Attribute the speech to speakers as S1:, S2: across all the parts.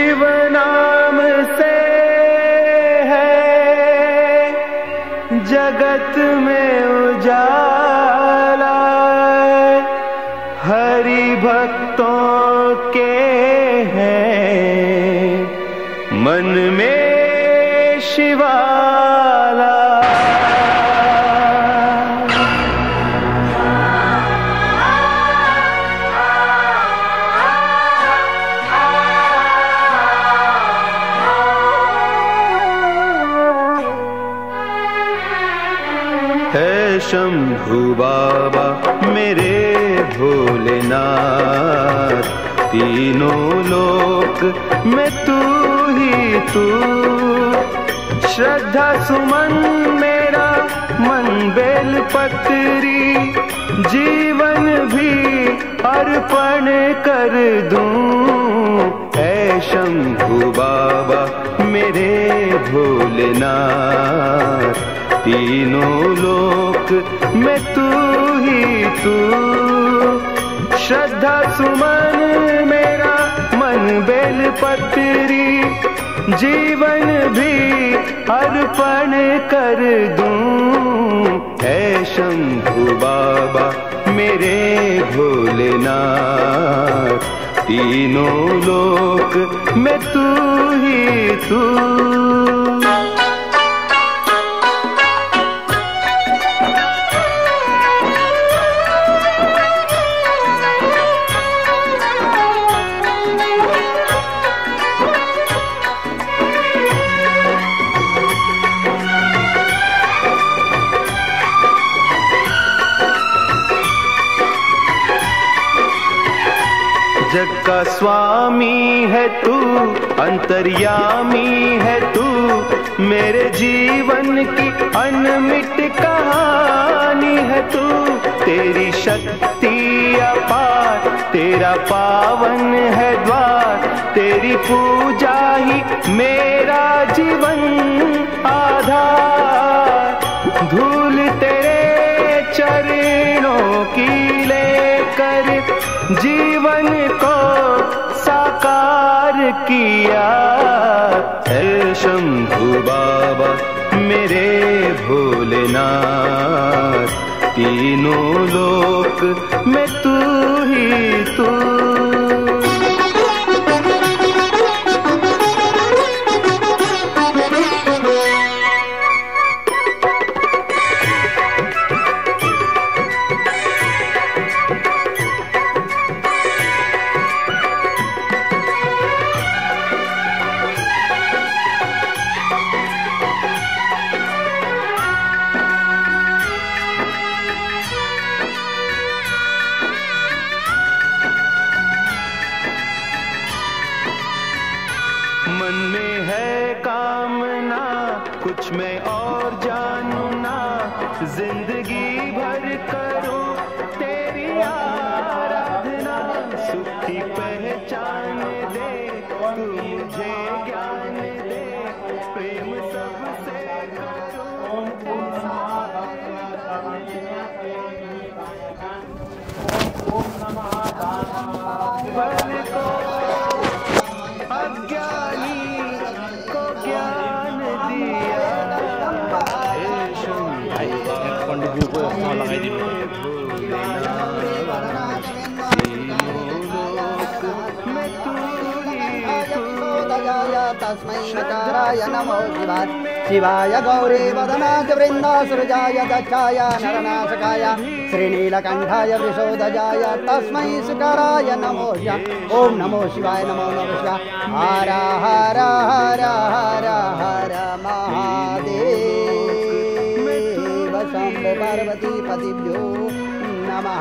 S1: शिव नाम से है जगत में उजाला, हरि भक्तों के हैं मन में शिवाला। है शंभू बाबा मेरे भोलेनाथ, तीनों लोक में तू ही तू। श्रद्धा सुमन मेरा मन बेल पत्री, जीवन भी अर्पण कर दूं। है शंभू बाबा मेरे भोलेनाथ, तीनों लोक में तू ही तू। श्रद्धा सुमन मेरा मन बेल पत्री, जीवन भी अर्पण कर दूं। है शंभू बाबा मेरे भोलेनाथ, तीनों लोक में तू ही तू। जग का स्वामी है तू, अंतर्यामी है तू, मेरे जीवन की अनमिट कहानी है तू। तेरी शक्ति अपार, तेरा पावन है द्वार, तेरी पूजा ही मेरा जीवन आधार। धूल तेरे चरणों की लेकर जीवन को साकार किया। है शंभू बाबा मेरे भोलेनाथ, तीनों लोक में तू ही तू। मन में है कामना कुछ मैं और जानूं ना, जिंदगी भर करूं तेरी आराधना। सुखी पहचान दे तू मुझे ज्ञान दे, प्रेम सबसे करूं। ओम नमः अज्ञानी को ज्ञान दिया। पंडित जी को लगाई दी
S2: तस्मै नकाराय नमो शिवाय। शिवाय गौरी वदनाय वृन्दासुरजाय दक्षाय नरनाशकाय श्रीनीलकण्ठाय वृषोदजाय तस्मै शिकाराय नमो ओम नमो शिवाय नमो नमः शिवाय। हर हर हर हर हर महादेव शंभो पार्वती पतिभ्यो नमः।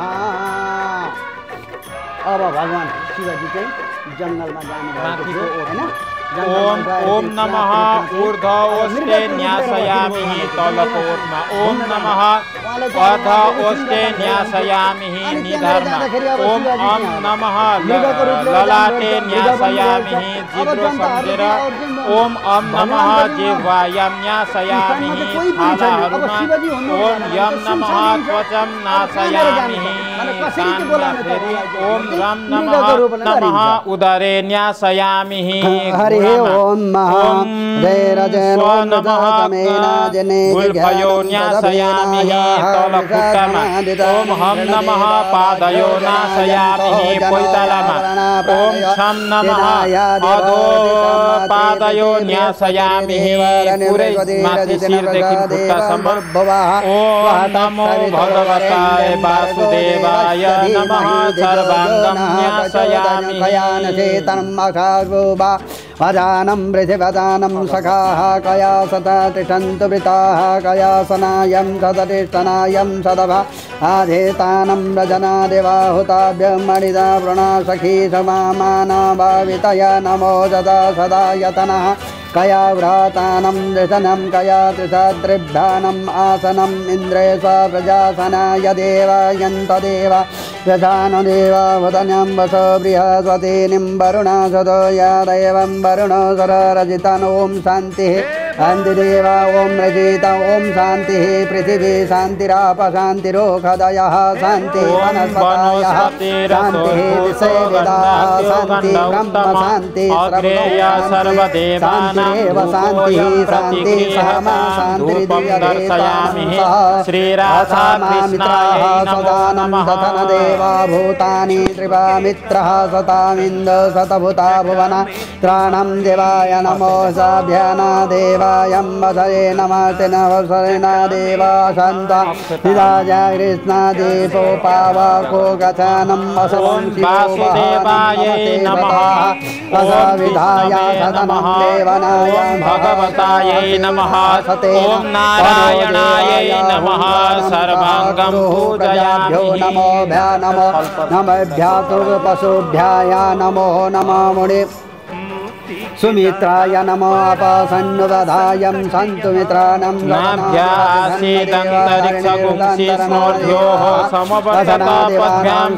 S2: अब भगवान शिवजी चाहिँ जङ्गलमा जानु है ना।
S3: ओम ओम नमः ऊर्ध्वोस्ते न्यासयामि तलकोटमा। ओम नमः अथ ओष्टे न्यासयामि निधर्म ओम अम नमः ललाटे न्यासयामि जिब्रो सम्झेर ओम अम नमः जिह्वायां न्यासयामि थालाहरूमा ओम यम नमः त्वचं नाशयामि कानमा फेरि ओम रम नमः उदरे न्यासयामि
S2: हरि ओम महा जय रजनो
S3: गुल्फयो न्यासयामि तलकुट्टमा ओम हम नमः पादयो नाशयामि पैतालामा ओम छम नमः अधो पादयो न्यासयामि पुरै माथि शिरदेखि खुट्टासम्म ओम नमो भगवताय वासुदेवाय नमः सर्वाङ्गं न्यासयामि
S2: वजानं पृथिवदानं सखाः कया सता तिष्ठन्तु वृताः कया सनायं सदतिष्ठनायं सदभा आधेतानं व्रजनादिवाहुताभ्यं मणिदा वृणा सखी समामाना भावितया नमो ददा सदा यतनः कया व्रातानं दृशनं कया त्रिसदृभ्यानम् आसनम् इन्द्रे स्वप्रजासनाय देवायन्तदेव यथानुदेवा वदन्यं वसो बृहस्पतिनिं वरुणा सदो यादैवं वरुणो सररजितन् ॐ शान्तिः शान्तिदेवा ॐ रजिता ॐ शान्तिः पृथिवी शान्तिराप शान्तिरोखदयः शान्तिः वनस्पतयः शान्तिः विषयवेदाः शान्तिः ब्रह्म शान्तिः शान्तिरेव शान्तिः शान्तिः सहमा शान्तिर्दिव्यदेताः श्रीराधामित्राः सदानन्दधनदेवा भूतानि त्रिवामित्रः सतामिन्द शतभूता भुवन त्राणं देवाय नमो साभ्याना देवायं वधये नमस्ते नवसरेणा देवा शान्ता निराजा कृष्णादीपो पावको गचानं वसवं
S3: वासुदेवायै नमः
S2: विधाय सदनं देवनाय
S3: भगवतायै नमः ॐ नारायणायै नमः सर्वाङ्गं पूजयामि
S2: नमो भ्या नमो नमभ्यातु पशुभ्याय नमो नमो मुनि सुमित्राय नमो अपसन्नुवधायं सन्तु मित्राणं
S3: नाभ्यासीदन्तरिक्षगुंसिस्नोर्ध्योः समवर्ततापद्भ्यां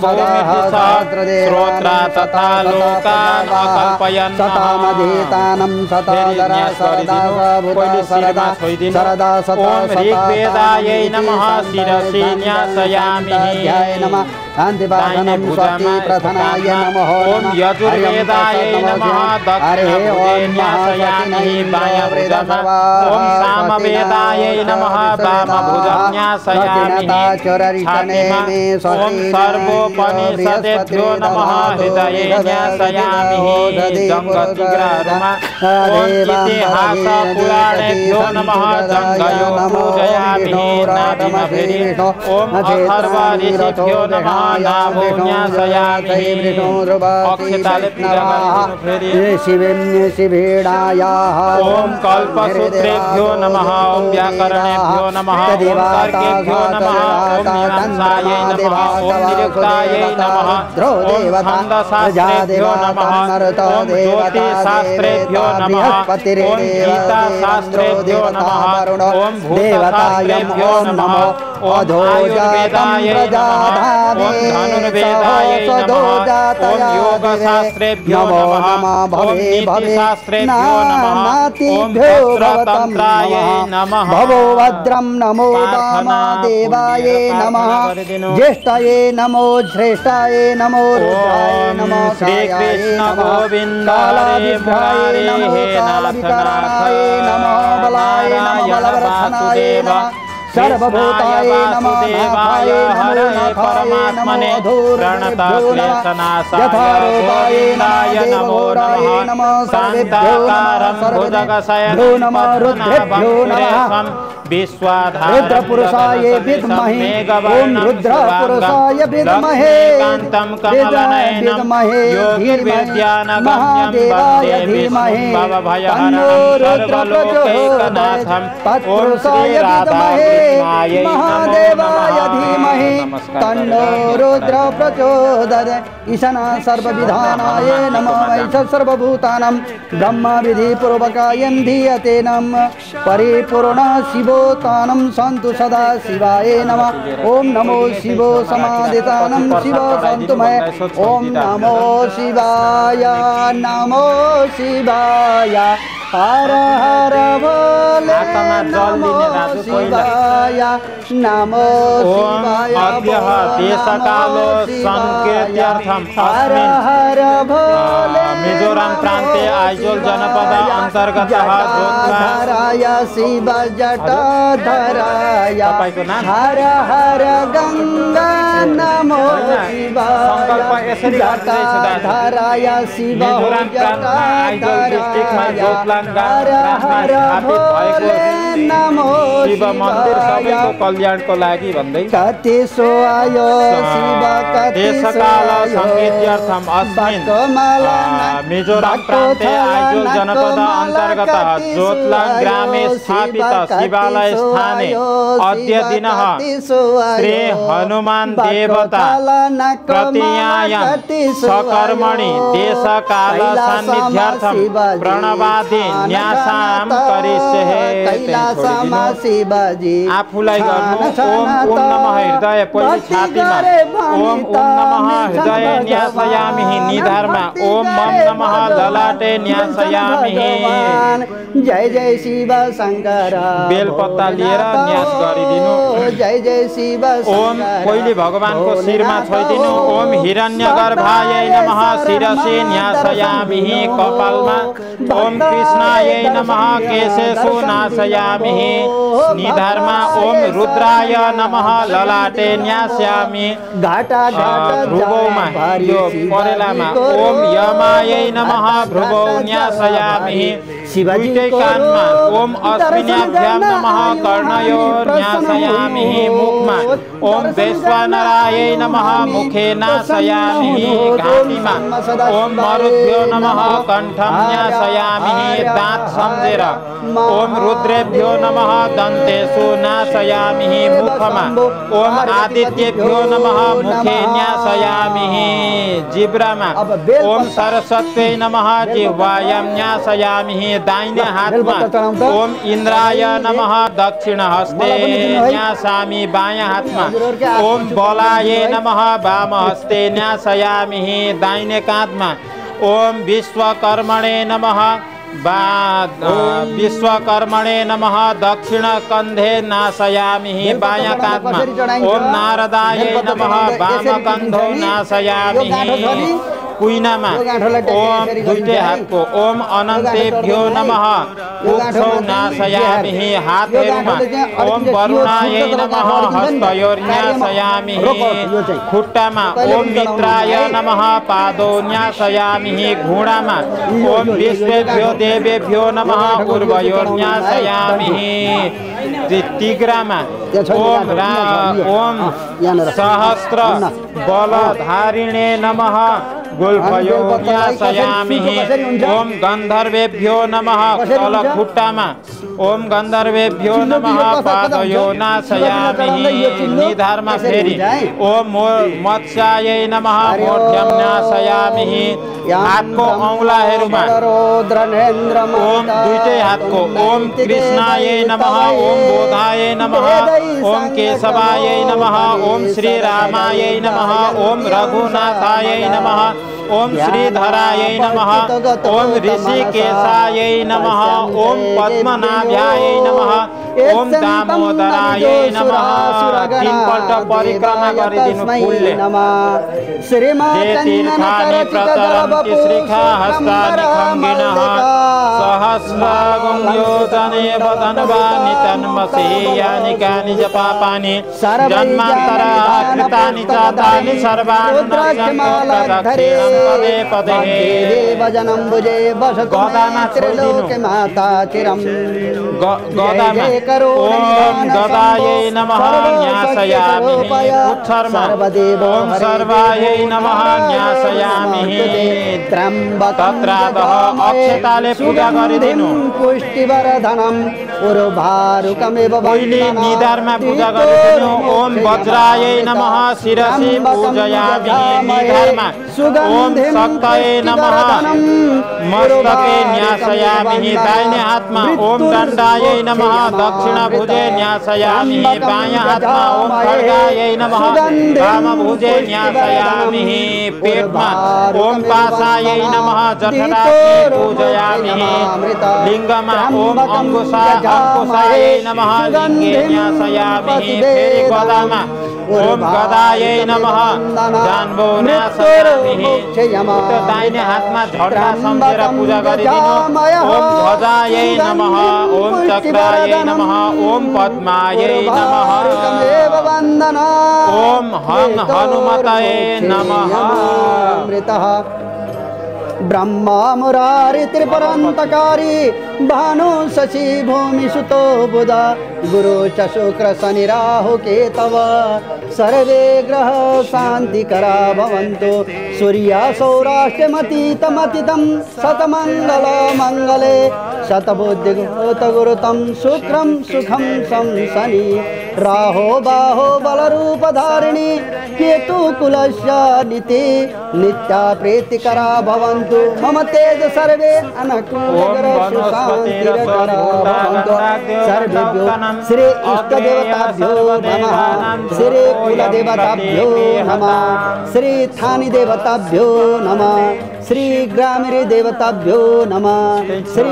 S3: श्रोत्रा तथा लोकान् अकल्पयन्
S2: सतामधीतानं सतादरा सरदा सरदा सरदा सता
S3: ऋग्वेदायै नमः शिरसि न्यासयामि
S2: नमः शान्तिपाठनं स्वस्ति प्रथनाय नमः
S3: ॐ यजुर्वेदायै नमः दक्षिणभुजे न्यासयामि वामभुजम् ॐ सामवेदायै नमः वामभुजं न्यासयामि छातीमा ॐ सर्वोपनिषदेभ्यो नमः हृदये न्यासयामि जङ्गतिग्रारुमा ॐ इतिहासपुराणेभ्यो नमः जङ्गयो पूजयामि नाभिमभिरि ॐ अथर्वऋषिभ्यो नमः नाभो न्यासयामि अक्षताले
S2: शिविं शिवीडायाः
S3: ॐ कल्पसूत्रेभ्यो नमः ॐ व्याकरणेभ्यो नमः ॐ तर्केभ्यो नमः ॐ मीमांसायै नमः ॐ निरुक्तायै नमः ॐ छन्दशास्त्रेभ्यो नमः ॐ ज्योतिषशास्त्रेभ्यो नमः ॐ गीताशास्त्रेभ्यो नमः ॐ भूतशास्त्रेभ्यो नमः ॐ आयुर्वेदायै नमः ॐ धनुर्वेदायै नमः ॐ योगशास्त्रेभ्यो नमः ॐ नीतिशास्त्रेभ्यो नमः ॐ तन्त्रायै नमः
S2: भवो भद्रं नमो वामदेवायै नमः ज्येष्ठायै नमो श्रेष्ठायै नमो रुद्राय नमो
S3: श्रीकृष्ण गोविन्द हरे मुरारे हे नाथनाथ
S2: नमो बलाय नमो बलवर्धनाय नमः सर्वभूताय नमो नाथाय
S3: हरे परमात्मने प्रणतक्लेशनाशाय गोविन्दाय नमो नमः शान्ताकारं भुजगशयनं पद्मनाभं सुरेशं विश्वाधारं
S2: रुद्रपुरुषाय विद्महे ॐ रुद्रपुरुषाय विद्महे
S3: कान्तं कमलनयनं योगिर्विद्यानगम्यं वन्दे विष्णुभवभयहरं सर्वलोकैकनाथं ॐ श्रीराधाकृष्णाय
S2: महादेवाय धीमहि तन्नो रुद्र प्रचोदयात् ईशाना सर्वविधानाय नमो वैश सर्वभूतानां ब्रह्मविधिपूर्वकायं धीयते नमः परिपूर्ण शिवो शिवोत्थानं सन्तु सदा शिवाय नमः ॐ नमो शिवो समाधितानं शिव सन्तु मय ॐ नमो शिवाय नमो शिवाय हर हर भोले नमो शिवाय नमो शिवाय
S3: देशकालो संकीर्त्यर्थम
S2: हर हर भोले
S3: मिजोरम प्रान्ते आइजोल जनपद अन्तर्गत
S2: धराय शिव जटाधराय हर हर गंगा नमो शिवाय जटाधराय शिव जटाधराय हर हर भोले नमो
S3: शिव मन्दिर सबैको कल्याणको लागि भन्दै
S2: कति सोयो शिव कति
S3: देशकाल संगीत्यर्थम अस्मिन् मिजोरम प्रान्ते आइजोल जनपद अन्तर्गत जोतलाङ ग्रामे स्थापित शिवालय स्थाने अद्य दिनः श्री हनुमान देवता प्रतियायां सकर्मणि देशकाल सान्निध्यार्थम प्रणवादि न्यासाम करिष्ये आफूलाई गर्नु ओम नमः हृदय पहिले छातीमा ओम नमः हृदय न्यासयामि निधारमा ओम नमः ललाटे न्यासयामि
S2: जय जय शिव शंकर
S3: बेलपत्ता लिएर न्यास गरिदिनु
S2: जय जय शिव
S3: ओम पहिले भगवानको शिरमा छोइदिनु ओम हिरण्यगर्भायै नमः शिरसे न्यासयामि कपालमा ओम कृष्णायै नमः केशेषु नाशयामि निधारमा ओम रुद्राय नमः ललाटे न्यास्यामि भ्रुवौमा यो परेलामा ओम यमायै नमः भ्रुवौ न्यासयामि दुईटै कानमा ओम अस्मिन्याभ्यां नमः कर्णयो न्यासयामि मुखमा ओम वैश्वानरायै नमः मुखे नाशयामि घाटीमा ओम मरुद्भ्यो नमः कण्ठं न्यासयामि दाँत सम्झेर ओम रुद्रेभ्यो नमः दन्तेषु नाशयामि मुखमा ओम आदित्येभ्यो नमः मुखे न्यासयामि जिब्रामा ओम सरस्वत्यै नमः जिह्वायां न्यासयामि दाहिने हातमा ओम इन्द्राय नमः दक्षिण हस्ते न्यासामि बायाँ हातमा ओम बलाय नमः वाम हस्ते न्यासयामि दाहिने काँधमा ओम विश्वकर्मणे नमः विश्वकर्मणे नमः दक्षिण कंधे नाशयामि बायाँ काँधमा ओम नारदाय नमः वाम कंधो नाशयामि कुइनामा ओम दुईटै हातको ओम अनन्तेभ्यो नमः उक्षौ नाशयामि हातहरुमा ओम वरुणाय नमः हस्तयोर्न्यासयामि खुट्टामा ओम मित्राय नमः पादौ न्यासयामि घुँडामा ओम विश्वेभ्यो देवेभ्यो नमः उर्वयोर्न्यासयामि तिग्रामा ओम सहस्र बलधारिणे नमः गुल्फयो न्यासयामि ओम गन्धर्वेभ्यो नमः तलखुट्टामा ओम गन्धर्वेभ्यो नमः पादयो नाशयामि निधारमा फेरि ओम मत्स्यायै नमः मोढ्यं नाशयामि हातको औँलाहरुमा ओम दुईटै हातको ओम कृष्णायै नमः ओम बोधायै नमः ओम केशवायै नमः ओम श्रीरामायै नमः ओम रघुनाथायै नमः ओम श्रीधरायै नमः ओम ऋषिकेशायै नमः ओम पद्मनाभ्यायै नमः ओम दामोदरायै नमः तीनपल्ट परिक्रमा गरिदिनु फुलले तीर्थानि प्रचरन्ति श्रीखाहस्तानि खङ्गिनः सहस्रगुङ्योजने वदनवानि तन्मसीयानि कानि च पापानि जन्मान्तराकृतानि च तानि सर्वाणि प्रदक्षिणं पदे पदे
S2: भजनम्बुजे
S3: गदामा
S2: त्रिलोके माता चिरं
S3: गदामा ओम गदायै नमः न्यासयामि उत्सर्मा ओम सर्वायै नमः न्यासयामि तत्रादः अक्षताले पूजा गरिदिनु
S2: पुष्टिवर्धनं उर्वारुकमेव
S3: पहिले निधारमा पूजा गर्नु ओम वज्रायै नमः शिरसि पूजयामि निधारमा ओम शक्तये नमः मस्तके न्यासयामि दाहिने हातमा ओम दण्डायै नमः दक्षिण भुजे न्यासयामि बायाँ हातमा ओम खड्गायै नमः वाम भुजे न्यासयामि पेटमा ओम पासायै नमः जठराग्नि पूजयामि लिङ्गमा ओम अंकुशायै नमः लिङ्गे न्यासयामि फेरि गदामा ओम गदायै नमः जान्बो न्यासयामि दाहिने हातमा झड्का सम्झेर पूजा गरिदिनु ओम ध्वजायै नमः ओम चक्रायै नमः ओम पद्मायै नमः ओम हनुमतये नमः
S2: ब्रह्मा मुरारी त्रिपुरान्तकारी भानु शशि भूमि सुतो बुध गुरु च शुक्र शनि राहु केतव सर्वे ग्रह शान्तिकरा भवन्तु सूर्य सौराष्ट्रमतीतमतितं शतमङ्गल मङ्गले शतबुद्धिगुरुतं शुक्रं सुखं शनि राहो बाहो बलरूपधारिणी केतु कुलस्य नीति नित्या प्रीतिकरा भवन्तु मम तेज सर्वे अनुकूलकरा शान्तिकरा भवन्तु सर्वेभ्यो श्री इष्टदेवताभ्यो नमः श्री कुलदेवताभ्यो नमः श्री थानी देवताभ्यो नमः श्री ग्रामीण देवताभ्यो नमः श्री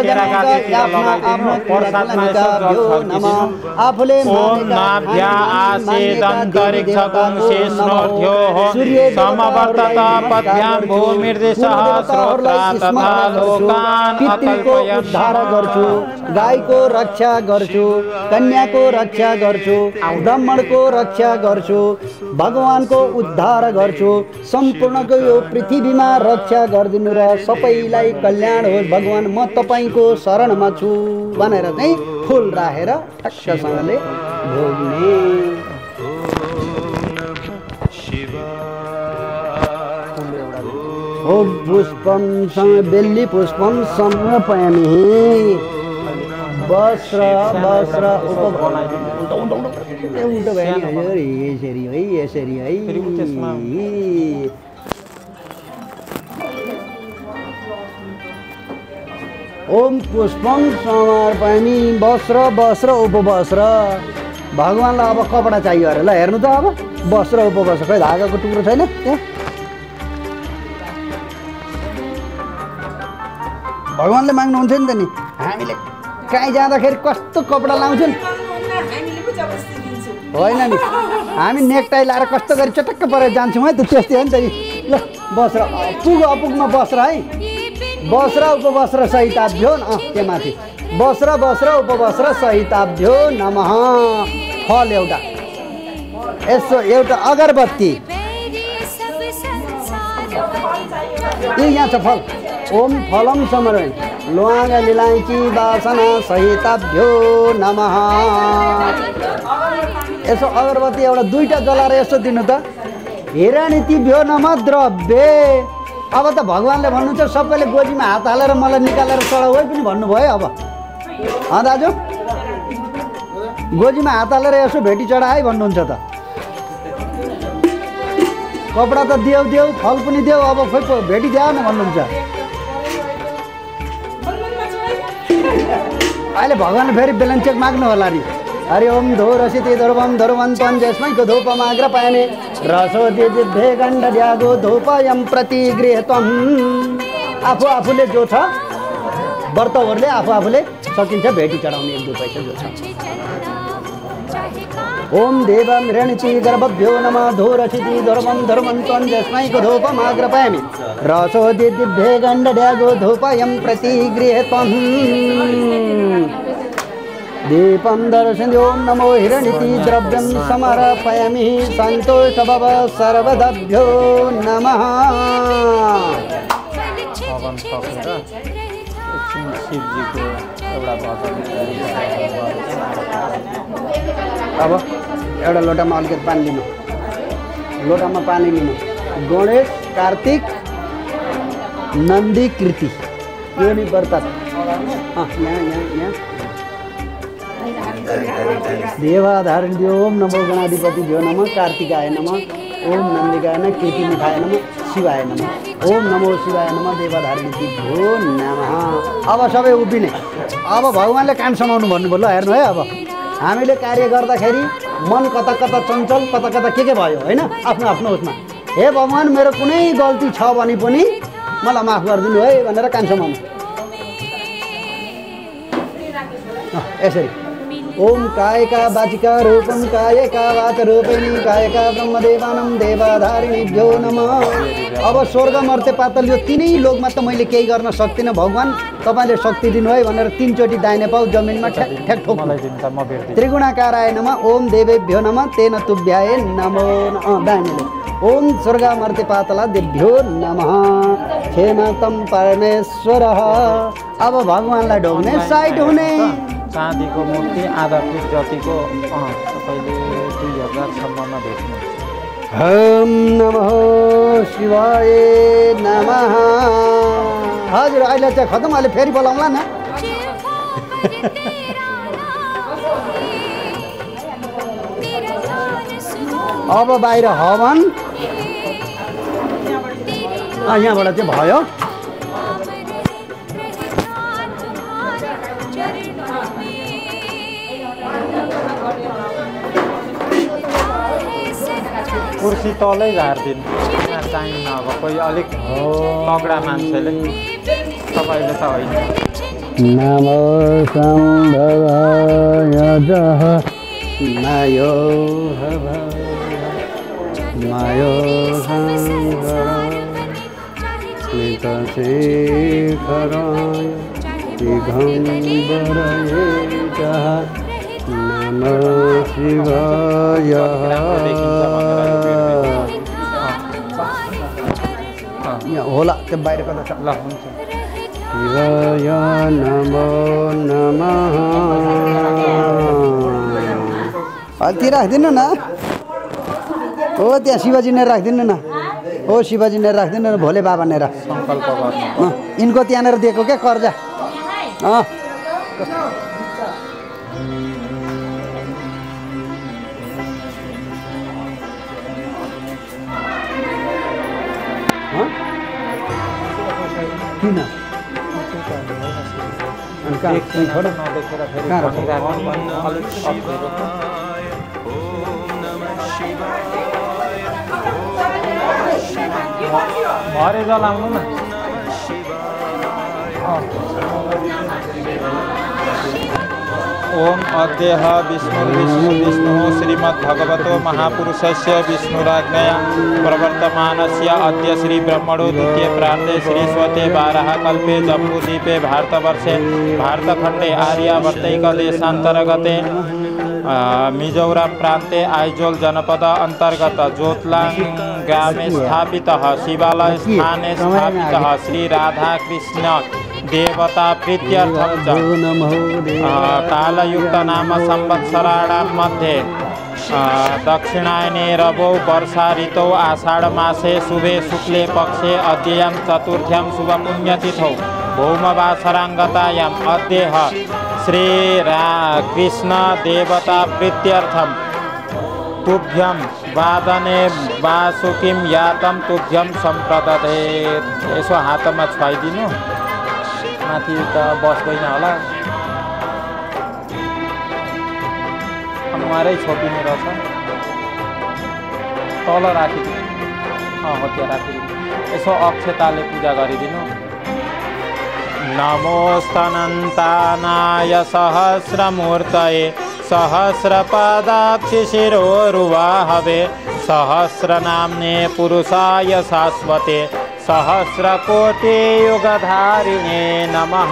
S2: भक्तजनकाभ्यो नमः आफूले
S3: ओम नाभ्या आसेदन्तरिक्षकं शेषनोढ्योः समवर्तत पद्भ्यां भूमिर्दिशः श्रोत्रा तथा लोकान् अकल्पयन्
S2: उद्धार गर्छु गाईको रक्षा गर्छु कन्याको रक्षा गर्छु ब्राह्मणको रक्षा गर्छु भगवानको उद्धार गर्छु सम्पूर्णको यो पृथ्वीमा रक्षा गरिदिनु र सबैलाई कल्याण होस् भगवान म तपाईको शरणमा छु भनेर चाहिँ फुल राखेर ठक्कसँगले भोग्ने ओम पुष्पम बेल्ली पुष्पम समर्पयामि वस्त्र वस्त्र यसरी है ओम पुष्पम समर्पयामि वस्त्र वस्त्र उपवस्त्र भगवानलाई अब कपडा चाहियो अरे ल हेर्नु त अब वस्त्र उपवस्त्र खै धागाको टुक्रो छैन त्यहाँ भगवानले माग्नुहुन्छ नि त नि हामीले कहीँ जाँदाखेरि कस्तो कपडा लाउँछौँ होइन नि हामी नेकटाई लाएर कस्तो गरी चटक्क परेर जान्छौँ है त त्यस्तै हो नि त ल वस्त्र पुग अपुगमा वस्त्र है वस्त्र उपवस्त्र सहिताभ्यो त्यो माथि वस्त्र वस्त्र उपवस्त्र सहिताभ्यो नमः फल एउटा यसो एउटा अगरबत्ती यहाँ छ फल ओम फलम समर्पयामि ल्वाङ लिलाइची वासना सहिताभ्यो नमः यसो अगरबत्ती एउटा दुईटा जलाएर यसो दिनु त हिरणीतिभ्यो नमः द्रव्ये अब त भगवानले भन्नुहुन्छ सबैले गोजीमा हात हालेर मलाई निकालेर चढाऊ है पनि भन्नुभयो अब दाजु गोजीमा हात हालेर यसो भेटी चढा है भन्नुहुन्छ त कपडा त देऊ देऊ फल पनि देऊ अब खोइ भेटी देऊ न भन्नुहुन्छ अहिले भगवान फेरि बेलेन्स चेक माग्नु होला नि हरि ओम धोरसिति धर्वम धर्वन्तन जस्मैको धूपमाग्रपाने रसोदिभे गण्डड्यागो धूपयं प्रतिगृहत्वम् आफूले जो छ व्रतहरूले आफूले सकिन्छ भेटी चढाउने एक दुई पैसा जो छ ओम देवं ऋणिति गर्भभ्यो नमः धोरसिति धर्वम धर्वन्तन जस्मैको धूपमाग्रपाने रसोदिभे गण्डड्यागो धूपयं प्रतिगृहत्वम् दीपं दर्शन् ओम नमो हिरणिति द्रव्यं समर्पयामि सन्तोष भव सर्वदभ्यो नमः अब एउटा लोटामा अलिकति पानी लिनु लोटामा पानी लिनु गणेश कार्तिक नन्दी कृति यो नि व्रत यहाँ देवाधारिण्यो ओम नमो गणाधिपतिभ्यो नमः कार्तिकाय नमः ओम नन्दिकाय नमः कीर्तिमुखाय नमः शिवाय नमः ओम नमो शिवाय नमः देवाधारिणीभ्यो नमः। अब सबै उभिने। अब भगवान्ले काम समाउनु भन्नुभयो ल हेर्नु है। अब हामीले कार्य गर्दाखेरि मन कता कता चञ्चल कता कता के भयो होइन आफ्नो आफ्नो उसमा हे भगवान् मेरो कुनै गल्ती छ भने पनि मलाई माफ गरिदिनु है भनेर काम समाउनु। यसरी ओम कायका वाचिका रूपम कायका वाच रूपिणी कायका ब्रह्मदेवानं देवाधारिणीभ्यो नमः। अब स्वर्ग मर्त्य पातल यो तिनै लोकमा त मैले केही गर्न सक्दिनँ भगवान् तपाईँले शक्ति दिनु है भनेर 3 चोटि दाहिने पाउ जमिनमा ठ्याक ठोक। त्रिगुणाकाराय नमः ओम देवेभ्यो नमः तेन तुभ्याय नमो दाहिनेले ओम स्वर्ग मर्त्य पातला देभ्यो नमः क्षेमतम परमेश्वरः। अब भगवान्लाई ढोग्ने साइड हुने।
S3: चाँदीको मूर्ति आधा फिट जतिको तपाईँले 2000सम्ममा भेट्नुहुन्छ।
S2: ओम नमः शिवाय नमः। हजुर अहिले चाहिँ खतम अहिले फेरि बोलाउँला न। अब बाहिर हवन यहाँबाट चाहिँ भयो।
S3: कुर्सी तलै झारिदिनु चाहिन्न। अब कोही अलिक तगडा मान्छेले तपाईँले त होइन।
S2: नमो सम्भवाय जः मायो मायो शङ्कराय स्मितशेखराय दिगम्बराय जः नमः शिवाय। होला त्यो बाहिर कता छ ल हुन्छ। शिवाय नमो नमः। अति राखिदिनु न। हो त्यहाँ शिवजी नै राखिदिनु न। हो शिवजी नै राखिदिनु न भोले बाबा नै राख।
S3: सङ्कल्प गर्नु
S2: यिनको त्यहाँनिर दिएको क्या कर्जा। किन
S3: भरे जलाउनु न। ओम अद्यः विष्णुः श्रीमद्भगवतो महापुरुषस्य विष्णुराज्ञया प्रवर्तमानस्य अद्य श्री ब्रह्मणो द्वितीय प्रान्ते श्री स्वते 12 कल्पे जम्बूद्वीपे भारतवर्षे भारतखण्डे आर्यावर्तैकदेशान्तर्गते मिजोरम प्रान्ते आइजोल जनपद अंतर्गत जोतलाङ ग्रामे स्थापितः शिवालय स्थाने स्थापितः श्री राधा कृष्ण देवता प्रीत्यर्थं च कालयुक्त नाम संवत्सराणां मध्ये दक्षिणायने रवौ वर्षा ऋतौ आषाढ़ मासे शुभे शुक्ले पक्षे अद्ययं चतुर्थ्यां शुभपुण्यतिथौ भौमवासरांगतायाम् अद्यः श्री कृष्ण देवता प्रीत्यर्थं तुभ्यं वादने वासुकिं यातं तुभ्यं सम्प्रदते। यसो हातमा छुवाइदिनु माथि त बस्दैन होला अनुहारै छोपिने रहेछ तल राखिदिनु त्यहाँ राखिदिनु यसो अक्षताले पूजा गरिदिनु। नमोस्तनन्तानाय सहस्रमूर्तये सहस्रपादाक्षि शिरोरुवाहवे सहस्रनाम्ने पुरुषाय शाश्वते सहस्रकोटियुगधारिणे नमः।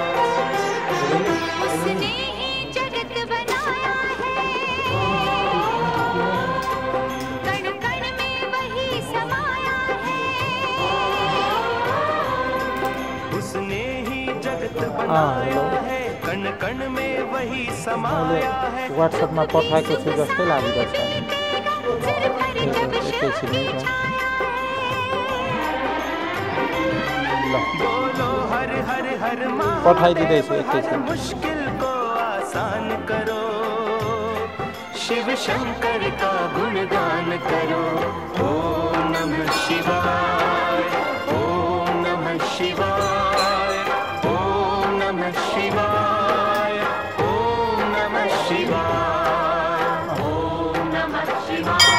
S1: उसने ही जगत बनाया है कण कण में वही समाया है।
S3: व्हाट्सएप में पठाएको छु जस्तै लागिरहेछ। एकैछिन पठाइदिँदैछु एकैछिन।
S1: आसान करो, शिव शंकर का गुणगान करो। ओम नमः शिवाय, ओम नमः शिवाय, ओम नमः शिवाय, ओम नमः शिवाय, ओम नमः शिवाय।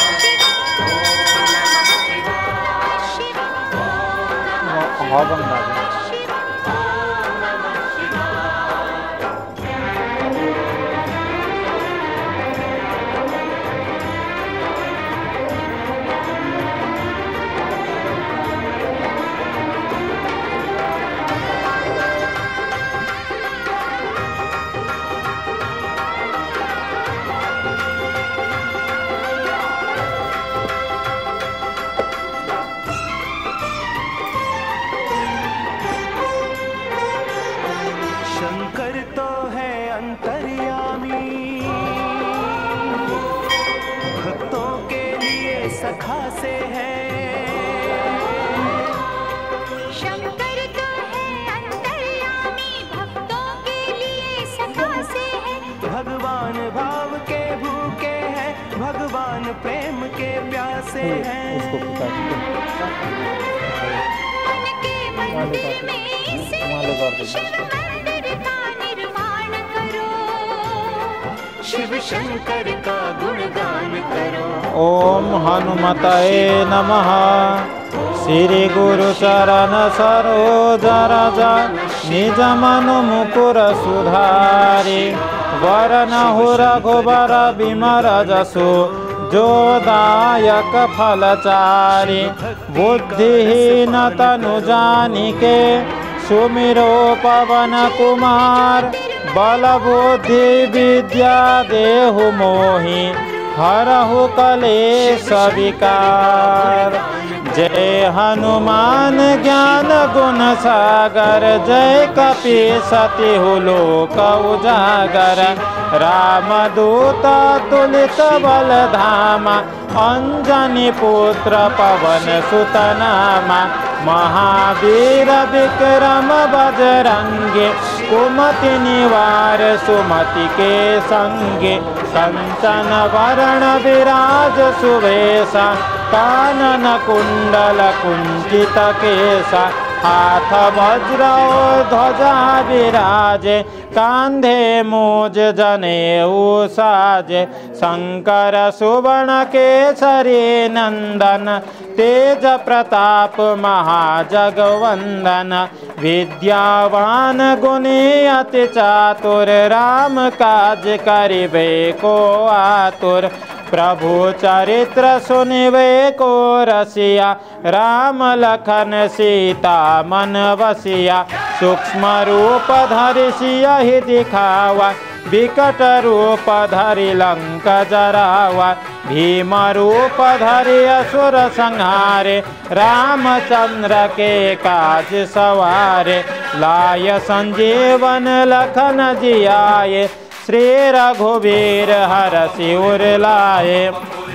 S1: शंकर तो है अंतर्यामी, भक्तों के लिए सखा से है।
S4: शंकर तो है अंतर्यामी, भक्तों के लिए सखा से है।
S1: भगवान भाव के भूखे हैं, भगवान प्रेम के प्यासे हैं।
S4: उनके मंदिर में शिव मंदिर का निर्माण करो,
S1: शिव शंकर का गुणगान करो।
S3: ओम हनुमतये नमः। श्री गुरु चरण सरोज रज निज मनु मुकुर सुधारि, वरनहु रघुबर बिमर जसु जो दायक फलचारि। बुद्धिहीन तनु जानिके सुमिरो पवन कुमार, बल बुद्धि विद्या देहु मोहि हरहु कलेश विकार। जय हनुमान ज्ञान गुण सागर, जय कपीसतिहु लोक उजागर। रामदूत तुलित बल धामा, अंजनी पुत्र पवन सुत नामा। महावीर विक्रम बजरंगी, कुमति निवार सुमति के संगे। कंचन वरण विराज सुवेशा, कानन कुंडल कुंचित केसा। हाथ वज्र ध्वजा विराजे, कांधे मूज जनेऊ साजे। शंकर सुवन केसरी नंदन, तेज प्रताप महाजगवंदन। विद्यावान गुणी अति चातुर, राम काज करिबे को आतुर। प्रभु चरित्र सुनिबे को रसिया, राम लखन सीता मन बसिया। सूक्ष्म रूप धरि सियहि दिखावा, विकट रूप धरि लंक जरावा। भीम रूप धरि असुर संहारे, रामचंद्र के काज सवारे। लाय संजीवन लखन जियाए, श्री रघुवीर हरषि उर लाए।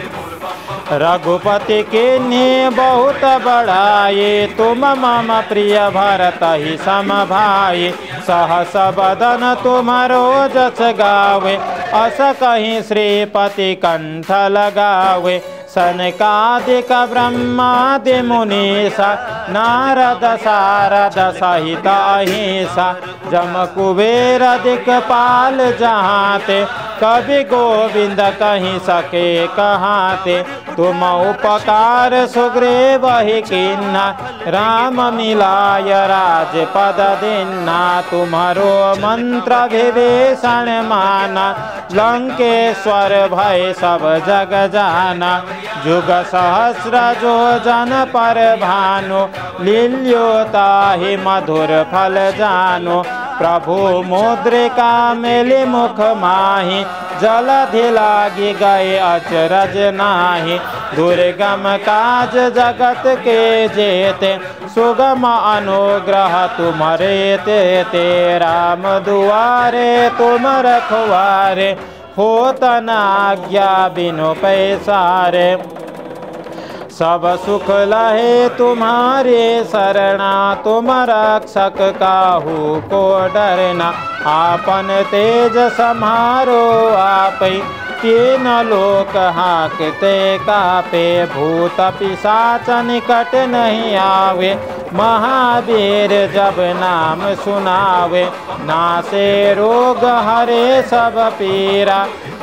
S3: रघुपति किन्हीं बहुत बढ़ाए, तुम मम प्रिय भरत ही सम भाई। सहस बदन तुम्हारो जस गावे, अस कहीं श्रीपति कंठ लगावे। सनकादिक ब्रह्मादि मुनीसा, नारद सारद सहित अहिंसा। जम कुबेर दिक्पाल जहाते, कवि गोविंद कहीं सके कहाते। तुम उपकार सुग्रीव ही कीन्हा, राम मिलाय राजपद दीन्हा। तुम्हारो मंत्र विभीषण माना, लंकेश्वर भय सब जग जाना। जुग सहस्र जो जन पर भानु, लील्योताहि मधुर फल जानु। प्रभु मुद्रिका मेलि मुख माहि, जलधि लागी गए अचरज नाही। दुर्गम काज जगत के जेते, सुगम अनुग्रह तुम्हारे ते। राम दुआरे तुम रखवारे, होत न आज्ञा बिनु पैसारे। सब सुख लहे तुम्हारे शरणा, तुम रक्षक काहू को डरना। आपन तेज सम्हारो आपै, तीन लोक हाकते कापे। भूत पिशाच निकट नहीं आवे, महावीर जब नाम सुनावे। नासे रोग हरे सब पीरा,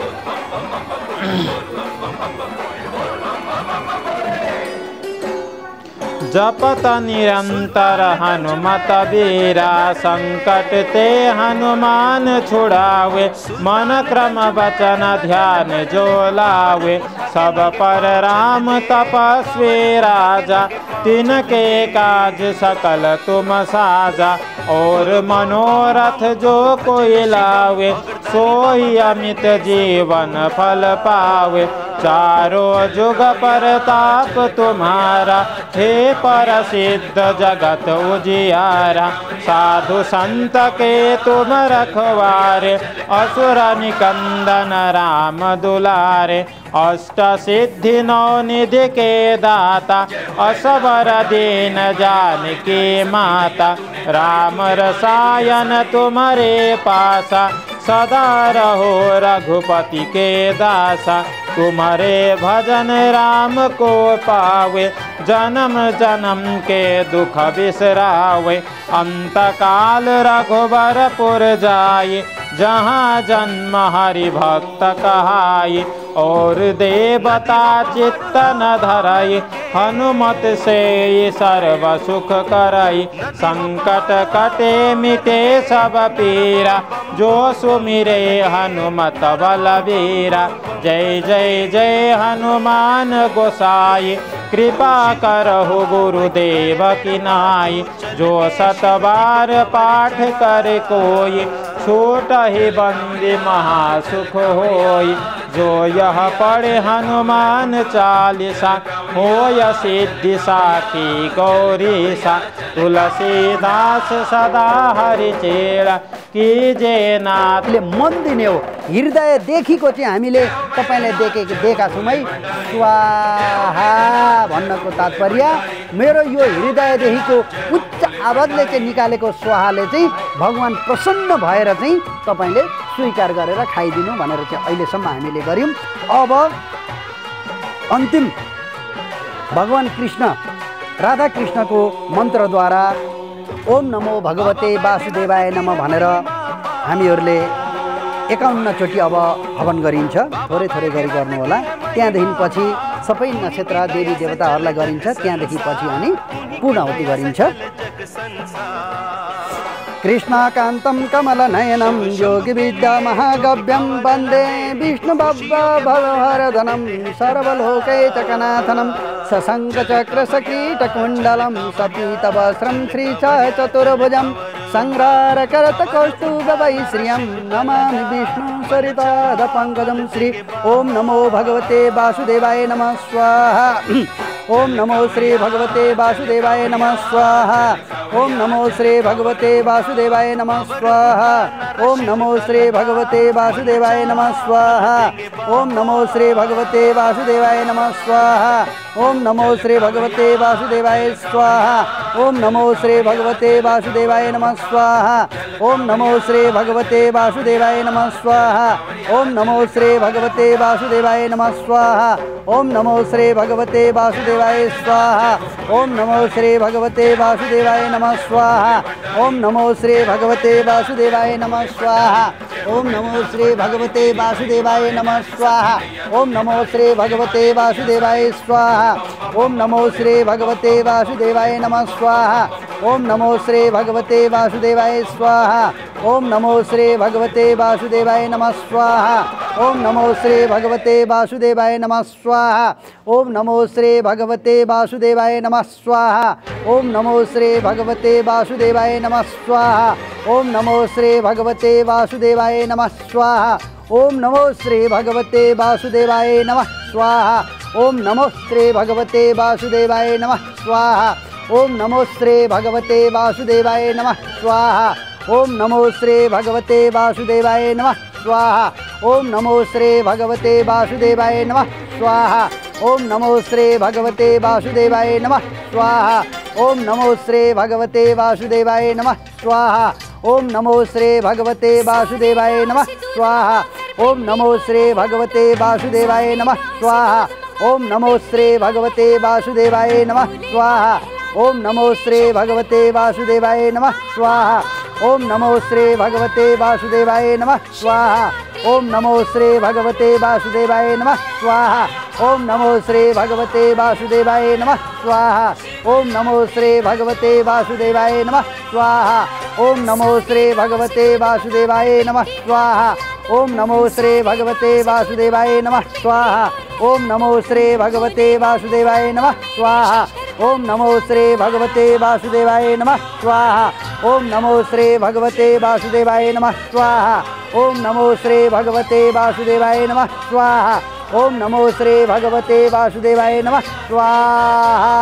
S3: जपत निरंतर हनुमत बीरा। संकट ते हनुमान छुड़ावे, मन क्रम वचन ध्यान जो लावे। सब पर राम तपस्वी राजा, तिनके काज सकल तुम साजा। और मनोरथ जो कोई लावे, सोई अमित जीवन फल पावे। चारों जुग परताप तुम्हारा, हे प्रसिद्ध जगत उजियारा। साधु संत के तुम रखवारे, असुर निकंदन राम दुलारे। अष्ट सिद्धि नौ निधि के दाता, असबर दीन जानकी माता। राम रसायन तुम्हारे पासा, सदा रहो रघुपति के दासा। तुम्हारे भजन राम को पावे, जन्म जन्म के दुख बिसरावे। अंत काल रघुबरपुर जाई, जहाँ जन्म हरि भक्त कहाई। और देवता चित्त न धरई, हनुमत से सर्व सुख करई। संकट कटे मिटे सब पीरा, जो सुमिरे हनुमत बलबीरा। जय जय जय हनुमान गोसाई, कृपा करहु गुरुदेव की नाई। जो सत बार पाठ कर कोई, छूट ही बंदी महासुख होई। जो यह पढ़े हनुमान चालीसा, होय सिद्धि साखी गौरीसा। तुलसीदास सदा हरि चेला, कीजे नाथ।
S2: मन दिने हो, हृदयदेखिको चाहिँ हामीले तपाईँले देखा छौँ है। स्वाहा भन्नको तात्पर्य मेरो यो हृदयदेखिको उच्च आवाजले चाहिँ निकालेको स्वाहाले चाहिँ भगवान् प्रसन्न भएर चाहिँ तपाईँले स्वीकार गरेर खाइदिनु भनेर चाहिँ अहिलेसम्म हामीले गऱ्यौँ। अब अन्तिम भगवान् कृष्ण राधा कृष्णको मन्त्रद्वारा ओम नमो भगवते वासुदेवाय नमः भनेर हामीहरूले 51 चोटि अब हवन गरिन्छ। थोरै थोरै गरी गर्नु होला। त्यहाँदेखि पछि सबै नक्षत्र देवी देवताहरूलाई गरिन्छ। त्यहाँदेखि पछि अनि पूर्णाहुति गरिन्छ। कृष्णाकान्तं कमलनयनं योगिविद्या महागव्यं वन्दे विष्णुभवहरधनं सर्वलोकैकनाथनं। सशङ्खचक्रसकीटकुण्डलं सपीतवस्त्रं श्रीचतुर्भुजं संग्रारकरतकौस्तुभवैश्रियं नमामि विष्णु सरितादपङ्कजं। श्री ओम नमो भगवते वासुदेवाय नमः स्वाहा। ओम नमो श्री भगवते वासुदेवाय नमः स्वाहा। ओम नमो श्री भगवते वासुदेवाय नमः स्वाहा। ओम नमो श्री भगवते वासुदेवाय नमः स्वाहा। ओम नमो श्री भगवते वासुदेवाय नमः स्वाहा। ओम नमो श्री भगवते वासुदेवाय स्वाहा। ओम नमो श्री भगवते वासुदेवाय नमः स्वाहा। ओम नमो श्री भगवते वासुदेवाय नमः स्वाहा। ओम नमो श्री भगवते वासुदेवाय नमः स्वाहा। ओम नमो श्री भगवते वासुदेवाय स्वाहा। ओम नमो श्री भगवते वासुदेवाय नमः स्वाहा। ओम नमो श्री भगवते वासुदेवाय नमः स्वाहा। ओम नमो श्री भगवते वासुदेवाय नमः स्वाहा। ओम नमो श्री भगवते वासुदेवाय स्वाहा। ओम नमो श्री भगवते वासुदेवाय नमः स्वाहा। ओम नमो श्री भगवते वासुदेवाय स्वाहा। ओम नमो श्री भगवते वासुदेवाय नमः स्वाहा। ओम नमो श्री भगवते वासुदेवाय नमः स्वाहा। ओम नमो श्री भगवते वासुदेवाय नमः स्वाहा। ओम नमो श्री भगवते वासुदेवाय नमः स्वाहा। ओम नमो श्री भगवते वासुदेवाय नमः स्वाहा। ओम नमो श्री भगवते वासुदेवाय नमः स्वाहा। ओम नमो श्री भगवते वासुदेवाय नमः स्वाहा। ओम नमो श्री भगवते वासुदेवाय नमः स्वाहा। ओम नमो श्री भगवते वासुदेवाय नमः स्वाहा। ओम नमो श्री भगवते वासुदेवाय नमः स्वाहा। ओम नमो श्री भगवते वासुदेवाय नमः स्वाहा ओम नमो श्री भगवते वासुदेवाय नमः स्वाहा ओम नमो श्री भगवते वासुदेवाय नमः स्वाहा ओम नमो श्री भगवते वासुदेवाय नमः स्वाहा ओम नमो श्री भगवते वासुदेवाय नमः स्वाहा ओम नमो श्री भगवते वासुदेवाय नमः स्वाहा ओम नमो श्री भगवते वासुदेवाय नमः स्वाहा ओम नमो श्री भगवते वासुदेवाय नमः स्वाहा ओम नमो श्री भगवते वासुदेवाय नमः स्वाहा ओम नमो श्री भगवते वासुदेवाय नमः स्वाहा ओम नमो श्री भगवते वासुदेवाय नमः स्वाहा ओम नमो श्री भगवते वासुदेवाय नमः स्वाहा ओम नमो श्री भगवते वासुदेवाय नमः स्वाहा ओम नमो श्री भगवते वासुदेवाय नमः स्वाहा ओम नमो श्री भगवते वासुदेवाय नमः स्वाहा ओम नमो श्री भगवते वासुदेवाय नमः स्वाहा ओम नमो श्री भगवते वासुदेवाय नमः स्वाहा।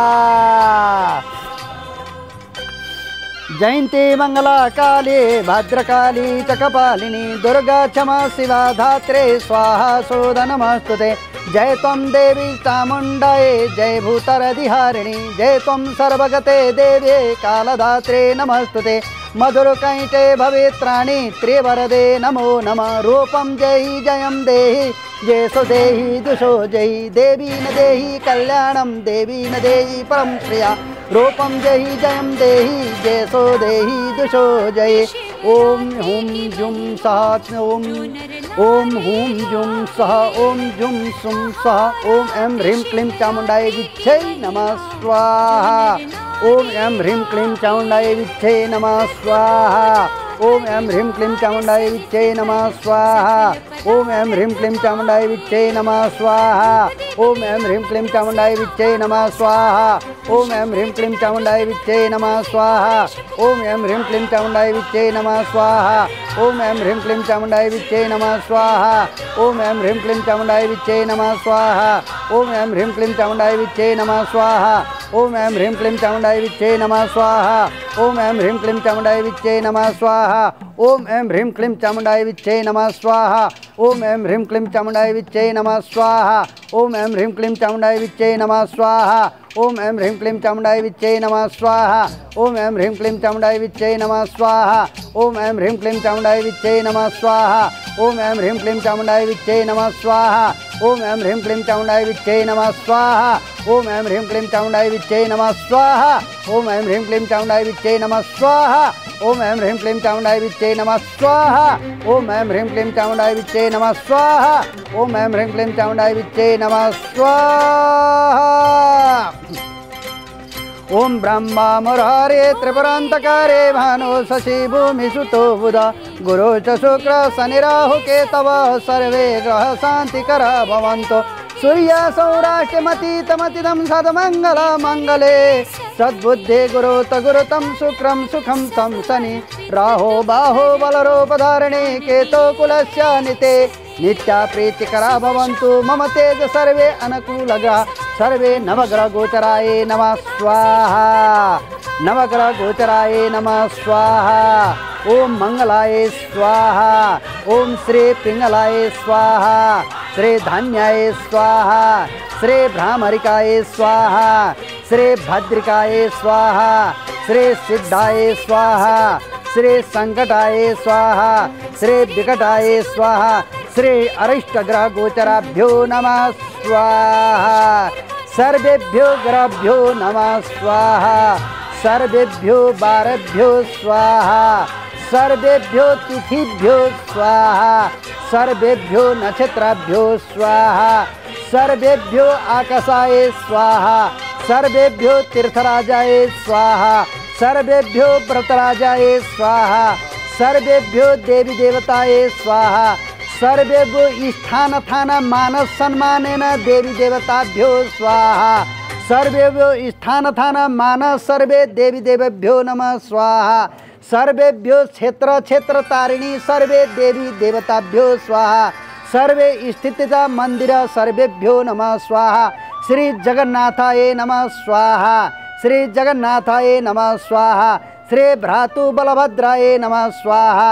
S2: जयंती मंगला काली भद्रकाली च कपालिनी दुर्गा क्षमा शिवा धात्रे स्वाहा सोदा नमस्तुते जय त्वं देवी चामुण्डाये जय भूतरधिहारिणी जय त्वं सर्वगते देव्ये कालधात्रे नमस्तुते मधुरकैटे भवेत्राणि त्रिवरदे नमो नमः रूपं जयि जयं देहि जयसो देहि दुषो जयि देवी न देहि कल्याणं देवी न देहि परं श्रिया रूपं जयि जयं देहि जयसो देहि दुषो जयि ओम हुम जुम सह ओम हुम जुम सह ओम जुम सुम सह ओम एम ह्रीं क्लीं चामुण्डाय विच्छे नमः स्वाहा ओम एम ह्रीं क्लीं चामुण्डाय विच्छे नमः स्वाहा ओम एम ह्रीं क्लीं चामुण्डाय विच्छे नमः स्वाहा ओम एम ह्रीं क्लीं चामुण्डाय विच्छे नमः स्वाहा ओम एम ह्रीं क्लीं चामुण्डाय विच्छे नमः स्वाहा ओम एम ह्रीं क्लीं चामुण्डाय विच्छे नमः स्वाहा ओम एम ह्रीं क्लीं चामुण्डाय विच्छे नमः स्वाहा ओम एम ह्रीं क्लीं चामुण्डाय विच्छे नमः स्वाहा ओम एम ह्रीं क्लीं चामुण्डाय विच्छे नमः स्वाहा ओम एम ह्रीं क्लीं चामुण्डाय विच्छे नमः स्वाहा ओम एम ह्रीं क्लीं चामुण्डाय विच्छे नमः स्वाहा ओम एम ह्रीं क्लीं चामुण्डाय विच्छे नमः स्वाहा ओम एम ह्रीं क्लीं चामुण्डाय विच्छे नमः स्वाहा ओम एम ह्रीं क्लीं चामुण्डाय विच्छे नमः स्वाहा ओम एम ह्रीं क्लीं चामुण्डाय विच्छे नमः स्वाहा ओम एम ह्रीं क्लीं चामुण्डाय विच्छे नमः स्वाहा ओम एम ह्रीं क्लीं चामुण्डाय विच्छे नमः स्वाहा ओम एम ह्रीं क्लीं चामुण्डाय विच्छे नमः स्वाहा ओम एम ह्रीं क्लीं चामुण्डाय विच्छे नमः स्वाहा ओम एम ह्रीं क्लीं चामुण्डाय विच्छे नमः स्वाहा ओम एम ह्रीं क्लीं चामुण्डाय विच्छे नमः स्वाहा ओम एम ह्रीं क्लीं चामुण्डाय विच्छे नमः स्वाहा ओम एम ह्रीं क्लीं चामुण्डाय विच्छे नमः स्वाहा ओम एम ह्रीं क्लीं चामुण्डाय विच्छे नमः स्वाहा ओम एम ह्रीं क्लीं चामुण्डाय विच्छे नमः स्वाहा। ओम ब्रह्मा मुरारे त्रिपुरान्तकारे भानु शशि भूमिसुतो बुध गुरु च शुक्र शनिराहु केतव सर्वे ग्रह शान्तिकरा भवन्तु सूर्य सौराष्ट्रमतीतमतिदं सद्मङ्गल मङ्गले सद्बुद्धे गुरुत गुरुतं शुक्रं सुखं तं शनि राहो बाहो बलरूपधारिणे केतो कुलस्य निते नित्या प्रीतिकरा भवन्तु मम तेज सर्वे अनुकूलग्रह सर्वे नवग्रह गोचराय नमः स्वाहा नवग्रह गोचराय नमः स्वाहा ओम मंगलाय स्वाहा ओम श्री पिंगलाय स्वाहा श्री धान्याय स्वाहा श्री भ्रामरिकाय स्वाहा श्री भद्रिकाय स्वाहा श्री सिद्धाय स्वाहा श्री संकटाय स्वाहा श्री विकटाय स्वाहा श्री अरिष्टग्रह गोचराभ्यो नमः स्वाहा सर्वेभ्यो ग्रहभ्यो नमः स्वाहा सर्वेभ्यो बारेभ्यो स्वाहा सर्वेभ्यो तिथिभ्यो स्वाहा सर्वेभ्यो नक्षत्राभ्यो स्वाहा सर्वेभ्यो आकाशाय स्वाहा सर्वेभ्यो तीर्थराजाय स्वाहा सर्वेभ्यो व्रतराजाय स्वाहा सर्वेभ्यो देवी देवताय स्वाहा सर्वेभ्यो स्थान थान मानस सम्मानेन देवी देवताभ्यो स्वाहा सर्वेभ्यो स्थान थान मानस सर्वे देवी देवेभ्यो नमः स्वाहा सर्वेभ्यो क्षेत्र क्षेत्र तारिणी सर्वे देवी देवताभ्यो स्वाहा सर्वे स्थितिता मंदिर सर्वेभ्यो नमः स्वाहा श्री जगन्नाथाय नमः स्वाहा श्री जगन्नाथाय नमः स्वाहा श्री भ्रातु बलभद्राय नमः स्वाहा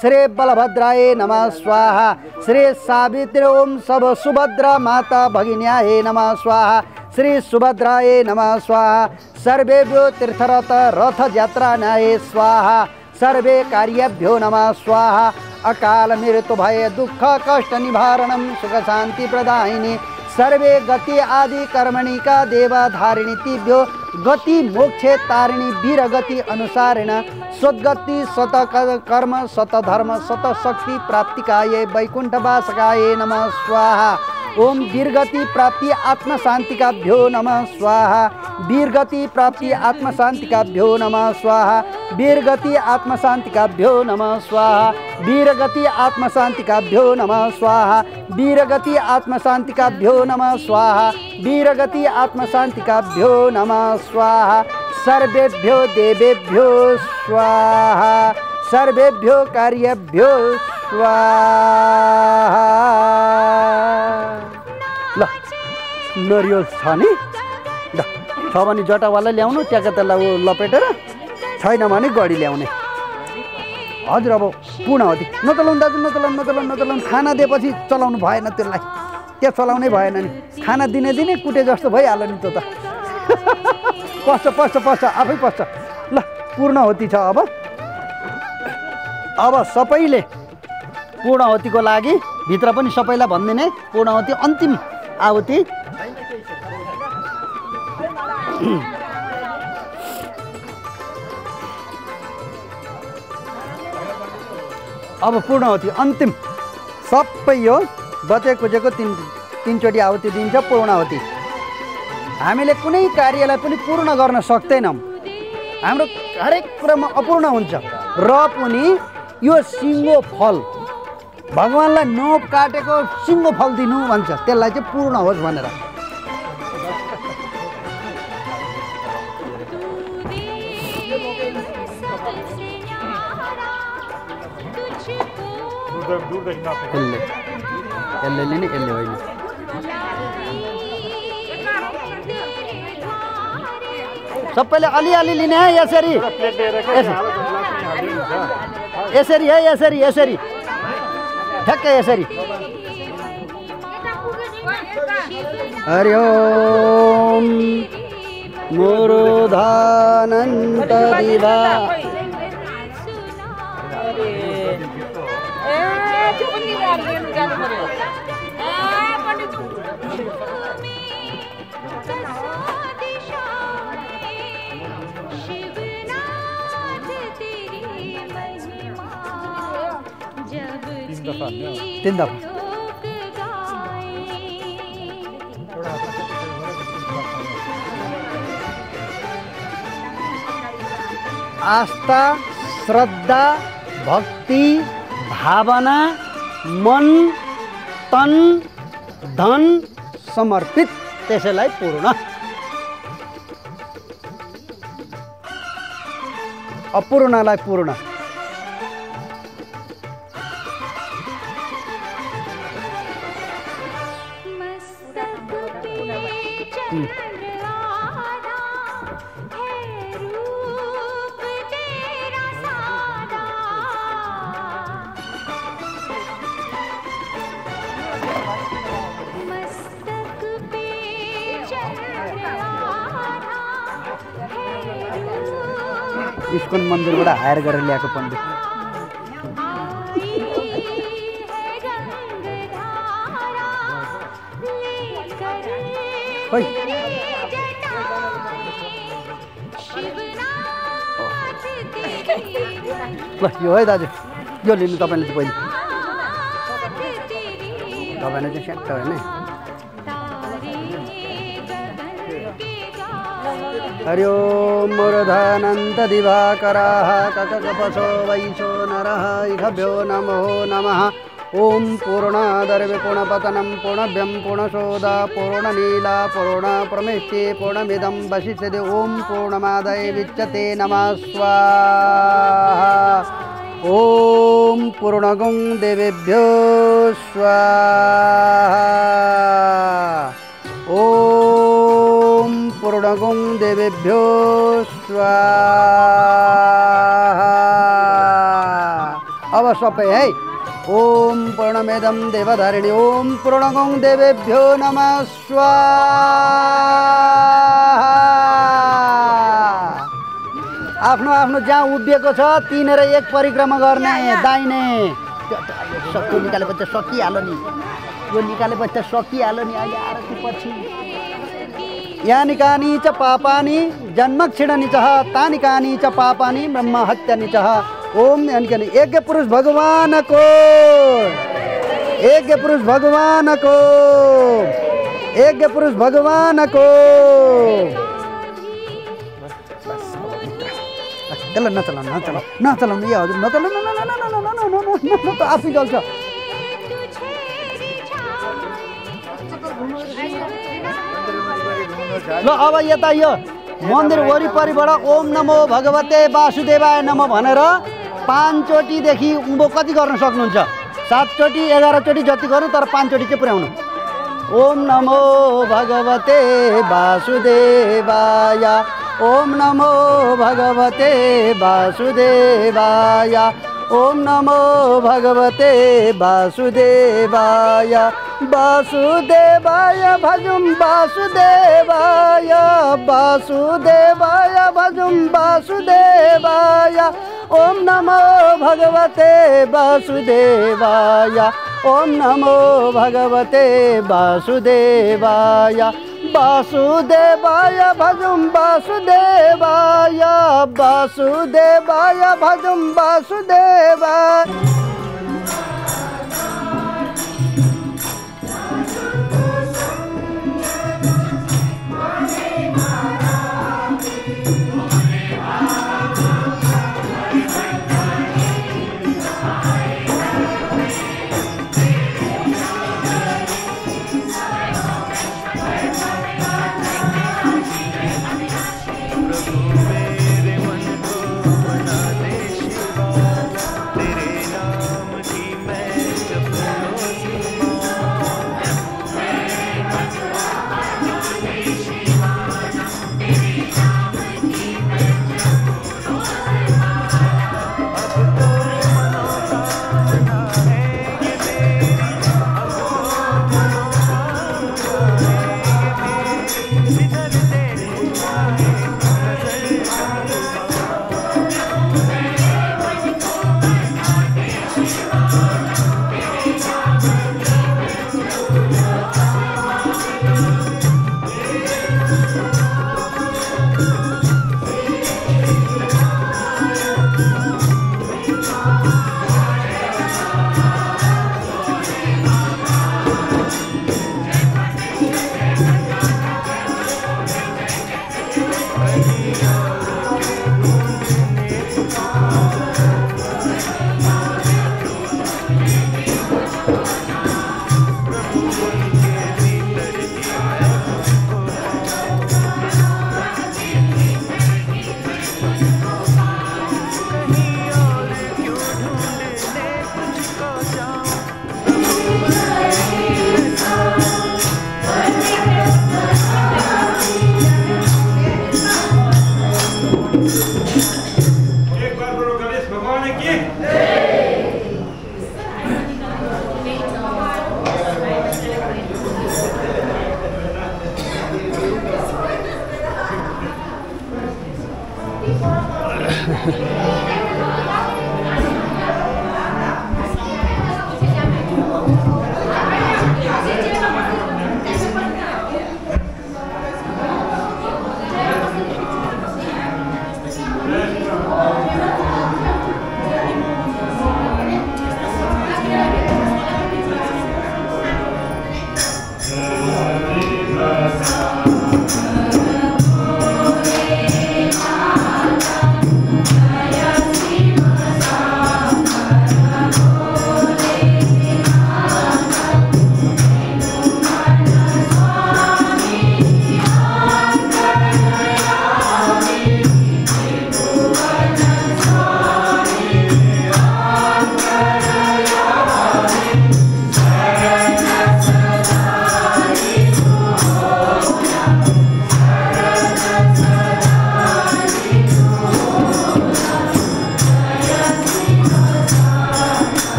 S2: श्री बलभद्राय नमः स्वाहा श्री सावित्री ओम सब सुभद्रा माता भगिन्याय नमः स्वाहा श्री सुभद्राय नमः स्वाहा सर्वेभ्यो तीर्थरथ रथयात्रानाय स्वाहा सर्वे कार्यभ्यो नमः स्वाहा अकाल मृत्यु भय दुःख कष्ट निवारणं सुख शांति प्रदायिनी सर्वे गति आदि कर्मणिका देवधारिणी तिभ्यो गति मोक्षे तारिणी वीर गति अनुसारेण सद्गति सत कर्म सत धर्म सत शक्ति प्राप्तिकाय वैकुंठवासकाय नमः स्वाहा ओम वीरगति प्राप्ति आत्म शांतिकाभ्यो नमः स्वाहा वीरगति प्राप्ति आत्म शांतिकाभ्यो नमः स्वाहा वीरगति आत्म शांतिकाभ्यो नमः स्वाहा वीरगति आत्म शांतिकाभ्यो नमः स्वाहा वीरगति आत्म शांतिकाभ्यो नमः स्वाहा वीरगति आत्म शांतिकाभ्यो नमः स्वाहा सर्वेभ्यो देवेभ्यो स्वाहा सर्वेभ्यो कार्यभ्यो स्वाहा ल नरिवल छ नि ल छ भने जटावाला ल्याउनु त्यहाँ त्यसलाई लपेटेर छैन भने गडी ल्याउने हजुर अब पूर्णवती नचलाउनु दाजु नचलाउनु खाना दिएपछि चलाउनु भएन त्यसलाई त्यहाँ चलाउनै भएन नि खाना दिने दिने कुटे जस्तो भइहाल्यो नि त्यो त पस्छ आफै पस्छ ल पूर्णवती छ अब सबैले पूर्णवतीको लागि भित्र पनि सबैलाई भनिदिने पूर्णवती अन्तिम आहुति अब पूर्णवती अन्तिम सबै यो बचे कुचेको तीनचोटि आहुति दिन्छ पूर्णवती हामीले कुनै कार्यलाई पनि पूर्ण गर्न सक्दैनौँ हाम्रो हरेक कुरामा अपूर्ण हुन्छ र पनि यो सिङ्गो फल भगवानलाई नोप काटेको सिङ्गो फल दिनु भन्छ त्यसलाई चाहिँ पूर्ण होस् भनेर यसले लिने यसले होइन सबैले अलिअलि लिने है यसरी यसरी है यसरी ठ्याक्कै यसरी हरि ओम मुरुधानन्त दिवा तीन दफा आस्था श्रद्धा भक्ति भावना मन तन धन समर्पित त्यसैलाई पूर्ण अपूर्णलाई पूर्ण इस्कन मन्दिरबाट हायर गरेर ल्याएको पण्डित खोइ ल यो है दाजु यो लिनु तपाईँले चाहिँ पहिले तपाईँले चाहिँ स्याट्ट होइन हरि ओम मुरुधानन्त दिवाकरः कककपशो वैशो नरः इहभ्यो नमो नमः ओम पूर्णादर्वे पूर्णपतनं पूर्णभ्यं पूर्णशोदा पूर्णनीला पूर्णप्रमेष्टि पूर्णमिदं वशिष्यते ओम पूर्णमादाय विच्यते नमः स्वाहा ओम पूर्णगुं देवेभ्यो स्वाहा ओम पूर्णगुं देवेभ्यो स्वाहा अब सबै है। ओम पूर्णमेदं देवधारिणी ओम पूर्णगं देवेभ्यो नमः स्वाहा। आफ्नो आफ्नो जहाँ उभिएको छ तिनेर एक परिक्रमा गर्ने दाहिने। सक्यो निकालेपछि सकिहाल्यो नि, यो निकालेपछि त सकिहाल्यो नि। अहिले आरती पछि यानि कानि च पापानि जन्मक्षिणनि च तानि कानि च पापानि ब्रह्म हत्यानि च। ओम यानि कानि यज्ञ पुरुष भगवान को, यज्ञ पुरुष भगवान को, यज्ञ पुरुष भगवान को। चल नचला नचला नचला यो हजुर नचला न त आफै जल्छ। ल अब यता यो मन्दिर वरिपरिबाट ओम नमो भगवते वासुदेवाय नमो भनेर 5 चोटिदेखि उँभो कति गर्न सक्नुहुन्छ? 7 चोटि 11 चोटि जति गर्नु, तर 5 चोटि चाहिँ पुर्याउनु। ओम नमो भगवते वासुदेवाय, ओम नमो भगवते वासुदेवाय, ओम नमो भगवते वासुदेवाय। वासुदेवाय भजुं वासुदेवाय, वासुदेवाय भजुं वासुदेवाय। ओम नमो भगवते वासुदेवाय, ओम नमो भगवते वासुदेवाय। वासुदेवाय भजुं वासुदेवाय, वासुदेवाय भजुं वासुदेवाय।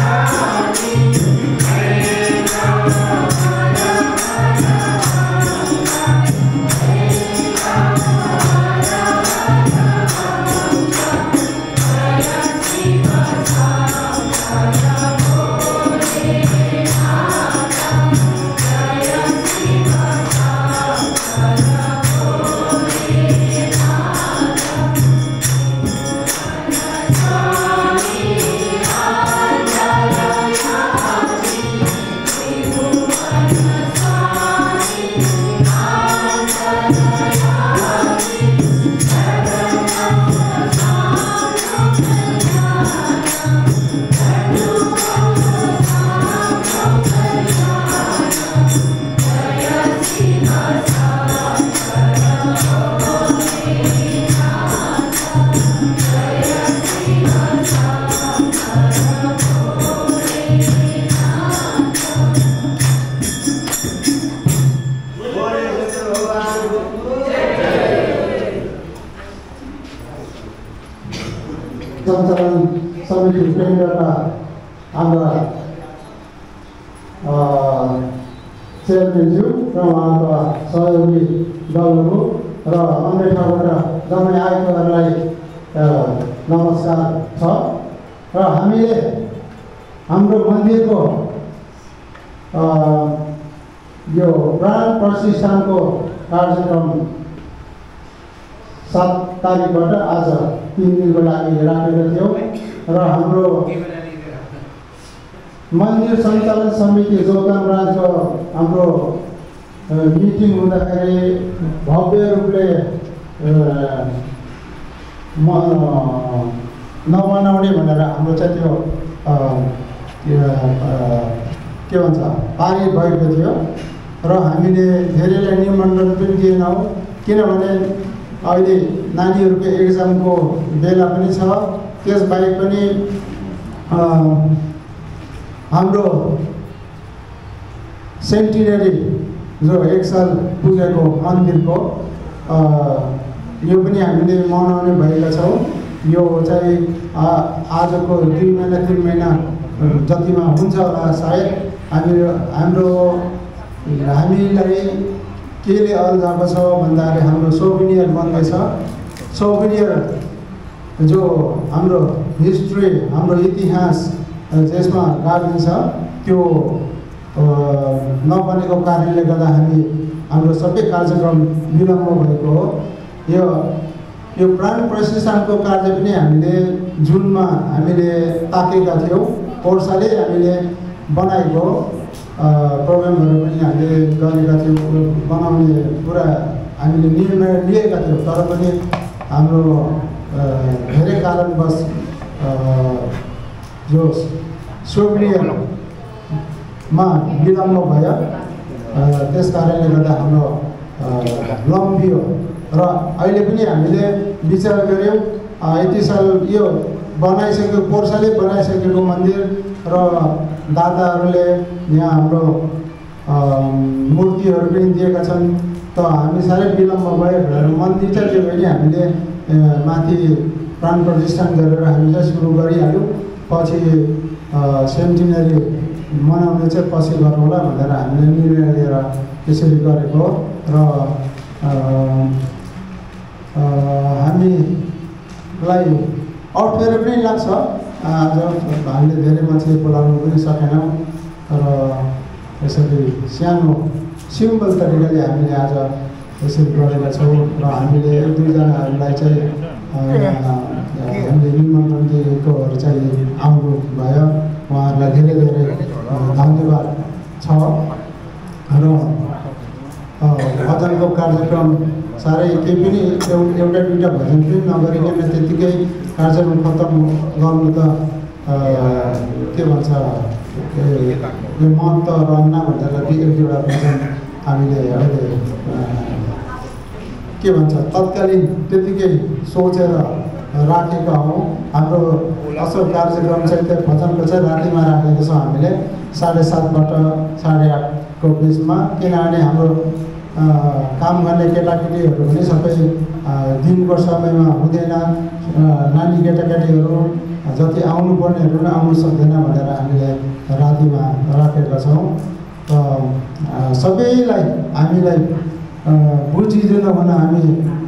S5: सञ्चालन समिति केन्द्रका हाम्रा चेयरम्यानज्यू र उहाँका सहयोगी दलहरू र अन्य ठाउँबाट जम्मै आएकोहरूलाई नमस्कार छ र हामीले हाम्रो मन्दिरको यो प्राण प्रतिष्ठानको कार्यक्रम 7 तारिकबाट आज 3 दिनको लागि राखेका थियौँ र हाम्रो मन्दिर सञ्चालन समिति जोरथाङ ब्रान्चको हाम्रो मिटिङ हुँदाखेरि भव्य रूपले नमनाउने भनेर हाम्रो चाहिँ त्यो के भन्छ पारित भएको थियो र हामीले धेरैलाई निमन्त्रण पनि दिएनौँ किनभने अहिले नानीहरूको एक्जामको बेला पनि छ। त्यसबाहेक पनि हाम्रो सेन्टिनरी जो 1 साल पुगेको मन्दिरको यो पनि हामीले मनाउने भएका छौँ। यो चाहिँ आजको 2 महिना 3 महिना जतिमा हुन्छ होला सायद। हामीलाई केले अल्झाएको छ भन्दाखेरि हाम्रो सोभिनियर बन्दैछ। सोभिनियर जो हाम्रो हिस्ट्री हाम्रो इतिहास जसमा गाभिन्छ त्यो नबनेको कारणले गर्दा हाम्रो सबै कार्यक्रम विलम्ब भएको हो। यो प्राण प्रतिष्ठानको कार्य पनि हामीले जुनमा हामीले ताकेका थियौँ। वर्षले हामीले बनाएको प्रोग्रामहरू पनि हामीले गरेका थियौँ, बनाउने पुरा हामीले निर्णय लिएका थियौँ। तर पनि हाम्रो धेरै कारणवश जो सोभिनियरमा विलम्ब भयो, त्यस कारणले गर्दा हाम्रो लम्बियो र अहिले पनि हामीले विचार गऱ्यौँ यति साल यो बनाइसकेको पोर्साले बनाइसकेको मन्दिर र दादाहरूले यहाँ हाम्रो मूर्तिहरू पनि दिएका छन्। त हामी साह्रै विलम्ब भयो भनेर मन्दिर चाहिँ त्यो पनि हामीले माथि प्राण प्रतिष्ठान गरेर हामी चाहिँ सुरु गरिहाल्यौँ। पछि सेन्टिनरी मनाउने चाहिँ पछि गरौँला भनेर हामीले निर्णय लिएर त्यसरी गरेको र हामीलाई अप्ठ्यारो पनि लाग्छ। आज हामीले धेरै मान्छे बोलाउनु पनि सकेनौँ र यसरी सानो सिम्पल तरिकाले हामीले आज यसरी गरेका छौँ र हामीले 1-2 जनाहरूलाई चाहिँ हामीले निमन्त्रण दिएकोहरू चाहिँ आउनु भयो। उहाँहरूलाई धेरै धेरै धन्यवाद छ र भजनको कार्यक्रम साह्रै केही पनि एउटा 2टा भजन पनि नगरिकन त्यतिकै कार्यक्रम खत्तम गर्नु त के भन्छ यो महत्त्व रहन्न भनेर 1-2वटा भजन हामीले अहिले के भन्छ तत्कालीन त्यतिकै सोचेर राखेका हौँ। हाम्रो असल कार्यक्रम चाहिँ त्यो भजनको चाहिँ रातिमा राखेको छौँ हामीले 7:30बाट 8:30को बिचमा। किनभने हाम्रो काम गर्ने केटाकेटीहरू पनि सबै दिनको समयमा हुँदैन। नानी केटाकेटीहरू जति आउनुपर्नेहरू पनि आउनु सक्दैन भनेर हामीले रातिमा राखेका छौँ। र सबैलाई हामीलाई बुझिदिनु हुन हामी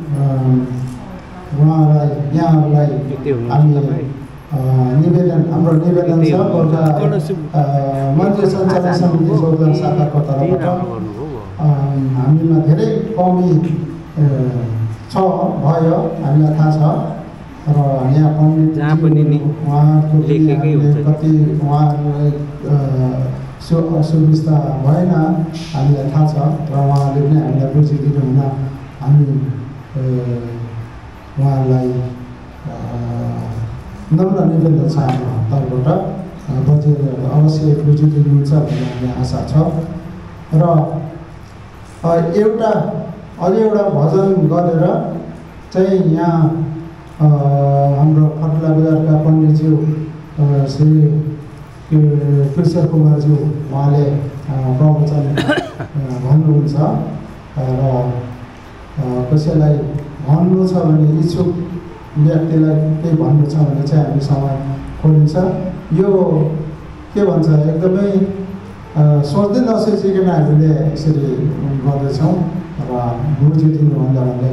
S5: उहाँलाई यहाँहरूलाई हामी निवेदन हाम्रो निवेदन छ गोर्खा मन्त्री सञ्चालन समिति चौधरी शाखाको तर्फबाट हामीमा धेरै कमी भयो हामीलाई थाहा छ र यहाँ पण्डित उहाँको कति उहाँहरूलाई सुविस्ता भएन हामीलाई थाहा छ र उहाँले पनि हामीलाई बुझिदिनु हुन हामी उहाँलाई नम्र निवेदन छ हाम्रो तर्फबाट बजेर अवश्य बुझिदिनुहुन्छ भन्ने हामीलाई आशा छ। र अझै एउटा भजन गरेर चाहिँ यहाँ हाम्रो खटला बजारका पण्डितज्यू श्री कृष्ण कुमारज्यू उहाँले प्रवचन भन्नुहुन्छ र कसैलाई भन्नु छ भने इच्छुक व्यक्तिलाई केही भन्नु छ भने चाहिँ हामी समय खोलिन्छ। यो के भन्छ एकदमै सोच्दै नसोचिकन हामीले यसरी गर्दैछौँ र बुझिदिनुभन्दा भन्ने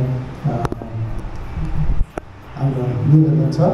S5: हाम्रो निवेदन छ।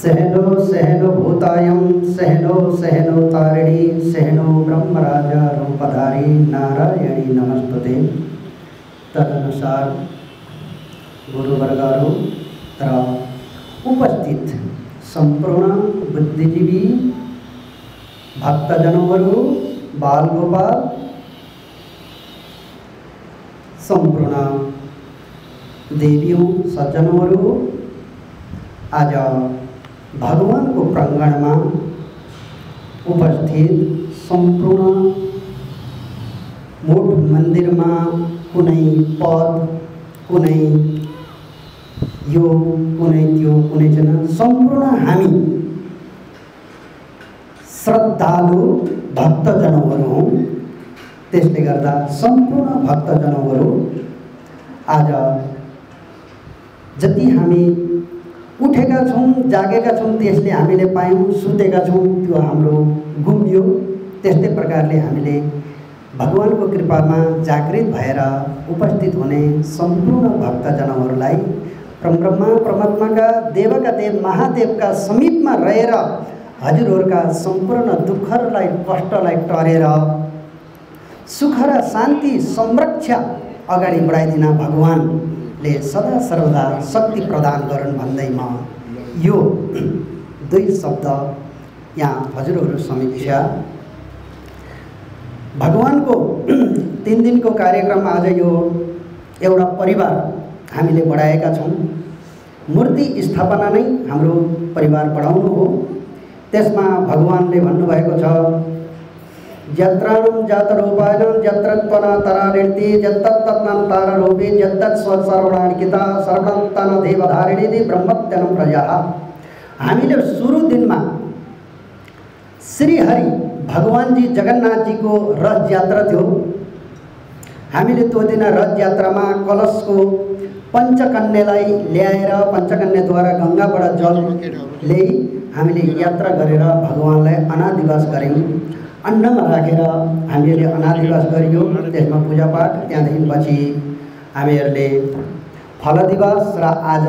S2: सहनो सहनो भूतायं सहनो सहनो तारिणी सहनो ब्रह्मराजा रूपधारी नारायणी नमस्तुते। तदनुसार गुरुवर्गहरू र उपस्थित सम्पूर्ण बुद्धिजीवी भक्तजनहरू बालगोपाल सम्पूर्ण देवियों सज्जनहरू आज भगवानको प्राङ्गणमा उपस्थित सम्पूर्ण मोठ मन्दिरमा कुनै पद कुनै यो कुनै त्यो कुनै छैन, सम्पूर्ण हामी श्रद्धालु भक्तजनहरू हौँ। त्यसले गर्दा सम्पूर्ण भक्तजनहरू आज जति हामी उठेका छौँ जागेका छौँ त्यसले हामीले पायौँ, सुतेका छौँ त्यो हाम्रो गुम्यो। त्यस्तै प्रकारले हामीले भगवानको कृपामा जागृत भएर उपस्थित हुने सम्पूर्ण भक्तजनहरूलाई परब्रह्मा परमात्माका देवका देव महादेवका समीपमा रहेर हजुरहरूका सम्पूर्ण दुःखहरूलाई कष्टलाई टरेर सुख र शान्ति संरक्षा अगाडि बढाइदिन भगवानले सदा सर्वदा शक्ति प्रदान गरून् भन्दै म यो दुई शब्द यहाँ हजुरहरू समीक्षा भगवानको 3 दिनको कार्यक्रम आज यो एउटा परिवार हामीले बढाएका छौँ। मूर्ति स्थापना नै हाम्रो परिवार बढाउनु हो। त्यसमा भगवानले भन्नुभएको छ यत्राणं जातरूपायणं यत्रत्वना तरारिणति यत्तत्तत्नं ताररूपे यत्तत् स्वसर्वणानिकिता सर्वतन देवधारिणी ब्रह्मत्यनं प्रजाः। हामीले सुरु दिनमा श्रीहरि भगवानजी जगन्नाथजीको रथ यात्रा थियो। हामीले त्यो दिन रथ यात्रामा कलशको पञ्चकन्यालाई ल्याएर पञ्चकन्याद्वारा गङ्गाबाट जल ल्याई हामीले यात्रा गरेर भगवानलाई अनादिवास गऱ्यौँ। अन्नमा राखेर हामीले अनादिवास गरियो। त्यसमा पूजापाठ, त्यहाँदेखि पछि हामीहरूले फलदिवस र आज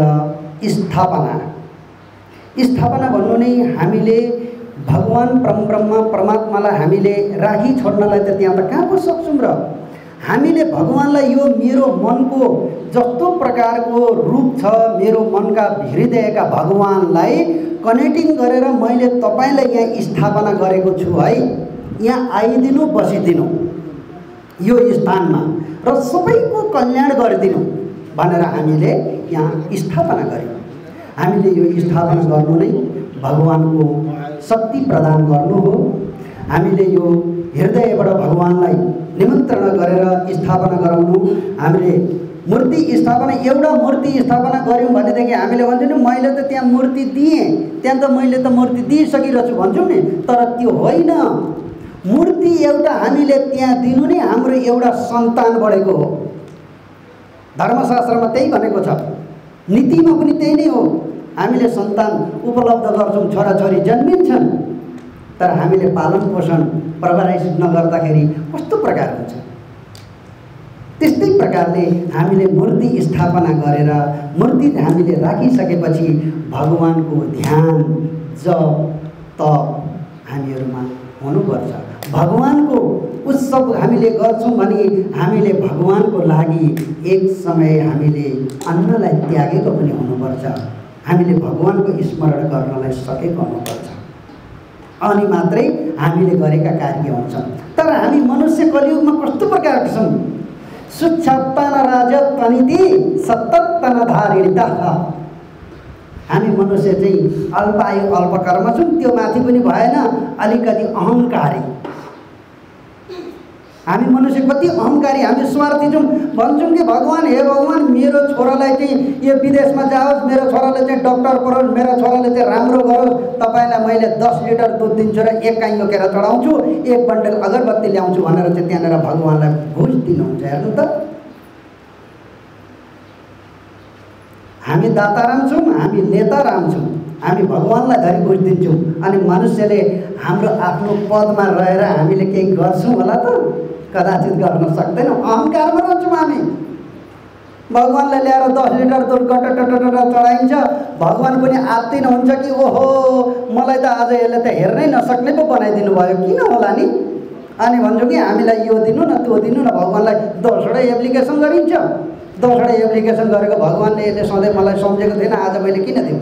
S2: स्थापना भन्नु नै हामीले भगवान परमब्रह्म परमात्मालाई हामीले राखी छोड्नलाई त त्यहाँ त कहाँ पो सक्छौँ र हामीले भगवानलाई यो मेरो मनको जस्तो प्रकारको रूप छ मेरो मनका हृदयका भगवानलाई कनेक्टिङ गरेर मैले तपाईँलाई यहाँ स्थापना गरेको छु है। यहाँ आइदिनु बसिदिनु यो स्थानमा र सबैको कल्याण गरिदिनु भनेर हामीले यहाँ स्थापना गर्यौँ। हामीले यो स्थापना गर्नु नै भगवानको शक्ति प्रदान गर्नु हो। हामीले यो हृदयबाट भगवानलाई निमन्त्रणा गरेर स्थापना गराउनु। हामीले मूर्ति स्थापना एउटा मूर्ति स्थापना गऱ्यौँ भनेदेखि हामीले भन्छौँ नि मैले त त्यहाँ मूर्ति दिएँ, त्यहाँ त मैले त मूर्ति दिइसकिरहेको छु भन्छौँ नि, तर त्यो होइन। मूर्ति एउटा हामीले त्यहाँ दिनु नै हाम्रो एउटा सन्तान बढेको हो। धर्मशास्त्रमा त्यही भनेको छ, नीतिमा पनि त्यही नै हो। हामीले सन्तान उपलब्ध गर्छौँ, छोराछोरी जन्मिन्छन्, तर हामीले पालन पोषण परवरिश नगर्दाखेरि कस्तो प्रकार हुन्छ। त्यस्तै प्रकारले हामीले मूर्ति स्थापना गरेर मूर्ति हामीले राखिसकेपछि भगवानको ध्यान जप तप हामीहरूमा हुनुपर्छ। भगवानको उत्सव हामीले गर्छौँ भने हामीले भगवानको लागि एक समय हामीले अन्नलाई त्यागेको पनि हुनुपर्छ। हामीले भगवानको स्मरण गर्नलाई सकेको हुनुपर्छ, अनि मात्रै हामीले गरेका कार्य हुन्छन्। तर हामी मनुष्य कलियुगमा कस्तो प्रकारका छौँ? सुच्छत्तन राजत्वनिति सत्तत्तनधारिणितः। हामी मनुष्य चाहिँ अल्पायु अल्पकर्म छौँ, त्यो माथि पनि भएन अलिकति अहङ्कारी। हामी मनुष्य कति अहङ्कारी, हामी स्वार्थी छौँ। भन्छौँ कि भगवान हे भगवान मेरो छोरालाई चाहिँ यो विदेशमा जाओस्, मेरो छोराले चाहिँ डक्टर पढोस्, मेरो छोराले चाहिँ राम्रो गरोस्, तपाईँलाई मैले 10 लिटर दुध दिन्छु र एक काई लोकेर चढाउँछु, एक बन्डल अगरबत्ती ल्याउँछु भनेर चाहिँ त्यहाँनिर भगवानलाई घुस दिनुहुन्छ। हेर्नु त, हामी दाताराम छौँ, हामी नेताराम छौँ, हामी भगवानलाई धरि घुस दिन्छौँ। अनि मनुष्यले हाम्रो आफ्नो पदमा रहेर हामीले केही गर्छौँ होला त? कदाचित गर्न सक्दैनौँ। अहङ्कारमा रहन्छौँ हामी। भगवानलाई ल्याएर 10 लिटर दुध गटटटट चढाइन्छ। भगवान पनि आत्तिन हुन्छ कि ओहो मलाई त आज यसले त हेर्नै नसक्ने पो बनाइदिनु भयो, किन होला नि? अनि भन्छु कि हामीलाई यो दिनु न त्यो दिनु न। भगवानलाई 10वटा एप्लिकेसन गरिन्छ। 10वटा एप्लिकेसन गरेको भगवानले यसले सधैँ मलाई सम्झेको थिएन, आज मैले किन दिउँ?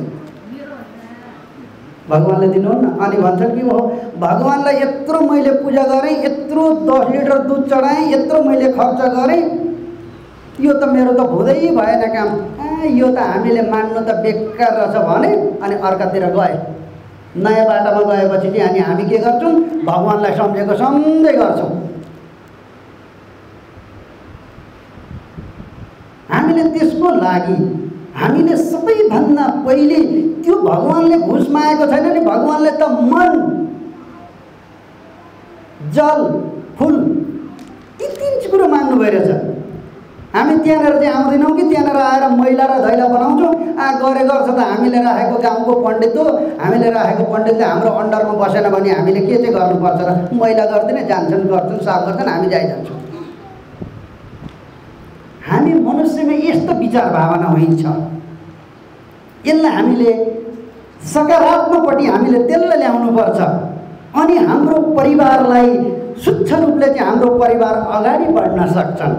S2: भगवानले दिनुहुन्न। अनि भन्छन् कि ओहो भगवानलाई यत्रो मैले पूजा गरेँ, यत्रो 10 लिटर दुध चढाएँ, यत्रो मैले खर्च गरेँ, यो त मेरो त हुँदै भएन काम। यो त हामीले मान्नु त बेकार रहेछ भने अनि अर्कातिर गए। नयाँ बाटोमा गएपछि चाहिँ अनि हामी के गर्छौँ? भगवानलाई सम्झेको सम्झै गर्छौँ। हामीले त्यसको लागि हामीले सबैभन्दा पहिले त्यो भगवानले घुस मागेको छैन नि। भगवानले त मन, जल, फुल यी 3 कुरो माग्नु भइरहेछ। हामी त्यहाँनिर चाहिँ आउँदैनौँ कि त्यहाँनिर आएर मैला र धैला बनाउँछौँ। गरे गर्छ त हामीले राखेको गाउँको पण्डित हो, हामीले राखेको पण्डितले हाम्रो अन्डरमा बसेन भने हामीले के चाहिँ गर्नुपर्छ र? मैला गर्दैन, जान्छन् गर्छन् साफ गर्छन्, हामी जान्छौँ। हामी मनुष्यमा यस्तो विचार भावना हुन्छ। यसलाई हामीले सकारात्मकपट्टि हामीले त्यसलाई ल्याउनुपर्छ। अनि हाम्रो परिवारलाई शुद्ध रूपले चाहिँ हाम्रो परिवार अगाडि बढ्न सक्छन्।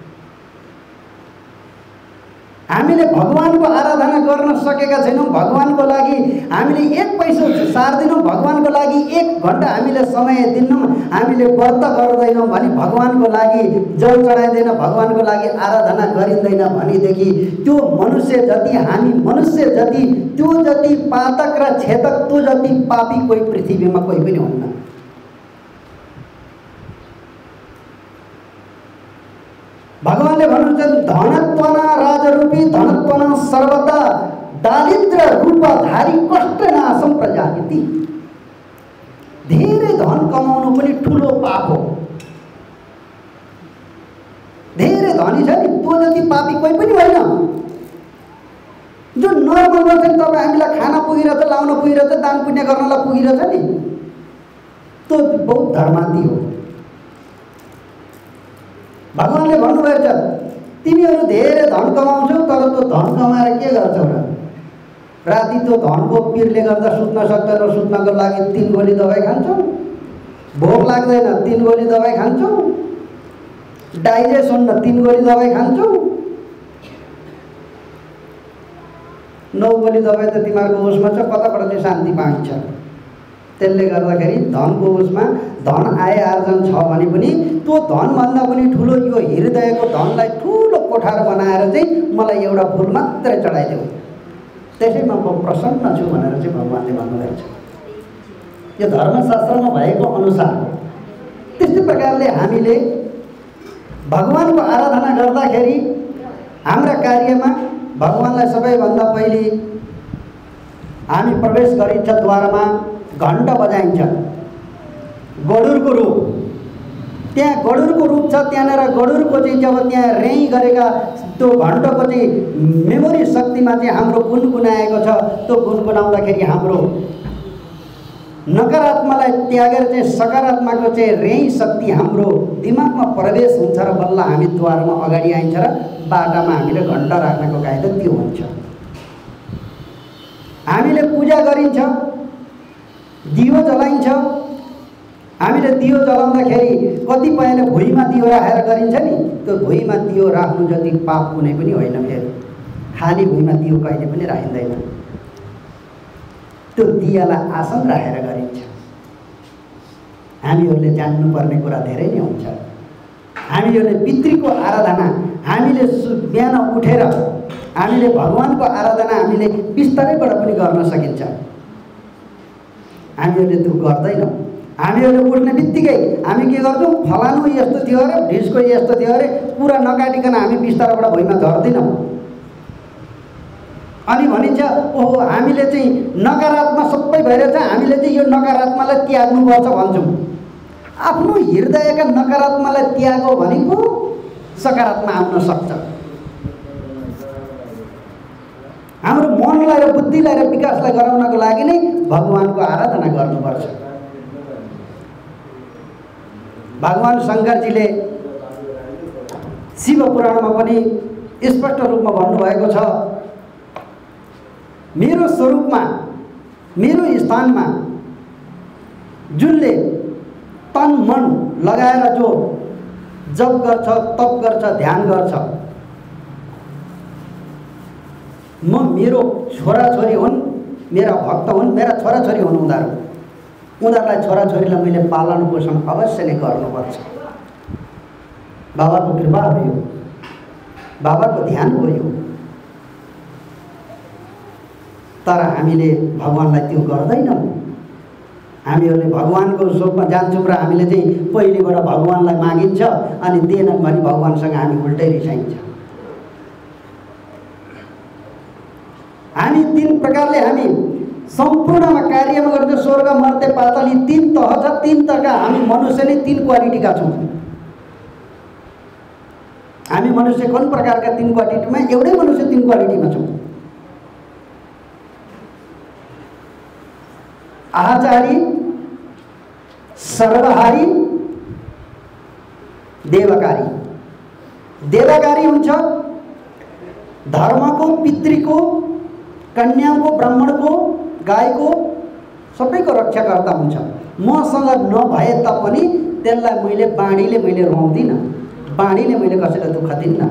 S2: हामीले भगवानको आराधना गर्न सकेका छैनौँ। भगवानको लागि हामीले 1 पैसा सार्दैनौँ, भगवानको लागि 1 घन्टा हामीले समय दिन्नौँ, हामीले व्रत गर्दैनौँ भने, भगवानको लागि जल चढाइँदैन, भगवानको लागि आराधना गरिँदैन भनेदेखि त्यो मनुष्य जति, हामी मनुष्य जति, त्यो जति पातक र छेतक, त्यो जति पापी कोही पृथ्वीमा कोही पनि हुन्न। भगवानले भन्नुहुन्छ धनत्वना राजरूपी धनत्वना सर्वदा दारिद्र्य रूपधारी कष्टनाशम प्रजाति। धेरै धन कमाउनु पनि ठुलो पाप हो। धेरै धनी छ नि त्यो जति पापी कोही पनि होइन। जो नर्मलमा चाहिँ तपाईँ हामीलाई खाना पुगिरहेछ, लाउन पुगिरहेछ, दान पुण्य गर्नलाई पुगिरहेछ नि, त्यो बहुत धर्मार्थी हो। भगवानले भन्नुभएको छ तिमीहरू धेरै धन कमाउँछौ, तर त्यो धन कमाएर के गर्छौ र? राति त्यो धनको पिरले गर्दा सुत्न सक्दैनौ, सुत्नको लागि 3 गोली दबाई खान्छौ। भोक लाग्दैन 3 गोली दबाई खान्छौ। डाइजेस्ट हुन्न 3 गोली दबाई खान्छौ। 9 गोली दबाई त तिमीहरूको उसमा छ, कताबाट चाहिँ शान्ति पाइन्छ? त्यसले गर्दाखेरि धनको उसमा धन आय आर्जन छ भने पनि त्यो धनभन्दा पनि ठुलो यो हृदयको धनलाई ठुलो कोठार बनाएर चाहिँ मलाई एउटा फुल मात्रै चढाइदेऊ, त्यसैमा म प्रसन्न छु भनेर चाहिँ भगवानले भन्नुभएको छ। यो धर्मशास्त्रमा भएको अनुसार त्यस्तै प्रकारले हामीले भगवानको आराधना गर्दाखेरि हाम्रा कार्यमा भगवानलाई सबैभन्दा पहिले हामी प्रवेश गरिन्छ द्वारमा, घण्टा बजाइन्छ। गडुरको रूप, त्यहाँ गडुरको रूप छ। त्यहाँनिर गडुरको चाहिँ जब त्यहाँ रेई गरेका त्यो घण्टको चाहिँ मेमोरी शक्तिमा चाहिँ हाम्रो गुनगुनाएको छ। त्यो गुनगुनाउँदाखेरि हाम्रो नकारात्मकलाई त्यागेर चाहिँ सकारात्मकको चाहिँ रेई शक्ति हाम्रो दिमागमा प्रवेश हुन्छ र बल्ल हामी द्वारमा अगाडि आइन्छ र बाटामा हामीले घण्टा राख्नको कायदा त्यो हुन्छ। हामीले पूजा गरिन्छ, दियो जलाइन्छ। हामीले दियो जलाउँदाखेरि कतिपयले भुइँमा दियो राखेर गरिन्छ नि, त्यो भुइँमा दियो राख्नु जति पाप कुनै पनि होइन। फेरि खाली भुइँमा दियो कहिले पनि राखिँदैन, त्यो दियालाई आसन राखेर गरिन्छ। हामीहरूले जान्नुपर्ने कुरा धेरै नै हुन्छ। हामीहरूले पितृको आराधना हामीले बिहान उठेर हामीले भगवानको आराधना हामीले बिस्तारैबाट पनि गर्न सकिन्छ। हामीहरूले त्यो गर्दैनौँ। हामीहरूले उठ्ने बित्तिकै हामी के गर्छौँ? फलानु यस्तो थियो अरे, ढिस्को यस्तो थियो अरे, पुरा नकाटिकन हामी बिस्तारबाट भुइँमा झर्दैनौँ। अनि भनिन्छ ओहो हामीले चाहिँ नकारात्मक सबै भइरहेछ, हामीले चाहिँ यो नकारात्मकलाई त्याग्नुपर्छ भन्छौँ। आफ्नो हृदयका नकारात्मकलाई त्यागो भनेको सकारात्मक आउन सक्छ। हाम्रो मनलाई र बुद्धिलाई र विकासलाई गराउनको लागि नै भगवानको आराधना गर्नुपर्छ। भगवान शङ्करजीले शिव पुराणमा पनि स्पष्ट रूपमा भन्नुभएको छ, मेरो स्वरूपमा मेरो स्थानमा जुनले तन मन लगाएर जो जप गर्छ, तप गर्छ, ध्यान गर्छ, म मेरो छोराछोरी हुन्, मेरा भक्त हुन्, मेरा छोराछोरी हुन् उनीहरूलाई छोराछोरीलाई मैले पालन पोषण अवश्य नै गर्नुपर्छ। बाबाको कृपा हो यो, बाबाको ध्यान हो यो। तर हामीले भगवानलाई त्यो गर्दैनौँ। हामीहरूले भगवानको स्वरूपमा जान्छौँ र हामीले चाहिँ पहिलेबाट भगवानलाई मागिन्छ अनि दिएनन् भने भगवानसँग हामी उल्टै रिसाइन्छ। हामी तीन प्रकारले हामी सम्पूर्णमा कार्यमा गर्छ। स्वर्ग मर्त्य पाताल यी तीन तह छ। तीन तहका हामी मनुष्य नै तीन क्वालिटीका छौँ। हामी मनुष्य कुन प्रकारका तीन क्वालिटीमा, एउटै मनुष्य तीन क्वालिटीमा छौँ। आचारी, सर्वहारी, देवकारी। देवकारी हुन्छ धर्मको, पितृको, कन्याको, ब्राह्मणको, गाईको सबैको रक्षाकर्ता हुन्छ। मसँग नभए तापनि त्यसलाई मैले बाँडीले रुवाउँदिनँ, बाँडीले मैले कसैलाई दुःख दिन्न।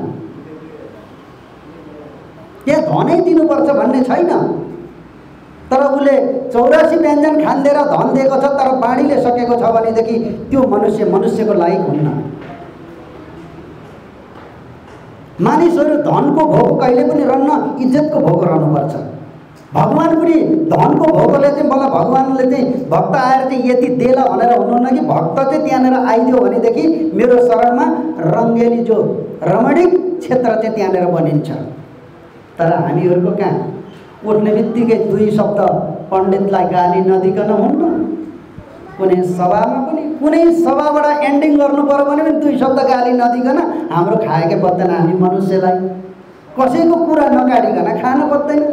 S2: त्यहाँ धनै दिनुपर्छ भन्ने छैन। तर उसले 84 व्यञ्जन खान्देर धन दिएको छ, तर बाँडीले सकेको छ भनेदेखि त्यो मनुष्यको लायक हुन्न। मानिसहरू धनको भोग कहिले पनि रहन्न, इज्जतको भोग रहनुपर्छ। भगवान पनि धनको भोगले चाहिँ मलाई भगवानले चाहिँ भक्त आएर चाहिँ यति देला भनेर हुनुहुन्न कि भक्त चाहिँ त्यहाँनिर आइदियो भनेदेखि मेरो शरणमा रङ्गेली जो रमणीक क्षेत्र चाहिँ त्यहाँनिर बनिन्छ। तर हामीहरूको कहाँ उठ्ने बित्तिकै दुई शब्द पण्डितलाई गाली नदिकन हुन्न। कुनै सभामा पनि कुनै सभाबाट एन्डिङ गर्नु पर्यो भने पनि दुई शब्द गाली नदिकन हाम्रो खाएकै बत्दैन। हामी मनुष्यलाई कसैको कुरा नकाटिकन खान बत्दैन।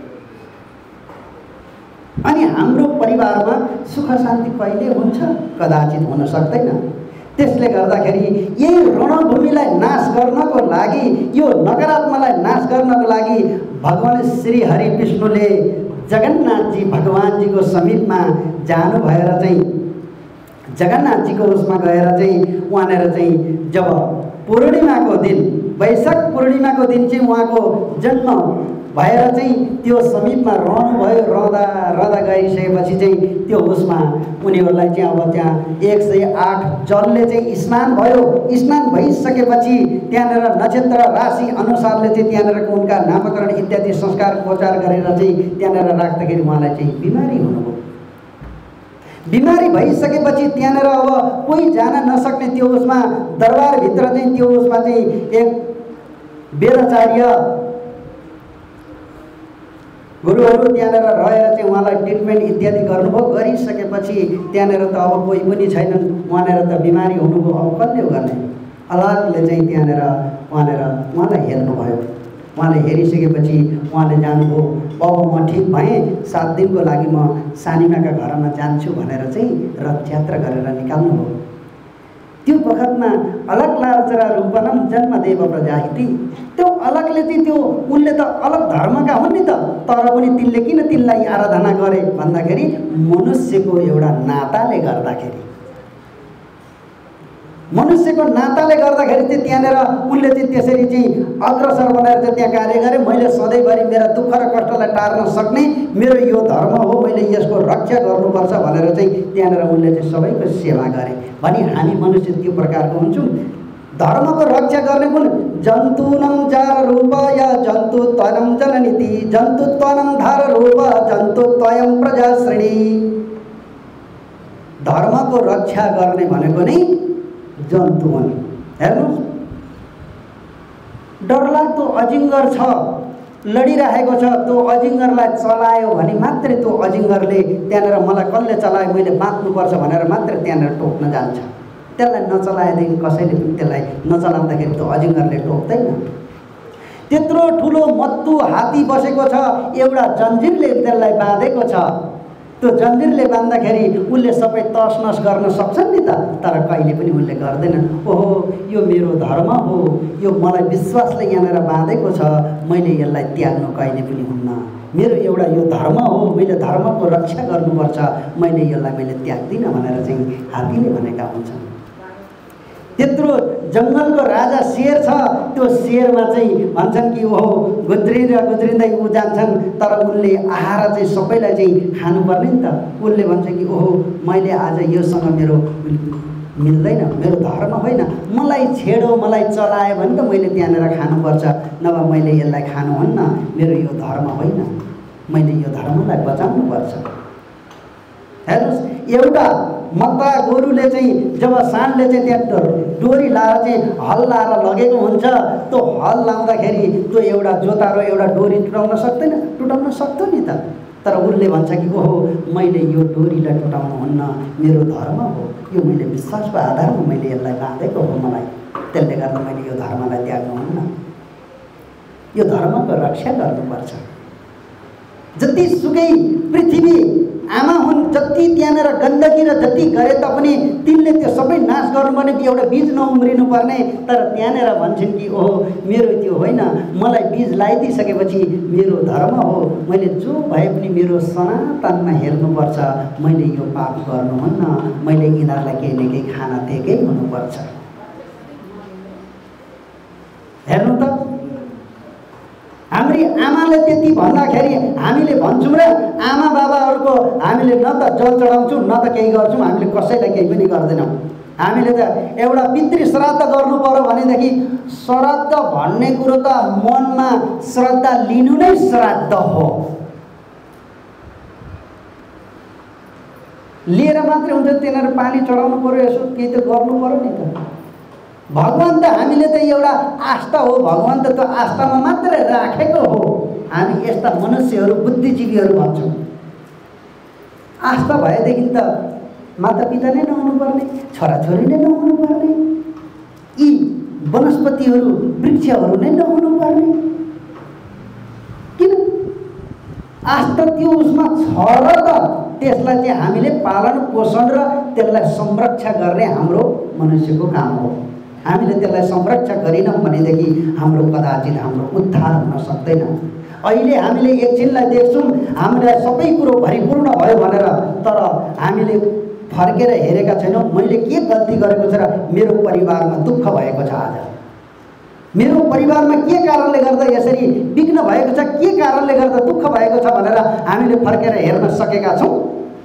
S2: अनि हाम्रो परिवारमा सुख शान्ति कहिले हुन्छ? कदाचित हुन सक्दैन। त्यसले गर्दाखेरि यही रणभूमिलाई नाश गर्नको लागि, यो नकारात्मकलाई नाश गर्नको लागि भगवान श्री हरि विष्णुले जगन्नाथजी भगवानजीको समीपमा जानु भएर चाहिँ जगन्नाथजीको उसमा गएर चाहिँ वहाँनिर चाहिँ जब पूर्णिमाको दिन, वैशाख पूर्णिमाको दिन चाहिँ उहाँको जन्म भएर चाहिँ त्यो समीपमा रहनुभयो। रहँदा गइसकेपछि चाहिँ त्यो उसमा उनीहरूलाई चाहिँ अब त्यहाँ 108 जलले चाहिँ स्नान भयो। स्नान भइसकेपछि त्यहाँनिर नक्षत्र राशि अनुसारले चाहिँ त्यहाँनिरको उनका नामकरण इत्यादि संस्कार उपचार गरेर चाहिँ त्यहाँनिर राख्दाखेरि उहाँलाई चाहिँ बिमारी हुनुभयो। बिमारी भइसकेपछि त्यहाँनिर अब कोही जान नसक्ने त्यो उसमा दरबारभित्र चाहिँ त्यो उसमा चाहिँ एक वेदाचार्य गुरुहरू त्यहाँनिर रहेर चाहिँ उहाँलाई ट्रिटमेन्ट इत्यादि गर्नुभयो। गरिसकेपछि त्यहाँनिर त अब कोही पनि छैनन्, उहाँनिर त बिमारी हुनुभयो। अब कसले गर्ने? अल्लाहले चाहिँ त्यहाँनिर उहाँलाई हेर्नुभयो। उहाँले हेरिसकेपछि उहाँले जानुभयो। अब म ठिक भएँ, 7 दिनको लागि म सानीमाका घरमा जान्छु भनेर चाहिँ रथ यात्रा गरेर निकाल्नुभयो। त्यो बखतमा अलग लार्चरा रूपनम जन्मदेव प्रजाहिति, त्यो अलगले चाहिँ त्यो उनले त अलग धर्मका हुन् नि त, तर पनि तिनले किन तिनलाई आराधना गरे भन्दाखेरि मनुष्यको एउटा नाताले गर्दाखेरि चाहिँ त्यहाँनिर उनले चाहिँ त्यसरी चाहिँ अग्रसर बनाएर चाहिँ त्यहाँ कार्य गरे। मैले सधैँभरि मेरा दुःख र कष्टलाई टार्न सक्ने मेरो यो धर्म हो, मैले यसको रक्षा गर्नुपर्छ भनेर चाहिँ त्यहाँनिर उनले चाहिँ सबैको सेवा गरे। भने हामी मनुष्य त्यो प्रकारको हुन्छौँ। धर्मको रक्षा गर्ने कुन जन्तूनम जार रूप या जन्तुत्वनम जननीति जन्तुत्वनम धार रूप जन्तुत्वयम प्रजाश्रेणी। धर्मको रक्षा गर्ने भनेको नै जन्तु हुन्। हेर्नुहोस्, डरलाग्दो अजिङ्गर छ, लडिरहेको छ, त्यो अजिङ्गरलाई चलायो भने मात्रै त्यो अजिङ्गरले त्यहाँनिर मलाई कसले चलायो, मैले बाँच्नुपर्छ भनेर मात्रै त्यहाँनिर टोक्न जान्छ। त्यसलाई नचलाएदेखि कसैले पनि त्यसलाई नचलाउँदाखेरि त्यो अजिङ्गरले टोक्दैन। त्यत्रो ठुलो मत्तु हात्ती बसेको छ, एउटा जन्जिरले त्यसलाई बाँधेको छ। त्यो जन्जिरले बाँध्दाखेरि उसले सबै तसनस गर्न सक्छन् नि त, तर कहिले पनि उसले गर्दैनन्। ओहो यो मेरो धर्म हो, यो मलाई विश्वासले यहाँनिर बाँधेको छ, मैले यसलाई त्याग्नु कहिले पनि हुन्न। मेरो एउटा यो धर्म हो, मैले धर्मको रक्षा गर्नुपर्छ, मैले यसलाई त्याग्दिनँ भनेर चाहिँ हात्तीले भनेका हुन्छन्। त्यत्रो जङ्गलको राजा शेर छ, त्यो शेरमा चाहिँ भन्छन् कि ओहो गुज्रिँदै ऊ जान्छन्, तर उनले आहार चाहिँ सबैलाई चाहिँ खानुपर्ने नि त। उसले भन्छ कि ओहो मैले आज योसँग मेरो मिल्दैन, मेरो धर्म होइन, मलाई छेडो मलाई चलायो भने त मैले त्यहाँनिर खानुपर्छ, नभए मैले यसलाई खानुहुन्न, मेरो यो धर्म होइन, मैले यो धर्मलाई बचाउनुपर्छ। हेर्नुहोस्, एउटा मत्ता गोरुले चाहिँ जब साँडले चाहिँ त्यहाँ डोरी लाएर चाहिँ हल लाएर लगेको हुन्छ, त्यो हल लाउँदाखेरि त्यो एउटा जोतारो एउटा डोरी टुटाउन सक्दैन, टुटाउन सक्थ्यो नि त। तर उसले भन्छ कि ओहो मैले यो डोरीलाई टुटाउनुहुन्न, मेरो धर्म हो, यो मैले विश्वासको आधारमा मैले यसलाई बाँधेको हो मलाई, त्यसले गर्दा मैले यो धर्मलाई त्याग्नुहुन्न, यो धर्मको रक्षा गर्नुपर्छ। जतिसुकै पृथ्वी आमा हुन्, जति त्यहाँनिर गन्दगी र जति गरे तापनि तिनले त्यो सबै नाश गर्नुपर्ने, एउटा बीज नउम्रिनु पर्ने, तर त्यहाँनिर भन्छन् कि ओहो मेरो त्यो होइन, मलाई बीज लगाइदिइसकेपछि मेरो धर्म हो, मैले जो भए पनि मेरो सनातनमा हेर्नुपर्छ, मैले यो पाप गर्नुहुन्न, मैले यिनीहरूलाई केही न केही खाना दिएकै हुनुपर्छ। हेर्नु त, हाम्री आमाले त्यति भन्दाखेरि हामीले भन्छौँ र आमा बाबाहरूको हामीले न त जल चढाउँछौँ न त केही गर्छौँ, हामीले कसैलाई केही पनि गर्दैनौँ। हामीले त एउटा पितृ श्राद्ध गर्नु पर्यो भनेदेखि श्राद्ध भन्ने कुरो त मनमा श्रद्धा लिनु नै श्राद्ध हो, लिएर मात्रै हुन्छ, त्यहाँनिर पानी चढाउनु पर्यो, यसो केही त गर्नु पर्यो नि त। भगवान त हामीले त एउटा आस्था हो, भगवान त त्यो आस्थामा मात्रै राखेको हो। हामी यस्ता मनुष्यहरू बुद्धिजीवीहरू भन्छौँ। आस्था भएदेखि त मातापिता नै नहुनुपर्ने, छोराछोरी नै नहुनुपर्ने, यी वनस्पतिहरू वृक्षहरू नै नहुनुपर्ने, किन आस्था त्यो उसमा छ र त त्यसलाई चाहिँ हामीले पालन पोषण र त्यसलाई संरक्षण गर्ने हाम्रो मनुष्यको काम हो। हामीले त्यसलाई संरक्षण गरेनौँ भनेदेखि हाम्रो कदाचित हाम्रो उद्धार हुन सक्दैन। अहिले हामीले एकछिनलाई देख्छौँ हामीलाई सबै कुरो भरिपूर्ण भयो भनेर, तर हामीले फर्केर हेरेका छैनौँ मैले के गल्ती गरेको छ र मेरो परिवारमा दुःख भएको छ, आज मेरो परिवारमा के कारणले गर्दा यसरी विघ्न भएको छ, के कारणले गर्दा दुःख भएको छ भनेर हामीले फर्केर हेर्न सकेका छौँ।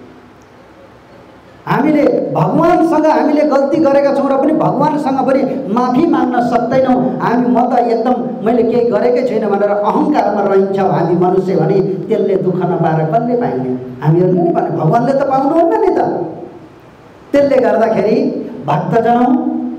S2: हामीले भगवानसँग हामीले गल्ती गरेका छौँ र पनि भगवानसँग पनि माफी माग्न सक्दैनौँ। हामी म त एकदम मैले केही गरेकै छैन भनेर अहङ्कारमा रहन्छौँ हामी मनुष्य भने, त्यसले दुःख नपाएर कसले पाइने? हामीहरूले नि भने भगवानले त पाउनुहुन्न नि त। त्यसले गर्दाखेरि भक्तजनौँ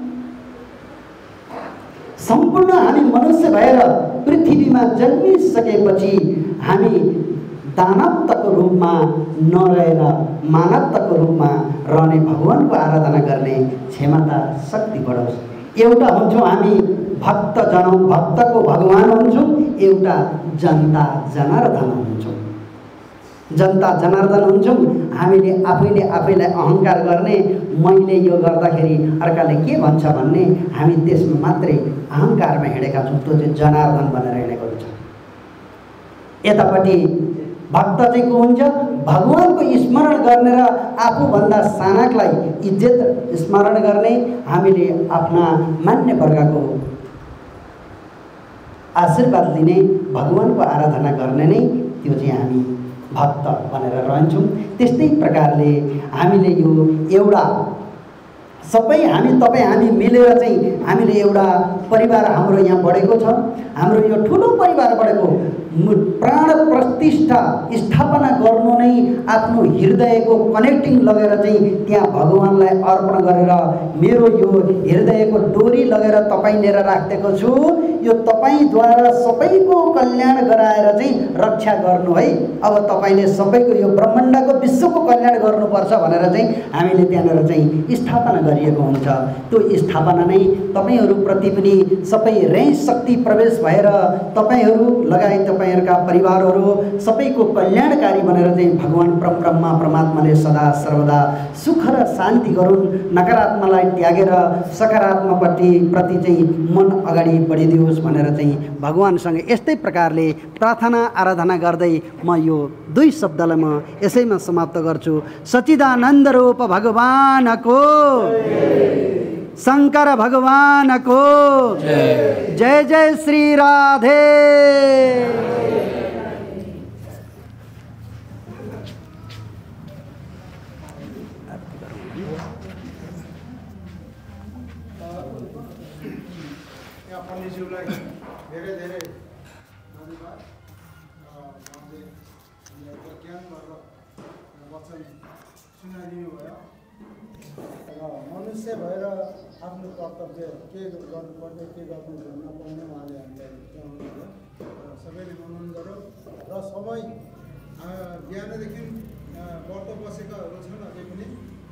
S2: सम्पूर्ण हामी मनुष्य भएर पृथ्वीमा जन्मिसकेपछि हामी दानवताको रूपमा नरहेर मानवताको रूपमा रहने, भगवानको आराधना गर्ने क्षमता शक्ति बढोस्। एउटा हुन्छौँ हामी भक्तजनौँ, भक्तको भगवान हुन्छौँ, एउटा जनता जनार्दन हुन्छौँ। जनता जनार्दन हुन्छौँ हामीले आफैले आफैलाई अहङ्कार गर्ने, मैले यो गर्दाखेरि अर्काले के भन्छ भन्ने, हामी त्यसमा मात्रै अहङ्कारमा हिँडेका छौँ। त्यो चाहिँ जनार्दन भनेर हिँडेको हुन्छ। यतापट्टि भक्त चाहिँ को हुन्छ? भगवानको स्मरण गर्ने र आफूभन्दा सानालाई इज्जत स्मरण गर्ने, हामीले आफ्ना मान्य वर्गको आशीर्वाद लिने, भगवानको आराधना गर्ने नै त्यो चाहिँ हामी भक्त भनेर रहन्छौँ। त्यस्तै प्रकारले हामीले यो एउटा सबै हामी तपाईँ हामी मिलेर चाहिँ हामीले एउटा परिवार हाम्रो यहाँ बढेको छ। हाम्रो यो ठुलो परिवार बढेको प्राण प्रतिष्ठा स्थापना गर्नु नै आफ्नो हृदयको कनेक्टिङ लगेर चाहिँ त्यहाँ भगवानलाई अर्पण गरेर मेरो यो हृदयको डोरी लगेर तपाईँ लिएर राखिदिएको छु। यो तपाईँद्वारा सबैको कल्याण गराएर चाहिँ रक्षा गर्नु है। अब तपाईँले सबैको यो ब्रह्माण्डको विश्वको कल्याण गर्नुपर्छ भनेर चाहिँ हामीले त्यहाँनिर चाहिँ स्थापना गरिएको हुन्छ। त्यो स्थापना नै तपाईँहरूप्रति पनि सबै रेन्ज शक्ति प्रवेश भएर तपाईँहरू लगायत तपाईँहरूका परिवारहरू सबैको कल्याणकारी बनेर चाहिँ भगवान् परब्रह्मा परमात्माले सदा सर्वदा सुख र शान्ति गरून्, नकारात्मकलाई त्यागेर सकारात्मकपट्टि चाहिँ मन अगाडि बढिदियोस् भनेर चाहिँ भगवान्सँग यस्तै प्रकारले प्रार्थना आराधना गर्दै म यो 2 शब्दलाई म यसैमा समाप्त गर्छु। सच्चिदानन्द रूप भगवानको शंकर भगवानको जय जय श्री राधे।
S5: पण्डितज्यूलाई धेरै धेरै धन्यवाद। उहाँले ज्ञान गरेर वचन सुनाइदिनु भयो र मनुष्य भएर आफ्नो कर्तव्य के गर्नुपर्ने के गर्नु नपाउने उहाँले हामीलाई बताउनुभयो। सबैले मनन गरौँ र समय बिहानदेखि व्रत बसेकाहरू छन्, अझै पनि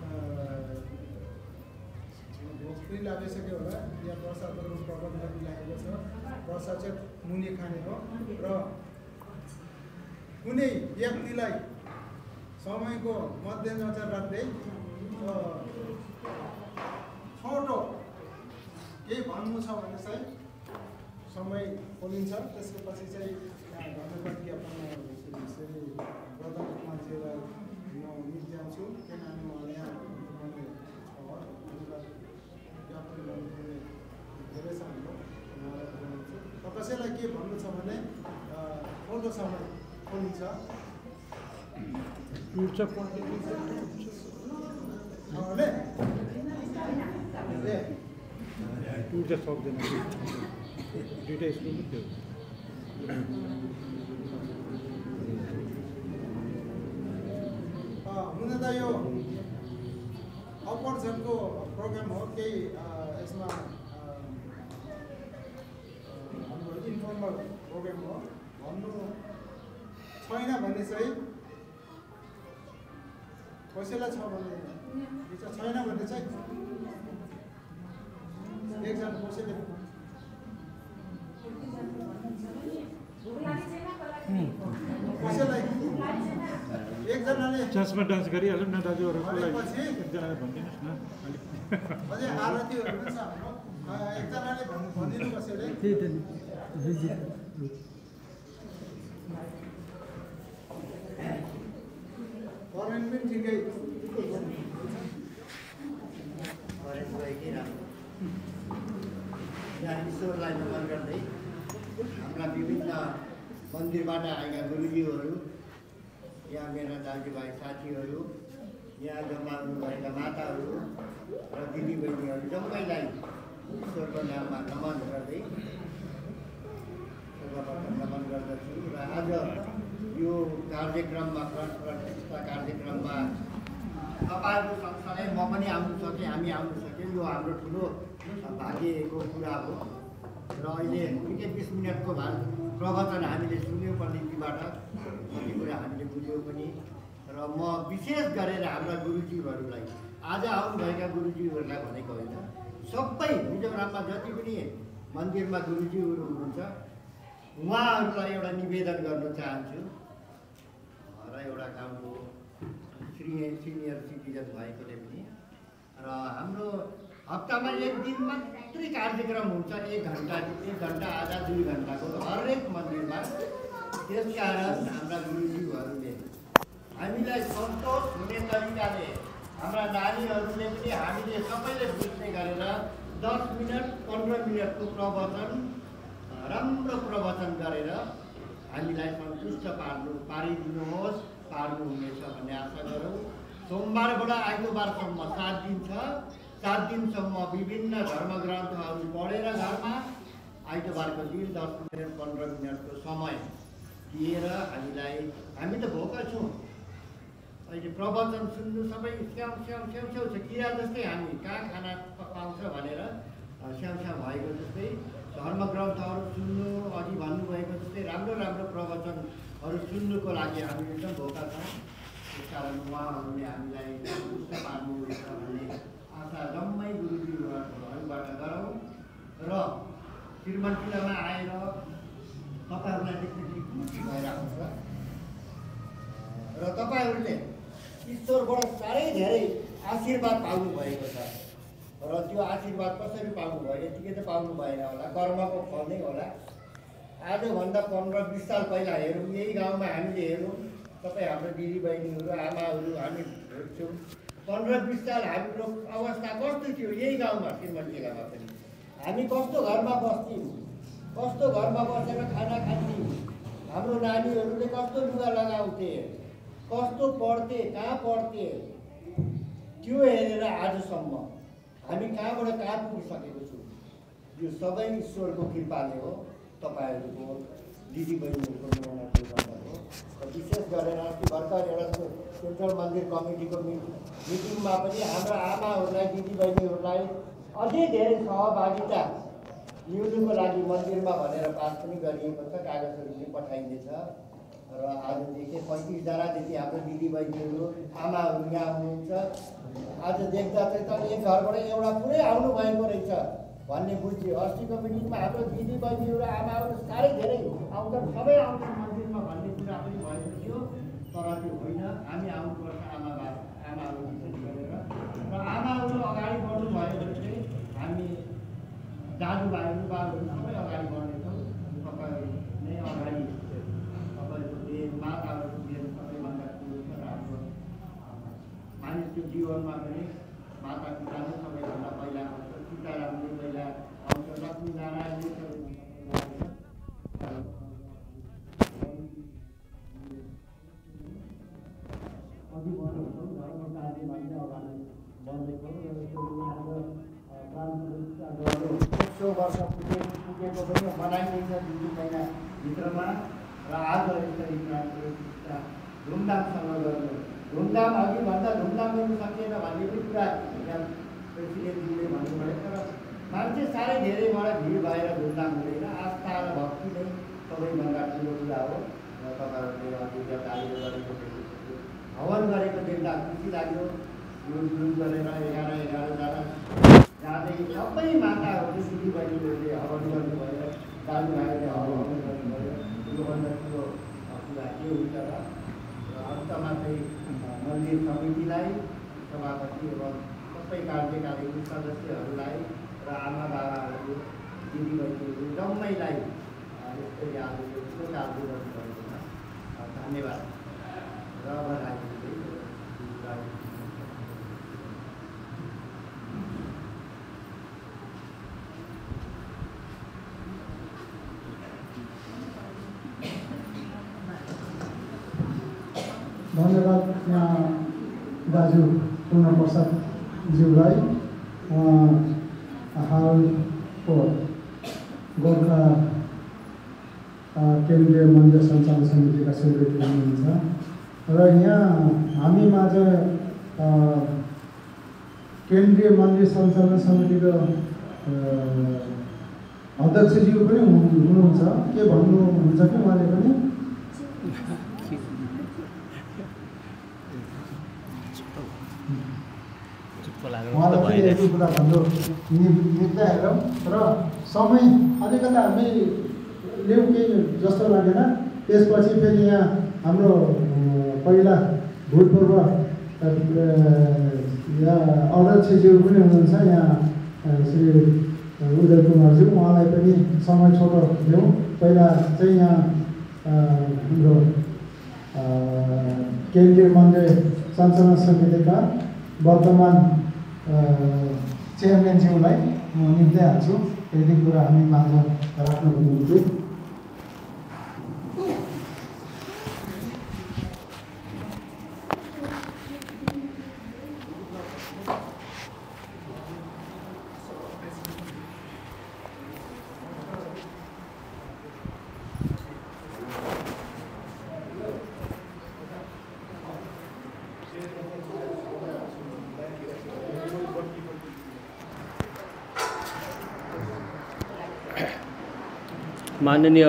S5: भोक पनि लागिसक्यो होला। यहाँ प्रसादहरू प्रबन्ध मिलाएको छ। प्रसाद चाहिँ मुनि खाने हो र कुनै व्यक्तिलाई समयको मध्यनजर राख्दै छोटो केही भन्नु छ भने चाहिँ समय खोलिन्छ। त्यसको पछि चाहिँ धन्यवाद ज्ञापन प्रधान मान्छेलाई म मिट जान्छु, किनभने उहाँले यहाँ ज्ञापन गर्नुपर्ने धेरै छ। हाम्रो कसैलाई के भन्नु छ भने छोटो समय खोलिन्छ। हुन त यो अपरजनको प्रोग्राम हो, केही यसमा हाम्रो इन्फर्मल प्रोग्राम हो। भन्नु छैन भने चाहिँ कसैलाई छ भने छैन भने चाहिँ एकजना कसैले एकजनाले
S6: चस्मा डान्स गरिहाल्नु न दाजुहरूलाई एकजनाले भनिदिनुहोस् न।
S5: अझै आरतीहरू पनि छ हाम्रो। एकजनाले भनिदिनु कसैले करेन्ट पनि ठिकै
S7: यहाँ ईश्वरलाई नमन गर्दै हाम्रा विभिन्न मन्दिरबाट आएका गुरुजीहरू, यहाँ मेरा दाजुभाइ साथीहरू, यहाँ जम्मा हुनुभएका माताहरू र दिदीबहिनीहरू जम्मैलाई ईश्वरको नाममा नमन गर्दै सर्वप्रथम नमन गर्दछु। र आज यो कार्यक्रममा प्राण प्रतिष्ठा कार्यक्रममा तपाईँहरू सँगसँगै म पनि आउनु सकेँ, हामी आउनु सक्यौँ। यो हाम्रो ठुलो भाग्यको कुरा हो। र अहिले 20 मिनटको प्रवचन हामीले सुन्यौँ पण्डितजीबाट, कति कुरा हामीले बुझ्यौँ पनि। र म विशेष गरेर हाम्रा गुरुजीहरूलाई, आज आउनुभएका गुरुजीहरूलाई भनेको होइन, सबै मिजोराममा जति पनि मन्दिरमा गुरुजीहरू हुनुहुन्छ उहाँहरूलाई एउटा निवेदन गर्न चाहन्छु। र एउटा काम हो सिनियर सिटिजन भएकोले पनि। र हाम्रो हप्तामा 1 दिन मात्रै कार्यक्रम हुन्छ, 1 घन्टा आधा 2 घन्टाको हरेक मन्दिरमा। त्यसकारण हाम्रा गुरुजीहरूले हामीलाई सन्तोष हुने तरिकाले, हाम्रा नानीहरूले पनि हामीले सबैले बुझ्ने गरेर 10 मिनट 15 मिनटको प्रवचन, राम्रो प्रवचन गरेर हामीलाई सन्तुष्ट पार्नुहुनेछ भन्ने आशा गरौँ। सोमबारबाट आइतबारसम्म 7 दिन छ। 7 दिनसम्म विभिन्न धर्मग्रन्थहरू पढेर घरमा आइतबारको दिन 10 मिनट 15 मिनटको समय दिएर हामी त भोका छौँ। अहिले प्रवचन सुन्नु सबै स्याउ छ, किरा जस्तै हामी कहाँ खाना पाउँछ भनेर स्याउ भएको जस्तै धर्मग्रन्थहरू सुन्नु, अघि भन्नुभएको जस्तै राम्रो प्रवचनहरू सुन्नुको लागि हामी एकदम भोका छौँ। त्यसकारण उहाँहरूले हामीलाई सन्तुष्ट पार्नुहुनेछ भन्ने आशा जम्मै गुरुजीहरूबाट गरौँ र श्रीमन्दिरमा आएर तपाईँहरूलाई देख्दाखेरि खुसी भइरहेको छ र तपाईँहरूले ईश्वरबाट साह्रै धेरै आशीर्वाद पाउनुभएको छ र त्यो आशीर्वाद कसरी पाउनुभयो यतिकै त पाउनु भएन होला कर्मको फल नै होला। आजभन्दा 15-20 साल पहिला हेरौँ यही गाउँमा हामीले हेरौँ तपाईँ हाम्रो दिदीबहिनीहरू आमाहरू हामी हेर्छौँ 15-20 साल हाम्रो अवस्था कस्तो थियो यही गाउँमा श्रीमती जिल्लामा पनि हामी कस्तो घरमा बस्थ्यौँ कस्तो घरमा बसेर खाना खान्थ्यौँ हाम्रो नानीहरूले कस्तो लुगा लगाउँथे कस्तो पढ्थे कहाँ पढ्थे त्यो हेरेर आजसम्म हामी कहाँबाट कहाँ पुगिसकेको छौँ यो सबै ईश्वरको कृपाले हो तपाईँहरूको दिदीबहिनीहरूको निर्णयले गर्दा हो र विशेष गरेर अस्ति भर्खर एउटा सेन्ट्रल मन्दिर कमिटीको मिटिङमा पनि हाम्रा आमाहरूलाई दिदीबहिनीहरूलाई अझै धेरै सहभागिता ल्याउनुको लागि मन्दिरमा भनेर पास पनि गरिएको छ कागजहरू पनि पठाइँदैछ र आजदेखि 35जना जति हाम्रो दिदीबहिनीहरू आमाहरू यहाँ हुनुहुन्छ आज देख्दा चाहिँ त एक घरबाट एउटा पुरै आउनु भएको रहेछ भन्ने बुझ्यो। अस्तिको मिटिङमा हाम्रो दिदीबहिनीहरू आमाहरू साह्रै धेरै आउँछन् सबै आउँछन् मन्दिरमा भन्ने कुरा पनि भएको थियो तर त्यो होइन हामी आउनुपर्छ आमाहरू विशेष गरेर र आमाहरू अगाडि बढ्नुभयो भने चाहिँ हामी दाजुभाइहरू बाबुहरू सबै अगाडि बढ्नेछौँ। तपाईँहरू नै अगाडि तपाईँहरूको देश माताहरूको देश सबैभन्दा ठुलो छ र हाम्रो मानिसको जीवनमा पनि माता पिता नै सबैभन्दा पहिला आउँछ सीतारामले पहिला आउँछ लक्ष्मीनारायणले अघि बढ्नुहुन्छौँ धर्म कार्य भन्ने अगाडि बढ्दैछौँ र हाम्रो 100 वर्ष पुगेको पनि मनाइँदैछ 2 महिनाभित्रमा र आज यसरी क्रान्तिका धुमधामसँग गर्नु धुमधाम अघिभन्दा धुमधाम गर्नु सकिएन भन्ने पनि कुरा यहाँ प्रेसिडेन्टजीले भन्नुभयो तर मान्छे साह्रै धेरैबाट भिड भएर धुमधाम हुँदैन आस्था र भक्ति नै सबैभन्दा ठुलो कुरा हो र तपाईँहरूले अघि कार्य गरेको हवन गरेको देख्दा खुसी लाग्यो ग्रुप गरेर 11 जना जाँदै सबै माताहरूले दिदीबहिनीहरूले हवन गर्नुभयो दाजुभाइहरूले हवन गर्नुभयो योभन्दा ठुलो कुरा के हुन्छ र अन्तमा चाहिँ मन्दिर समितिलाई सभापति एवं सबै कार्यकारी सदस्यहरूलाई र आमा बाबाहरू दिदीबहिनीहरू जम्मैलाई यस्तै आज यो ठुलो कार्य गर्नुभएकोमा धन्यवाद र बधाई दिँदै
S5: धन्यवाद यहाँ दाजु पूर्णप्रसादज्यूलाई हालको गोर्खा केन्द्रीय मन्दिर सञ्चालन समितिका सेक्रेटरी हुनुहुन्छ र यहाँ हामी माझ केन्द्रीय मन्दिर सञ्चालन समितिको अध्यक्षज्यू पनि हुनुहुन्छ के भन्नुहुन्छ कि उहाँले पनि उहाँलाई पनि यति कुरा भन्नु निम्ता हेरौँ र समय अलिकति हामी ल्याउँ केही जस्तो लागेन। त्यसपछि फेरि यहाँ हाम्रो पहिला भूतपूर्व अध्यक्षज्यू पनि हुनुहुन्छ यहाँ श्री उदय कुमारज्यू उहाँलाई पनि समय छोटो ल्याउँ। पहिला चाहिँ यहाँ हाम्रो केन्द्रीय मन्दिर सञ्चालन समितिका वर्तमान चेयरम्यानज्यूलाई म निम्दै हाल्छु यदि कुरा हामी माझ राख्नको निम्ति।
S8: माननीय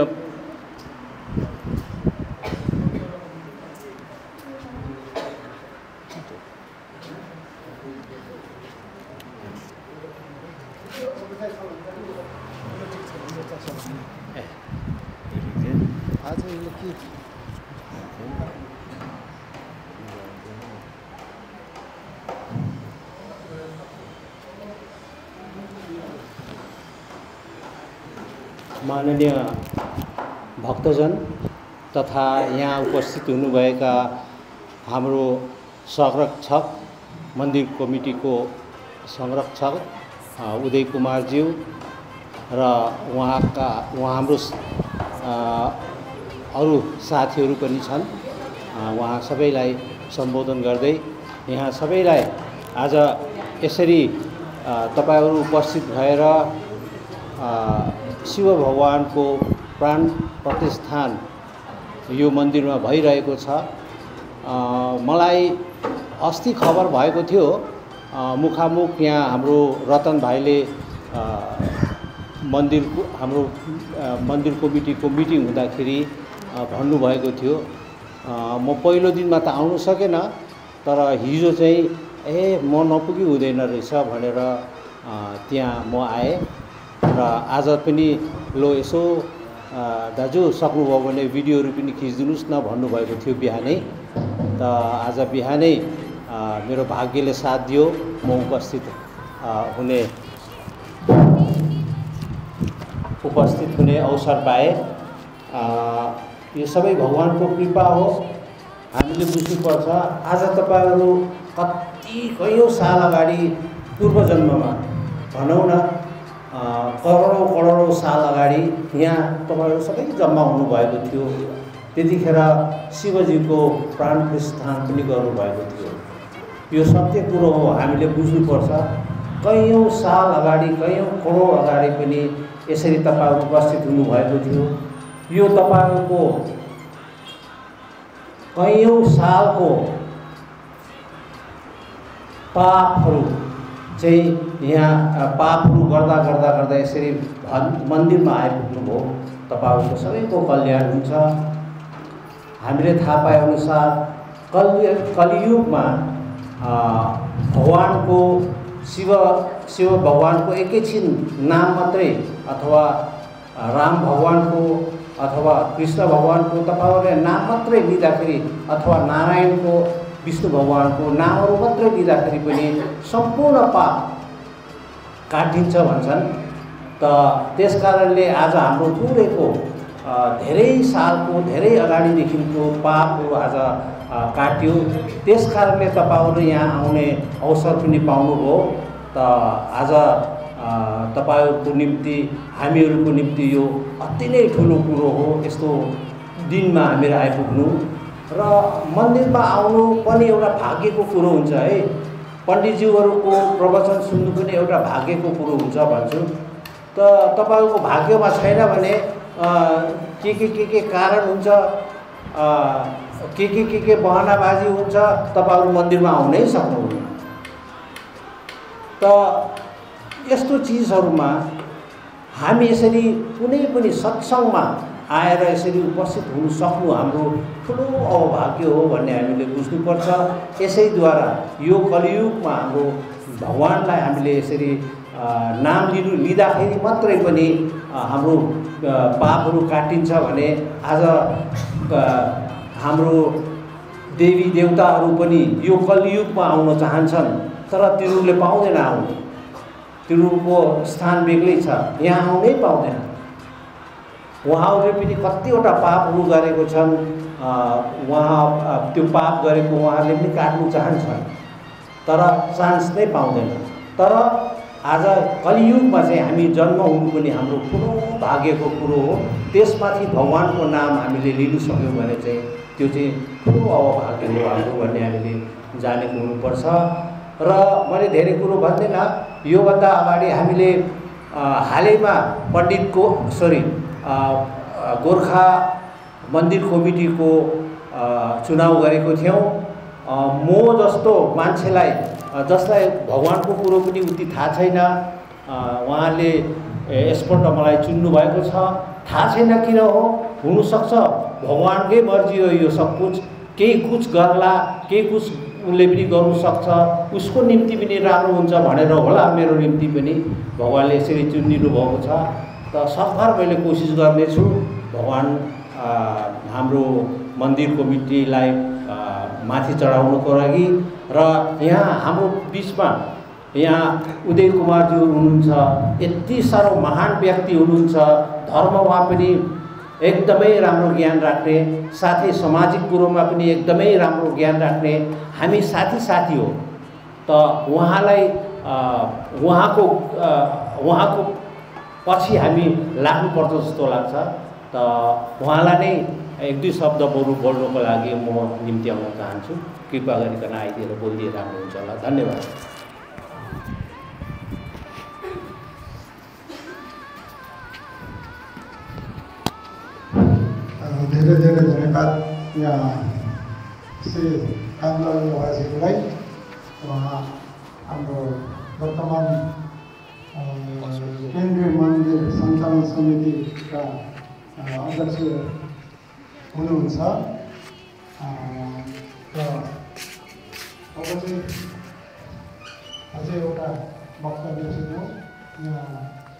S8: माननीय भक्तजन तथा यहाँ उपस्थित हुनुभएका हाम्रो संरक्षक मन्दिर कमिटीको संरक्षक उदय कुमारज्यू र उहाँ हाम्रो अरू साथीहरू पनि छन्। उहाँ सबैलाई सम्बोधन गर्दै यहाँ सबैलाई आज यसरी तपाईहरु उपस्थित भएर शिव भगवानको प्राण प्रतिष्ठान यो मन्दिरमा भइरहेको छ। मलाई अस्ति खबर भएको थियो मुखामुख यहाँ हाम्रो रतन भाइले हाम्रो मन्दिर कमिटीको मिटिङ हुँदाखेरि भन्नुभएको थियो। म पहिलो दिनमा त आउनु सकेन, तर हिजो चाहिँ म नपुगी हुँदैन रहेछ भनेर त्यहाँ म आएँ र आज पनि लो यसो दाजु सक्नुभयो भने भिडियोहरू पनि खिचिदिनुस् न भन्नुभएको थियो बिहानै। त आज बिहानै मेरो भाग्यले साथ दियो, म उपस्थित हुने अवसर पाएँ। यो सबै भगवानको कृपा हो। हामीले बुझ्नुपर्छ आज तपाईहरु कयौं साल अगाडि पूर्व जन्ममा भनौं न करोडौं साल अगाडि यहाँ तपाईहरु सबै जम्मा हुनुभएको थियो। त्यतिखेर शिवजीको प्राण प्रतिष्ठान पनि गर्नुभएको थियो। यो सत्य कुरो हो, हामीले बुझ्नुपर्छ। कयौं साल अगाडि कयौं करोड अगाडि पनि यसरी तपाईहरु उपस्थित हुनुभएको थियो। यो तपाईहरुको कयौं सालको पापहरू चाहिँ यहाँ पापहरू गर्दा यसरी मन्दिरमा आइपुग्नुभयो। तपाईहरुको सबैको कल्याण हुन्छ। हामीले थाहा पाए अनुसार कलियुगमा भगवानको शिव भगवानको एकैछिन नाम मात्रै अथवा राम भगवानको अथवा कृष्ण भगवानको तपाईहरुले नाम मात्रै लिँदाखेरि अथवा नारायणको विष्णु भगवानको नामहरू मात्रै लिँदाखेरि पनि सम्पूर्ण पाप काटिन्छ भन्छन्। त त्यसकारणले आज हाम्रो पुरैको धेरै सालको धेरै अगाडिदेखिको पापहरू आज काट्यो। त्यसकारणले तपाईहरु यहाँ आउने अवसर पनि पाउनुभयो। त आज तपाईहरुको निम्ति हामीहरुको निम्ति यो अति नै ठुलो कुरो हो। यस्तो दिनमा हामीहरू आइपुग्नु र मन्दिरमा आउनु पनि एउटा भाग्यको कुरो हुन्छ है। पण्डितज्यूहरूको प्रवचन सुन्नु पनि एउटा भाग्यको कुरो हुन्छ भन्छु। त तपाईहरुको भाग्यमा छैन भने के कारण हुन्छ, के बहानाबाजी हुन्छ, तपाईहरु मन्दिरमा आउनै सक्नुहुन्न। त यस्तो चीजहरुमा हामी यसरी कुनै पनि सत्संगमा आएर यसरी उपस्थित हुन सक्नु हाम्रो ठुलो अभाग्य हो भन्ने हामीले बुझ्नुपर्छ। यसैद्वारा यो कलियुगमा हाम्रो भगवानलाई हामीले यसरी नाम लिँदाखेरि मात्रै पनि हाम्रो पापहरू काटिन्छ भने आज हाम्रो देवी देवताहरू पनि यो कलियुगमा आउन चाहन्छन्, तर तिनीहरूले पाउँदैन आउनु। तिनीहरूको स्थान बेग्लै छ, यहाँ आउनै पाउँदैन। उहाँहरूले पनि कतिवटा पापहरू गरेको छन्। उहाँ त्यो पाप गरेको उहाँहरूले पनि काट्नु चाहन्छन्, तर चान्स नै पाउँदैन। तर आज कलियुगमा चाहिँ हामी जन्म हुनु पनि हाम्रो ठुलो भाग्यको कुरो हो। त्यसमाथि भगवानको नाम हामीले लिनु सक्यौँ भने चाहिँ त्यो चाहिँ ठुलो अभाग्य हो हाम्रो भन्ने हामीले जानेको हुनुपर्छ। र मैले धेरै कुरो भन्दैन। योभन्दा अगाडि हामीले हालैमा गोर्खा मन्दिर कमिटीको चुनाव गरेको थियौँ। म जस्तो मान्छेलाई जसलाई भगवानको कुरो पनि उति थाहा छैन, उहाँले यसपल्ट मलाई चुन्नु भएको छ। थाहा छैन किन हो, हुनसक्छ भगवानकै मर्जी हो यो सब कुछ। केही कुछ गर्ला, केही कुछ उसले पनि गर्नु सक्छ, उसको निम्ति पनि राम्रो हुन्छ भनेर होला मेरो निम्ति पनि भगवानले यसरी चुनिदिनु भएको छ। त सकभर मैले कोसिस गर्नेछु भगवान हाम्रो मन्दिर कमिटीलाई माथि चढाउनको लागि र यहाँ हाम्रो बिचमा यहाँ उदय कुमारजी हुनुहुन्छ, यति साह्रो महान व्यक्ति हुनुहुन्छ, धर्ममा पनि एकदमै राम्रो ज्ञान राख्ने, साथै सामाजिक कुरोमा पनि एकदमै राम्रो ज्ञान राख्ने हामी साथी हो। त उहाँलाई उहाँको पछि हामी लाग्नुपर्छ जस्तो लाग्छ। त उहाँलाई नै एक दुई शब्द बोल्नको लागि म निम्ति आउन चाहन्छु। कृपा गरिकन आइदिएर बोलिदिए राम्रो हुन्छ होला। धन्यवाद।
S5: धेरै धेरै धन्यवाद यहाँ श्री कामलाल लोहाजीलाई। हाम्रो वर्तमान केन्द्रीय मन्दिर सञ्चालन समितिका अध्यक्ष हुनुहुन्छ। र अब चाहिँ अझै एउटा वक्तव्य सुन्यौँ यहाँ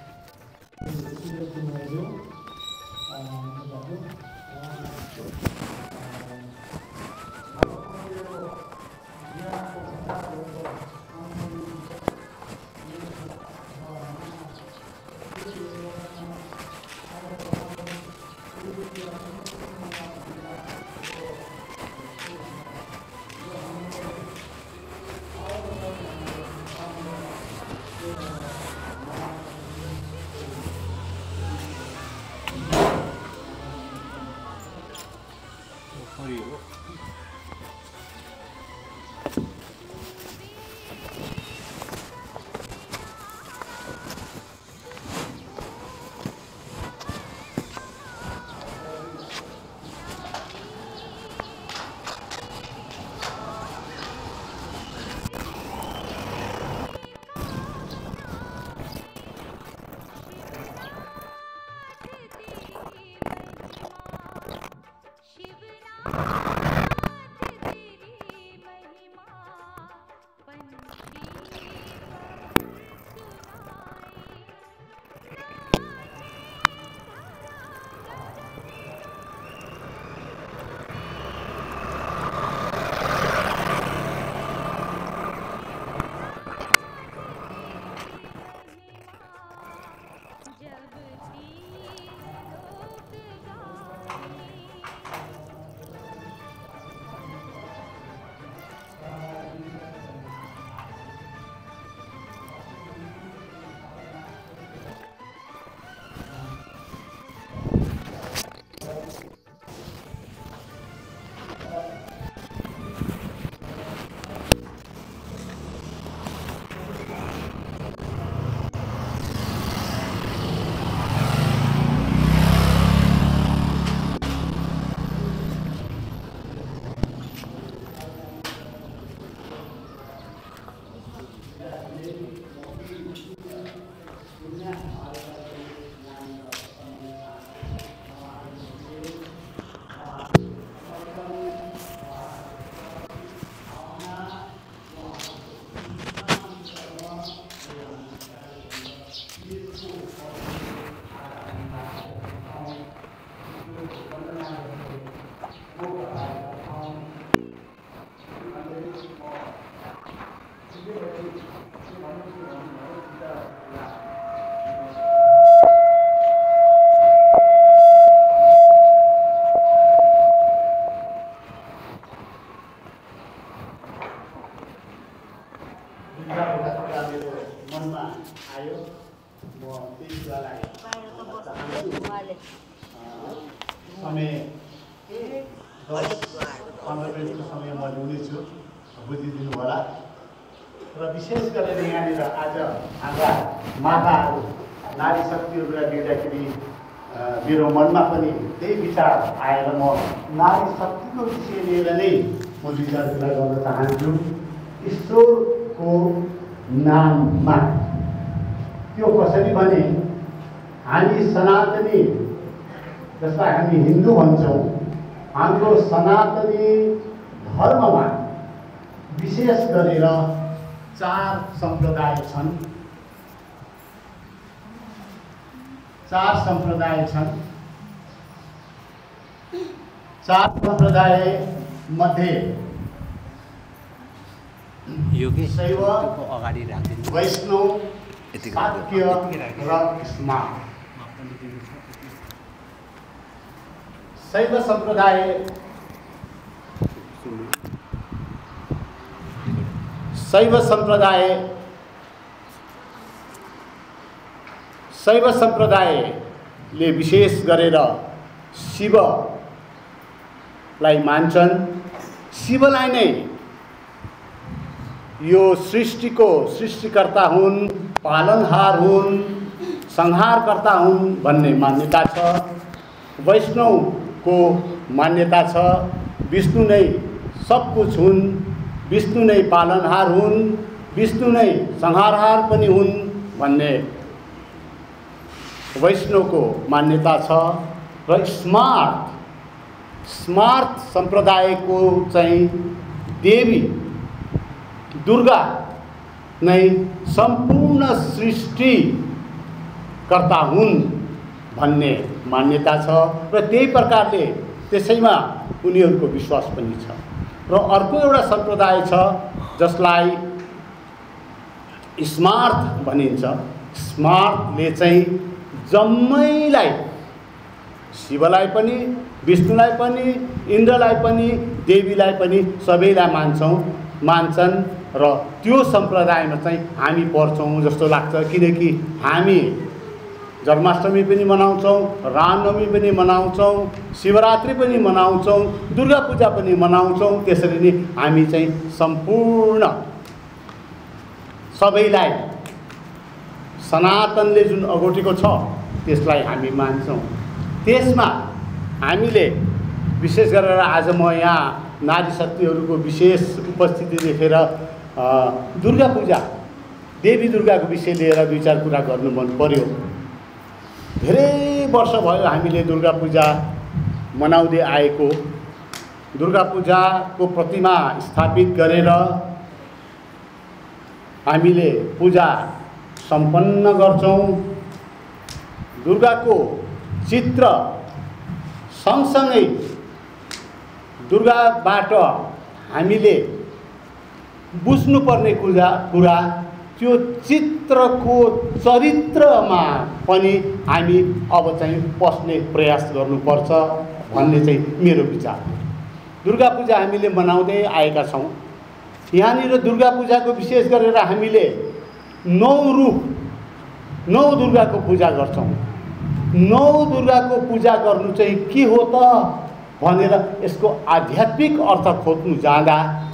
S5: मेरो मनमा पनि त्यही विचार आएर म नारी शक्तिको विषय लिएर नै म विचार गर्न चाहन्छु। ईश्वरको नाममा त्यो कसरी भने हामी सनातनी, जसलाई हामी हिन्दू भन्छौँ, हाम्रो सनातनी धर्ममा विशेष गरेर 4 सम्प्रदाय छन्। 4 सम्प्रदाय छन्।
S7: 4 सम्प्रदाय मध्ये शैव, वैष्णव, शाक्य र स्मार्त। शैव सम्प्रदाय शैव सम्प्रदायले विशेष गरेर शिवलाई मान्छन्। शिवलाई नै यो सृष्टिको सृष्टिकर्ता हुन्, पालनहार हुन्, संहारकर्ता हुन् भन्ने मान्यता छ। वैष्णवको मान्यता छ विष्णु नै सब कुछ हुन्, विष्णु नै पालनहार हुन्, विष्णु नै संहारहार पनि हुन् भन्ने वैष्णवको मान्यता छ। र स्मार्त सम्प्रदायको चाहिँ देवी दुर्गा नै सम्पूर्ण सृष्टिकर्ता हुन् भन्ने मान्यता छ। र त्यही प्रकारले त्यसैमा उनीहरूको विश्वास पनि छ। र अर्को एउटा सम्प्रदाय छ जसलाई स्मार्त भनिन्छ। स्मार्तले चाहिँ जम्मैलाई शिवलाई पनि, विष्णुलाई पनि, इन्द्रलाई पनि, देवीलाई पनि सबैलाई मान्छन्। र त्यो सम्प्रदायमा चाहिँ हामी पर्छौँ जस्तो लाग्छ। किनकि हामी जन्माष्टमी पनि मनाउँछौँ, रामनवमी पनि मनाउँछौँ, शिवरात्रि पनि मनाउँछौँ, दुर्गा पूजा पनि मनाउँछौँ। त्यसरी नै हामी चाहिँ सम्पूर्ण सबैलाई सनातनले जुन अगोटेको छ त्यसलाई हामी मान्छौँ। त्यसमा हामीले विशेष गरेर आज म यहाँ नारी शक्तिहरूको विशेष उपस्थिति देखेर दुर्गा पूजा, देवी दुर्गाको विषय लिएर 2-4 कुरा गर्नु मन पर्यो। धेरै वर्ष भयो हामीले दुर्गा पूजा मनाउँदै आएको। दुर्गा पूजाको प्रतिमा स्थापित गरेर हामीले पूजा सम्पन्न गर्छौँ। दुर्गाको चित्र सँगसँगै दुर्गाबाट हामीले बुझ्नुपर्ने कुरा त्यो चित्रको चरित्रमा पनि हामी अब चाहिँ पस्ने प्रयास गर्नुपर्छ भन्ने चाहिँ मेरो विचार। दुर्गा पूजा हामीले मनाउँदै आएका छौँ। यहाँनिर दुर्गा पूजाको विशेष गरेर हामीले 9 दुर्गाको पूजा गर्छौँ। 9 दुर्गाको पूजा गर्नु चाहिँ के हो त भनेर यसको आध्यात्मिक अर्थ खोज्नु जाँदा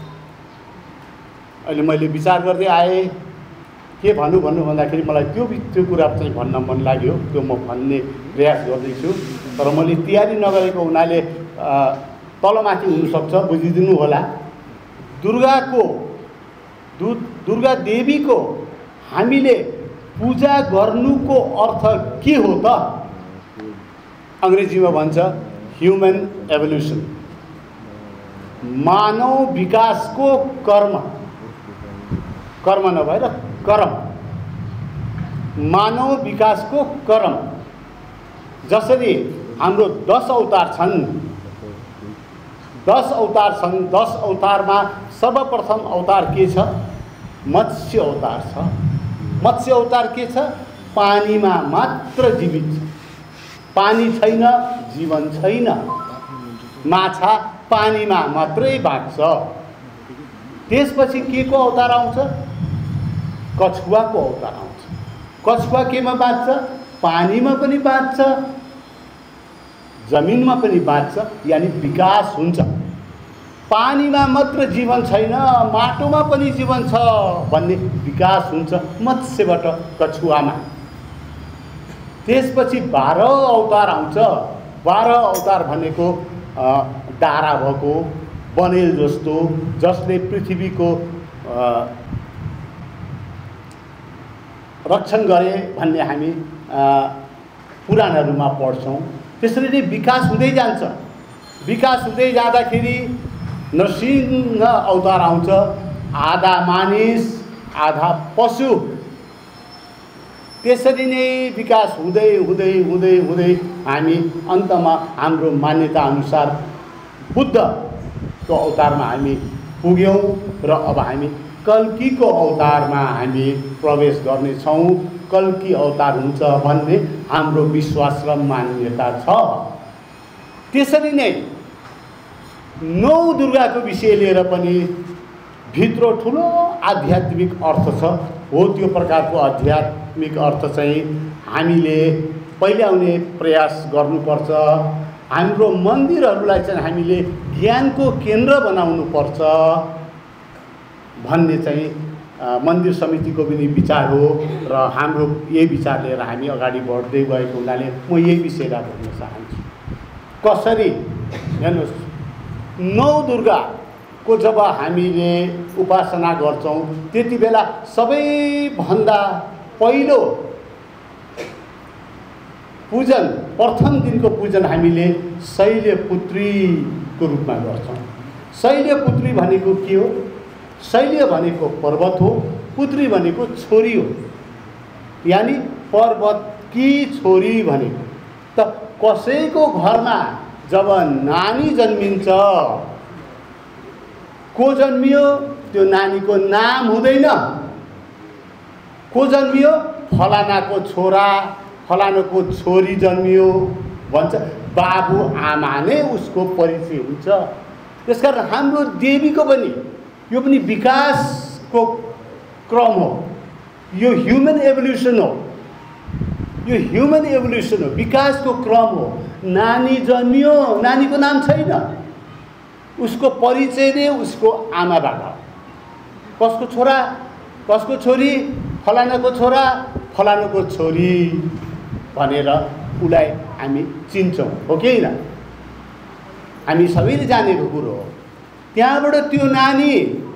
S7: अहिले मैले विचार गर्दै आएँ। के भन्नु भन्दाखेरि मलाई त्यो कुरा चाहिँ भन्न मन लाग्यो। त्यो म भन्ने प्रयास गर्दैछु। तर मैले तयारी नगरेको हुनाले तलमाथि हुनसक्छ, बुझिदिनु होला। दुर्गा देवीको हामीले पूजा गर्नुको अर्थ के हो त? अङ्ग्रेजीमा भन्छ ह्युमन एभोल्युसन, मानव विकासको कर्म नभएर कर्म, मानव विकासको कर्म। जसरी हाम्रो 10 अवतार छन्, 10 अवतारमा सर्वप्रथम अवतार के छ? मत्स्य अवतार छ। मत्स्य अवतार के छ? पानीमा मात्र जीवित छ। पानी छैन, जीवन छैन। माछा पानीमा मात्रै बाँच्छ। त्यसपछि के को अवतार आउँछ? कछुवाको अवतार आउँछ। कछुवा केमा बाँच्छ? पानीमा पनि बाँच्छ, जमिनमा पनि बाँच्छ। यानी विकास हुन्छ। पानीमा मात्र जीवन छैन, माटोमा पनि जीवन छ भन्ने विकास हुन्छ मत्स्यबाट कछुवामा। त्यसपछि 12 अवतार आउँछ। 12 अवतार भनेको दारा भएको, बनेल जस्तो, जसले पृथ्वीको रक्षण गरे भन्ने हामी पुराणहरूमा पढ्छौँ। त्यसरी नै विकास हुँदै जान्छ। विकास हुँदै जाँदाखेरि नरसिंह अवतार आउँछ। आधा मानिस आधा पशु। त्यसरी नै विकास हुँदै हुँदै हुँदै हुँदै हामी अन्तमा हाम्रो मान्यता अनुसार
S9: बुद्धको अवतारमा हामी पुग्यौँ र अब हामी कल्कीको अवतारमा हामी प्रवेश गर्नेछौँ। कल्की अवतार हुन्छ भन्ने हाम्रो विश्वास र मान्यता छ। त्यसरी नै 9 दुर्गाको विषय लिएर पनि भित्र ठुलो आध्यात्मिक अर्थ छ। हो त्यो प्रकारको आध्यात्मिक अर्थ चाहिँ हामीले पहिल्याउने प्रयास गर्नुपर्छ। हाम्रो मन्दिरहरूलाई चाहिँ हामीले ज्ञानको केन्द्र बनाउनुपर्छ भन्ने चाहिँ मन्दिर समितिको पनि विचार हो र हाम्रो यही विचार लिएर हामी अगाडि बढ्दै गएको हुनाले म यही विषयलाई भन्न चाहन्छु। कसरी हेर्नुहोस्, 9 दुर्गाको जब हामीले उपासना गर्छौँ त्यति बेला सबैभन्दा पहिलो पूजन, प्रथम दिनको पूजन हामीले शैलपुत्रीको रूपमा गर्छौँ। शैलपुत्री भनेको के हो? शैल्य भनेको पर्वत हो, पुत्री भनेको छोरी हो, यानी पर्वतकी छोरी भनेको। त कसैको घरमा जब नानी जन्मिन्छ, को जन्मियो त्यो नानीको नाम हुँदैन। को जन्मियो? फलानाको छोरा, फलानाको छोरी जन्मियो भन्छ। बाबु आमा नै उसको परिचय हुन्छ। त्यसकारण हाम्रो देवीको पनि यो पनि विकासको क्रम हो। यो ह्युमन एभोल्युसन हो। यो ह्युमन एभोल्युसन हो, विकासको क्रम हो। नानी जन्मियो, नानीको नाम छैन, उसको परिचय नै उसको आमाबाट। कसको छोरा, कसको छोरी, फलानाको छोरा, फलानाको छोरी भनेर उसलाई हामी चिन्छौँ, हो कि होइन? हामी सबैले जानेको कुरो हो। त्यहाँबाट त्यो नानी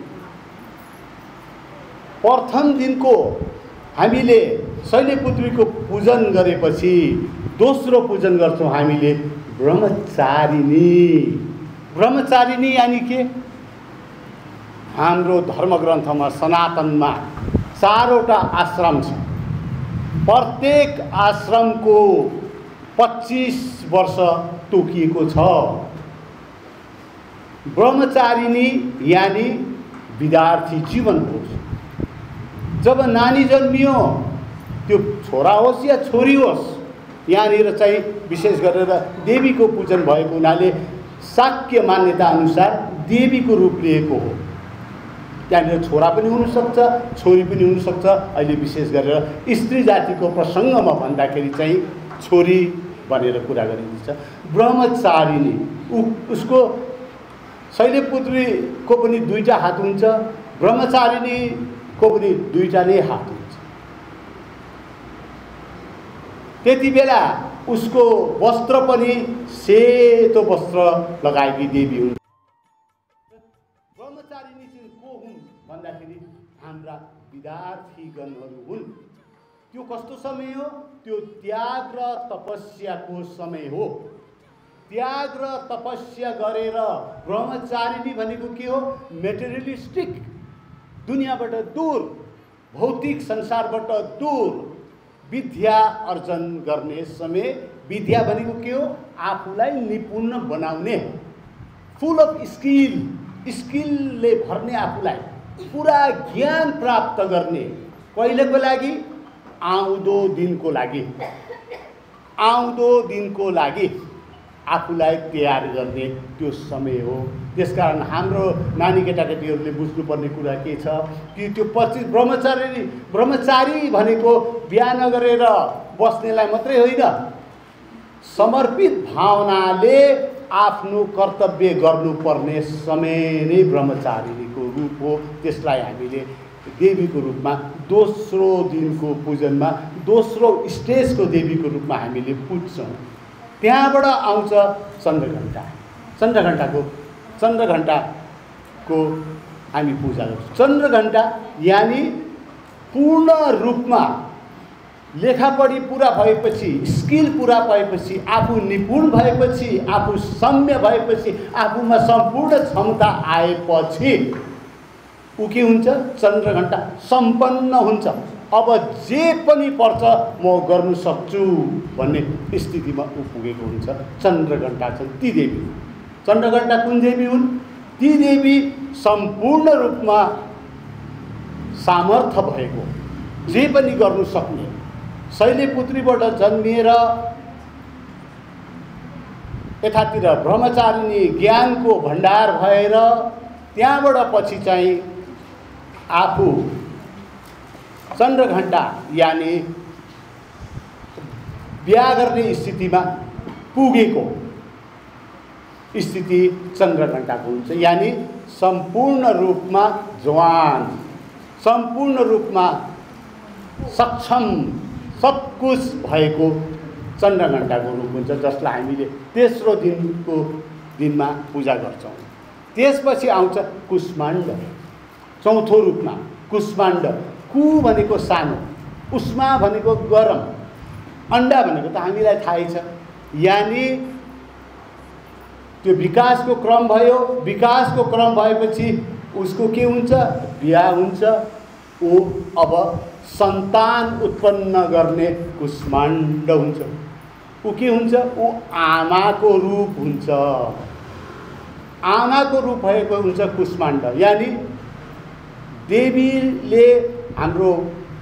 S9: प्रथम दिनको हामीले शैलपुत्रीको पूजन गरेपछि दोस्रो पूजन गर्छौँ हामीले ब्रह्मचारिणी। ब्रह्मचारिणी यानी के? हाम्रो धर्मग्रन्थमा सनातनमा 4वटा आश्रम छ। प्रत्येक आश्रमको 25 वर्ष तोकिएको छ। ब्रह्मचारिणी यानी विद्यार्थी जीवन हो। जब नानी जन्मियो, त्यो छोरा होस् या छोरी होस्, यहाँनिर चाहिँ विशेष गरेर देवीको पूजन भएको हुनाले शाक्य मान्यता अनुसार देवीको रूप लिएको हो। त्यहाँनिर छोरा पनि हुनसक्छ, छोरी पनि हुनसक्छ। अहिले विशेष गरेर स्त्री जातिको प्रसङ्गमा भन्दाखेरि चाहिँ छोरी भनेर कुरा गरिन्छ। ब्रह्मचारिणी, उसको शैलपुत्रीको पनि 2टा हात हुन्छ, ब्रह्मचारिणीको पनि 2टा नै हात हुन्छ। त्यति बेला उसको वस्त्र पनि सेतो वस्त्र लगाएकी देवी हुन्। ब्रह्मचारिणी चाहिँ को हुन् भन्दाखेरि हाम्रा विद्यार्थीगणहरू हुन्। त्यो कस्तो समय हो? त्यो त्याग र तपस्याको समय हो। त्याग र तपस्या गरेर ब्रह्मचारिणी भनेको के हो? मेटेरियलिस्टिक दुनियाँबाट दूर, भौतिक संसारबाट दूर विद्या अर्जन गर्ने समय। विद्या भनेको के हो? आफूलाई निपुण बनाउने, फुल अफ स्किल, स्किलले भर्ने, आफूलाई पुरा ज्ञान प्राप्त गर्ने। कहिलेको लागि? आउँदो दिनको लागि। आउँदो दिनको लागि आफूलाई तयार गर्ने त्यो समय हो। त्यसकारण हाम्रो नानी केटाकेटीहरूले बुझ्नुपर्ने कुरा के छ कि त्यो 25 ब्रह्मचारी भनेको बिहा नगरेर बस्नेलाई मात्रै होइन, समर्पित भावनाले आफ्नो कर्तव्य गर्नुपर्ने समय नै ब्रह्मचारिणीको रूप हो। त्यसलाई हामीले देवीको रूपमा दोस्रो दिनको पूजनमा, दोस्रो स्टेजको देवीको रूपमा हामीले पुज्छौँ। त्यहाँबाट आउँछ चन्द्रघण्टा। चन्द्रघण्टाको हामी पूजा गर्छौँ। चन्द्रघण्टा यानी पूर्ण रूपमा लेखापढी पुरा भएपछि, स्किल पुरा भएपछि, आफू निपुण भएपछि, आफू सम्य भएपछि, आफूमा सम्पूर्ण क्षमता आएपछि ऊ के हुन्छ? चन्द्रघण्टा सम्पन्न हुन्छ। अब जे पनि पर्छ म गर्नु सक्छु भन्ने स्थितिमा ऊ पुगेको हुन्छ। चन्द्रघण्टा छन् ती देवी। चन्द्रघण्टा कुन देवी हुन्? ती देवी सम्पूर्ण रूपमा सामर्थ्य भएको, जे पनि गर्नु सक्ने, शैलपुत्रीबाट जन्मिएर यतातिर ब्रह्मचारिणी ज्ञानको भण्डार भएर त्यहाँबाट पछि चाहिँ आफू चन्द्रघण्टा यानि बिहा गर्ने स्थितिमा पुगेको स्थिति चन्द्रघण्टाको हुन्छ। यानि सम्पूर्ण रूपमा जवान, सम्पूर्ण रूपमा सक्षम, सब कुछ भएको चन्द्रघण्टाको रूप हुन्छ, जसलाई हामीले तेस्रो दिनमा पूजा गर्छौँ। त्यसपछि आउँछ कुष्माण्ड, चौथो रूपमा कुष्माण्ड। कु भनेको सानो, उष्मा भनेको गरम, अन्डा भनेको त हामीलाई थाहै छ। यानि त्यो विकासको क्रम भयो, विकासको क्रम भएपछि उसको के हुन्छ? बिहा हुन्छ। ऊ अब सन्तान उत्पन्न गर्ने कुष्माण्ड हुन्छ। ऊ के हुन्छ? ऊ आमाको रूप हुन्छ। आमाको रूप भएको हुन्छ कुष्माण्ड। यानि देवीले हाम्रो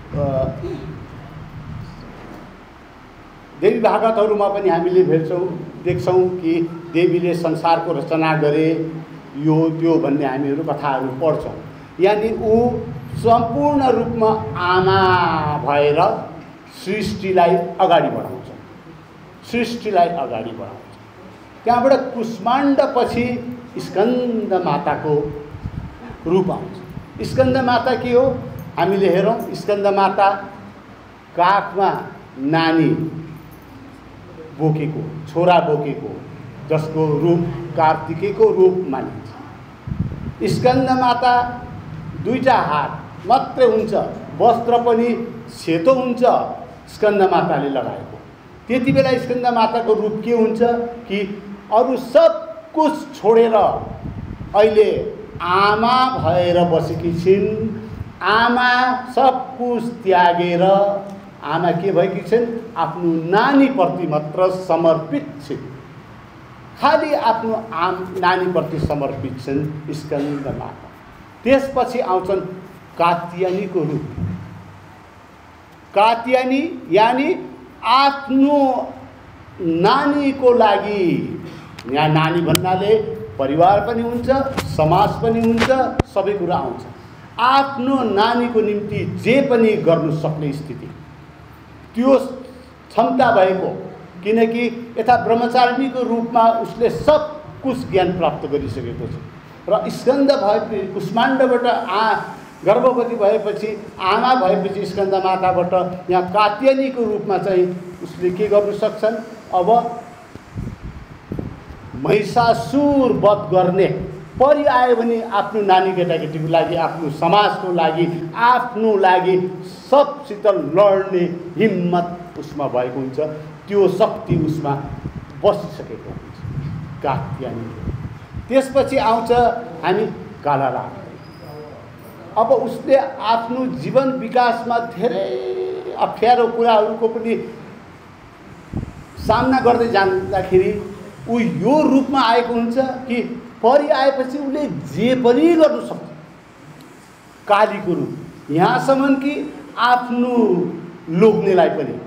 S9: देवी भागवतहरूमा पनि हामीले देख्छौँ कि देवीले संसारको रचना गरे, यो त्यो भन्ने हामीहरू कथाहरू पढ्छौँ। यानि ऊ सम्पूर्ण रूपमा आमा भएर सृष्टिलाई अगाडि बढाउँछ, सृष्टिलाई अगाडि बढाउँछ। त्यहाँबाट कुष्माण्ड पछि स्कन्द माताको रूप आउँछ। स्कन्द माता के हो? हामीले हेरौँ, स्कन्द माता काखमा नानी बोकेको, छोरा बोकेको, जसको रूप कार्तिकेयको रूप मानिन्छ। स्कन्द माता दुईटा हात मात्रै हुन्छ, वस्त्र पनि सेतो हुन्छ स्कन्द माताले लगाएको। त्यति बेला स्कन्द माताको रूप के हुन्छ कि अरू सब कुछ छोडेर अहिले आमा भएर बसेकी छिन्। आमा सब कुछ त्यागेर आमा के भएकी छिन्? आफ्नो नानीप्रति मात्र समर्पित छिन्, खालि आफ्नो नानीप्रति समर्पित छिन् स्कन्द माता। त्यसपछि आउँछन् कात्यायनीको रूप। कात्यायनी यानि आफ्नो नानीको लागि, यहाँ नानी भन्नाले परिवार पनि हुन्छ, समाज पनि हुन्छ, सबै कुरा आउँछ। आफ्नो नानीको निम्ति जे पनि गर्नु सक्ने स्थिति, त्यो क्षमता भएको, किनकि यता ब्रह्मचारिणीको रूपमा उसले सब कुछ ज्ञान प्राप्त गरिसकेको छ। र स्कन्द भएपछि कुष्माण्डबाट गर्भवती भएपछि, आमा भएपछि स्कन्द माताबाट यहाँ कात्यायनीको रूपमा चाहिँ उसले के गर्नु सक्छन्? अब महिषासुर वध गर्ने परि आयो भने आफ्नो नानी केटाकेटीको लागि, आफ्नो समाजको लागि, आफ्नो लागि सबसित लड्ने हिम्मत उसमा भएको हुन्छ। त्यो शक्ति उसमा बसिसकेको हुन्छ कात्यायनी। त्यसपछि आउँछ हामी कालाराम। अब उसले आफ्नो जीवन विकासमा धेरै अप्ठ्यारो कुराहरूको पनि सामना गर्दै जाँदाखेरि ऊ यो रूपमा आएको हुन्छ कि परि आएपछि उसले जे पनि गर्नु सक्छ। कालीको रूप, यहाँसम्म कि आफ्नो लोग्नेलाई पनि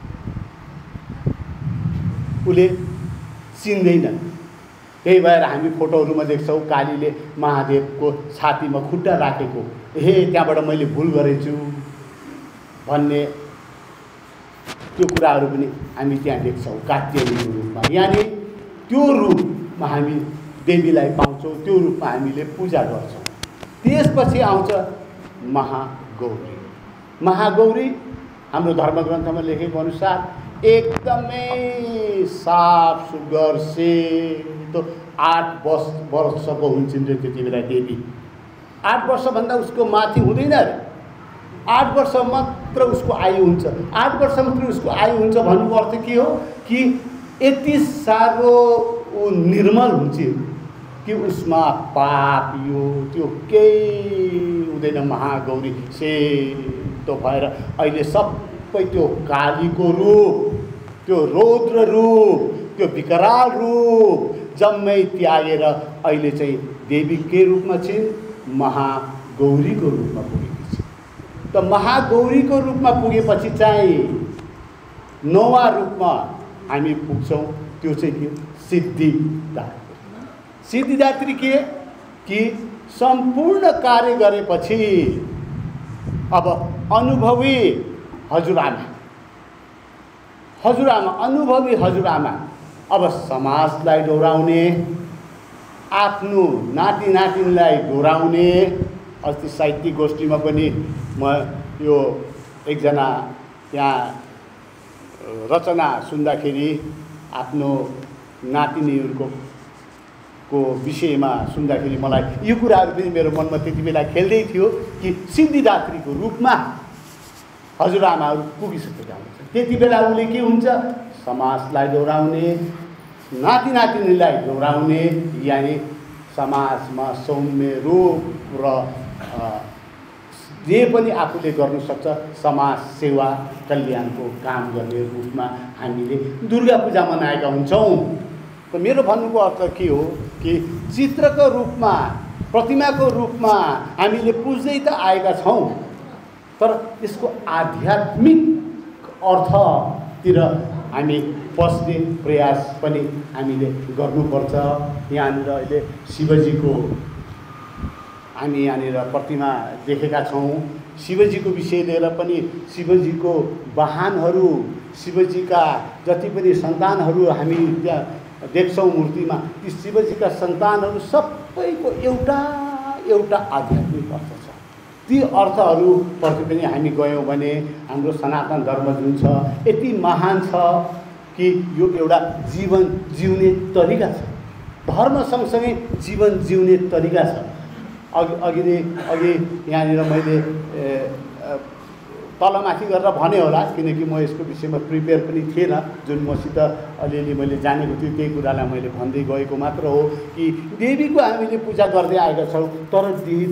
S9: उसले चिन्दैन। त्यही भएर हामी फोटोहरूमा देख्छौँ कालीले महादेवको छातीमा खुट्टा राखेको, हे त्यहाँबाट मैले भुल गरेछु भन्ने त्यो कुराहरू पनि हामी त्यहाँ देख्छौँ कात्यायनीको रूपमा। यानि त्यो रूपमा हामी देवीलाई पाउँछौँ, त्यो रूपमा हामीले पूजा गर्छौँ। त्यसपछि आउँछ महागौरी। महागौरी हाम्रो धर्मग्रन्थमा लेखेको अनुसार एकदमै साफ सुग्घर सेतो 8 वर्षको हुन्छन् रे त्यति बेला देवी। 8 वर्षभन्दा उसको माथि हुँदैन रे। 8 वर्ष मात्र उसको आयु हुन्छ। 8 वर्ष मात्र उसको आयु हुन्छ भन्नुको अर्थ के हो कि यति साह्रो ऊ निर्मल हुन्छ कि उसमा पाप यो त्यो केही हुँदैन। महागौरी सेतो भएर अहिले सबै त्यो कालीको रूप, त्यो रौद्र रूप, त्यो विकराल रूप जम्मै त्यागेर अहिले चाहिँ देवीकै रूपमा छिन्, महागौरीको रूपमा पुगेकी छिन्। त महागौरीको रूपमा पुगेपछि चाहिँ नौवा रूपमा हामी पुग्छौँ, त्यो चाहिँ के? सिद्धिदात्री। सिद्धिदात्री के कि सम्पूर्ण कार्य गरेपछि अब अनुभवी हजुरआमा, अनुभवी हजुरआमा अब समाजलाई डोराउने, आफ्नो नाति नातिनीलाई डोराउने। अस्ति साहित्यिक गोष्ठीमा पनि म यो एकजना त्यहाँ रचना सुन्दाखेरि आफ्नो नातिनीहरूको विषयमा सुन्दाखेरि मलाई यो कुराहरू पनि मेरो मनमा त्यति बेला खेल्दै थियो कि सिद्धिदात्रीको रूपमा हजुरआमाहरू पुगिसकेका हुन्छन्। त्यति बेला उसले के हुन्छ? समाजलाई डोराउने, नाति नातिनीलाई डोराउने, यानि समाजमा सौम्य रूप र जे पनि आफूले गर्नु सक्छ समाज सेवा कल्याणको काम गर्ने रूपमा हामीले दुर्गा पूजा मनाएका हुन्छौँ। त मेरो भन्नुको अर्थ के हो कि चित्रको रूपमा, प्रतिमाको रूपमा हामीले पुज्दै त आएका छौँ, तर यसको आध्यात्मिक अर्थतिर हामी पस्ने प्रयास पनि हामीले गर्नुपर्छ। यहाँनिर अहिले शिवजीको हामी यहाँनिर प्रतिमा देखेका छौँ। शिवजीको विषय लिएर पनि शिवजीको वाहनहरू, शिवजीका जति पनि सन्तानहरू हामी त्यहाँ देख्छौँ मूर्तिमा, ती शिवजीका सन्तानहरू सबैको एउटा एउटा आध्यात्मिक अर्थ छ। ती अर्थहरूप्रति पनि हामी गयौँ भने हाम्रो सनातन धर्म जुन छ यति महान छ कि यो एउटा जीवन जिउने तरिका छ। धर्म सँगसँगै जीवन जिउने तरिका छ। अघि यहाँनिर मैले तलमाथि गरेर भने होला, किनकि म यसको विषयमा प्रिपेयर पनि थिएन। जुन मसित अलिअलि मैले जानेको थिएँ त्यही कुरालाई मैले भन्दै गएको मात्र हो कि देवीको हामीले पूजा गर्दै आएका छौँ, तर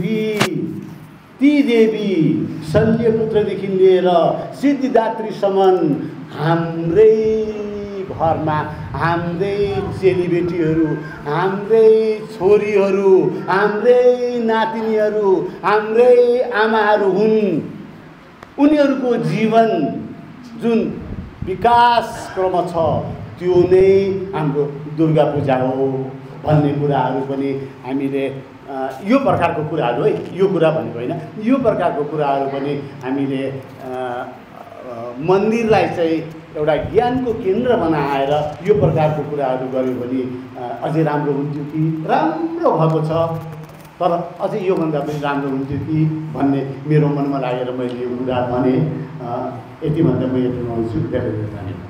S9: ती देवी शल्यपुत्रदेखि लिएर सिद्धिदात्रीसम्म हाम्रै घरमा हाम्रै चेलीबेटीहरू, हाम्रै छोरीहरू, हाम्रै नातिनीहरू, हाम्रै आमाहरू हुन्। उनीहरूको जीवन जुन विकास क्रम छ त्यो नै हाम्रो दुर्गा पूजा हो भन्ने कुराहरू पनि हामीले यो प्रकारको कुराहरू है, यो कुरा भनेको होइन, यो प्रकारको कुराहरू पनि हामीले मन्दिरलाई चाहिँ एउटा ज्ञानको केन्द्र बनाएर यो प्रकारको कुराहरू गऱ्यो भने अझै राम्रो हुन्थ्यो कि राम्रो भएको छ, तर अझै योभन्दा पनि राम्रो हुन्थ्यो कि भन्ने मेरो मनमा लागेर मैले यो कुरा भने। यति भन्दा म यति भन्छु। धेरै धेरै धन्यवाद।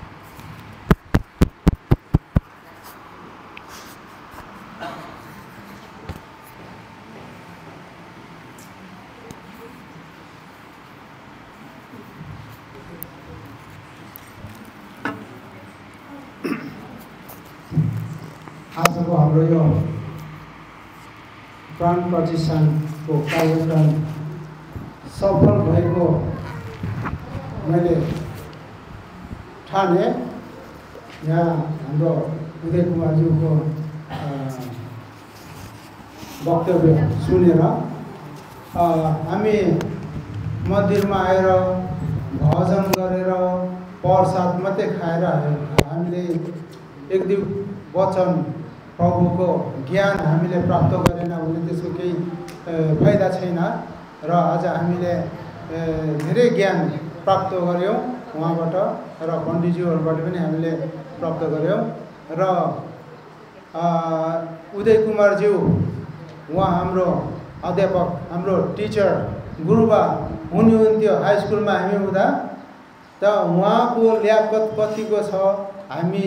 S5: आजको हाम्रो यो प्राण प्रतिष्ठानको कार्यक्रम सफल भएको मैले ठाने। यहाँ हाम्रो उदय कुमारज्यूको वक्तव्य सुनेर हामी मन्दिरमा आएर भजन गरेर प्रसाद मात्रै खाएर हामीले एक दुई वचन प्रभुको ज्ञान हामीले प्राप्त गरेन भने त्यसको केही फाइदा छैन। र आज हामीले धेरै ज्ञान प्राप्त गऱ्यौँ उहाँबाट र पण्डितज्यूहरूबाट पनि हामीले प्राप्त गऱ्यौँ। र उदय कुमारज्यू उहाँ हाम्रो अध्यापक, हाम्रो टिचर, गुरुबा हुनुहुन्थ्यो हाई स्कुलमा हामी हुँदा। त उहाँको ल्याकत कतिको छ हामी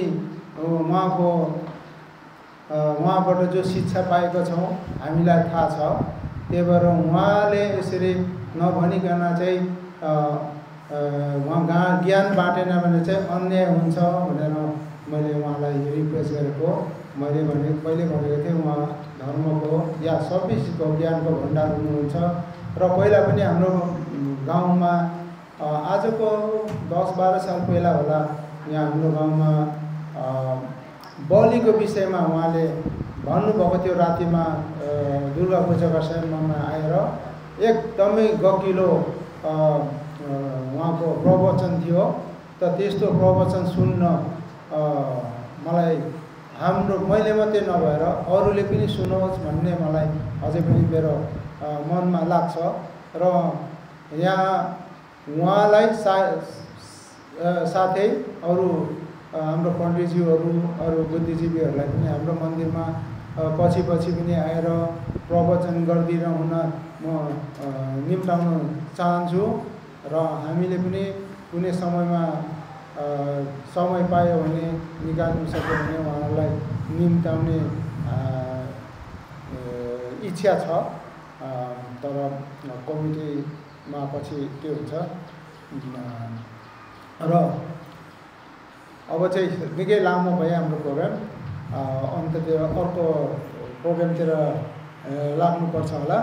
S5: उहाँबाट जो शिक्षा पाएका छौँ हामीलाई थाहा छ। त्यही भएर उहाँले यसरी नभनिकन चाहिँ उहाँ ज्ञान बाँटेन भने चाहिँ अन्याय हुन्छ भनेर मैले उहाँलाई रिक्वेस्ट गरेको। मैले पहिले भनेको थिएँ उहाँ धर्मको या सबै ज्ञानको भण्डार हुनुहुन्छ। र पहिला पनि हाम्रो गाउँमा आजको 10-12 साल पहिला होला यहाँ हाम्रो गाउँमा बलिको विषयमा उहाँले भन्नुभएको थियो रातिमा दुर्गा पूजाका समयमा आएर एकदमै गकिलो उहाँको प्रवचन थियो। त त्यस्तो प्रवचन सुन्न मलाई मैले मात्रै नभएर अरूले पनि सुनोस् भन्ने मलाई अझै पनि मेरो मनमा लाग्छ। र यहाँ उहाँलाई साथै अरू हाम्रो पण्डितज्यूहरू अरू बुद्धिजीवीहरूलाई पनि हाम्रो मन्दिरमा पछि पनि आएर प्रवचन गरिदिनुहुन म निम्ताउन चाहन्छु। र हामीले पनि कुनै समयमा समय पायो भने निकाल्नु सक्यो भने उहाँहरूलाई निम्ताउने इच्छा छ। तर कमिटीमा पछि के हुन्छ। र अब चाहिँ निकै लामो भयो हाम्रो प्रोग्राम, अन्ततिर अर्को प्रोग्रामतिर लाग्नुपर्छ होला।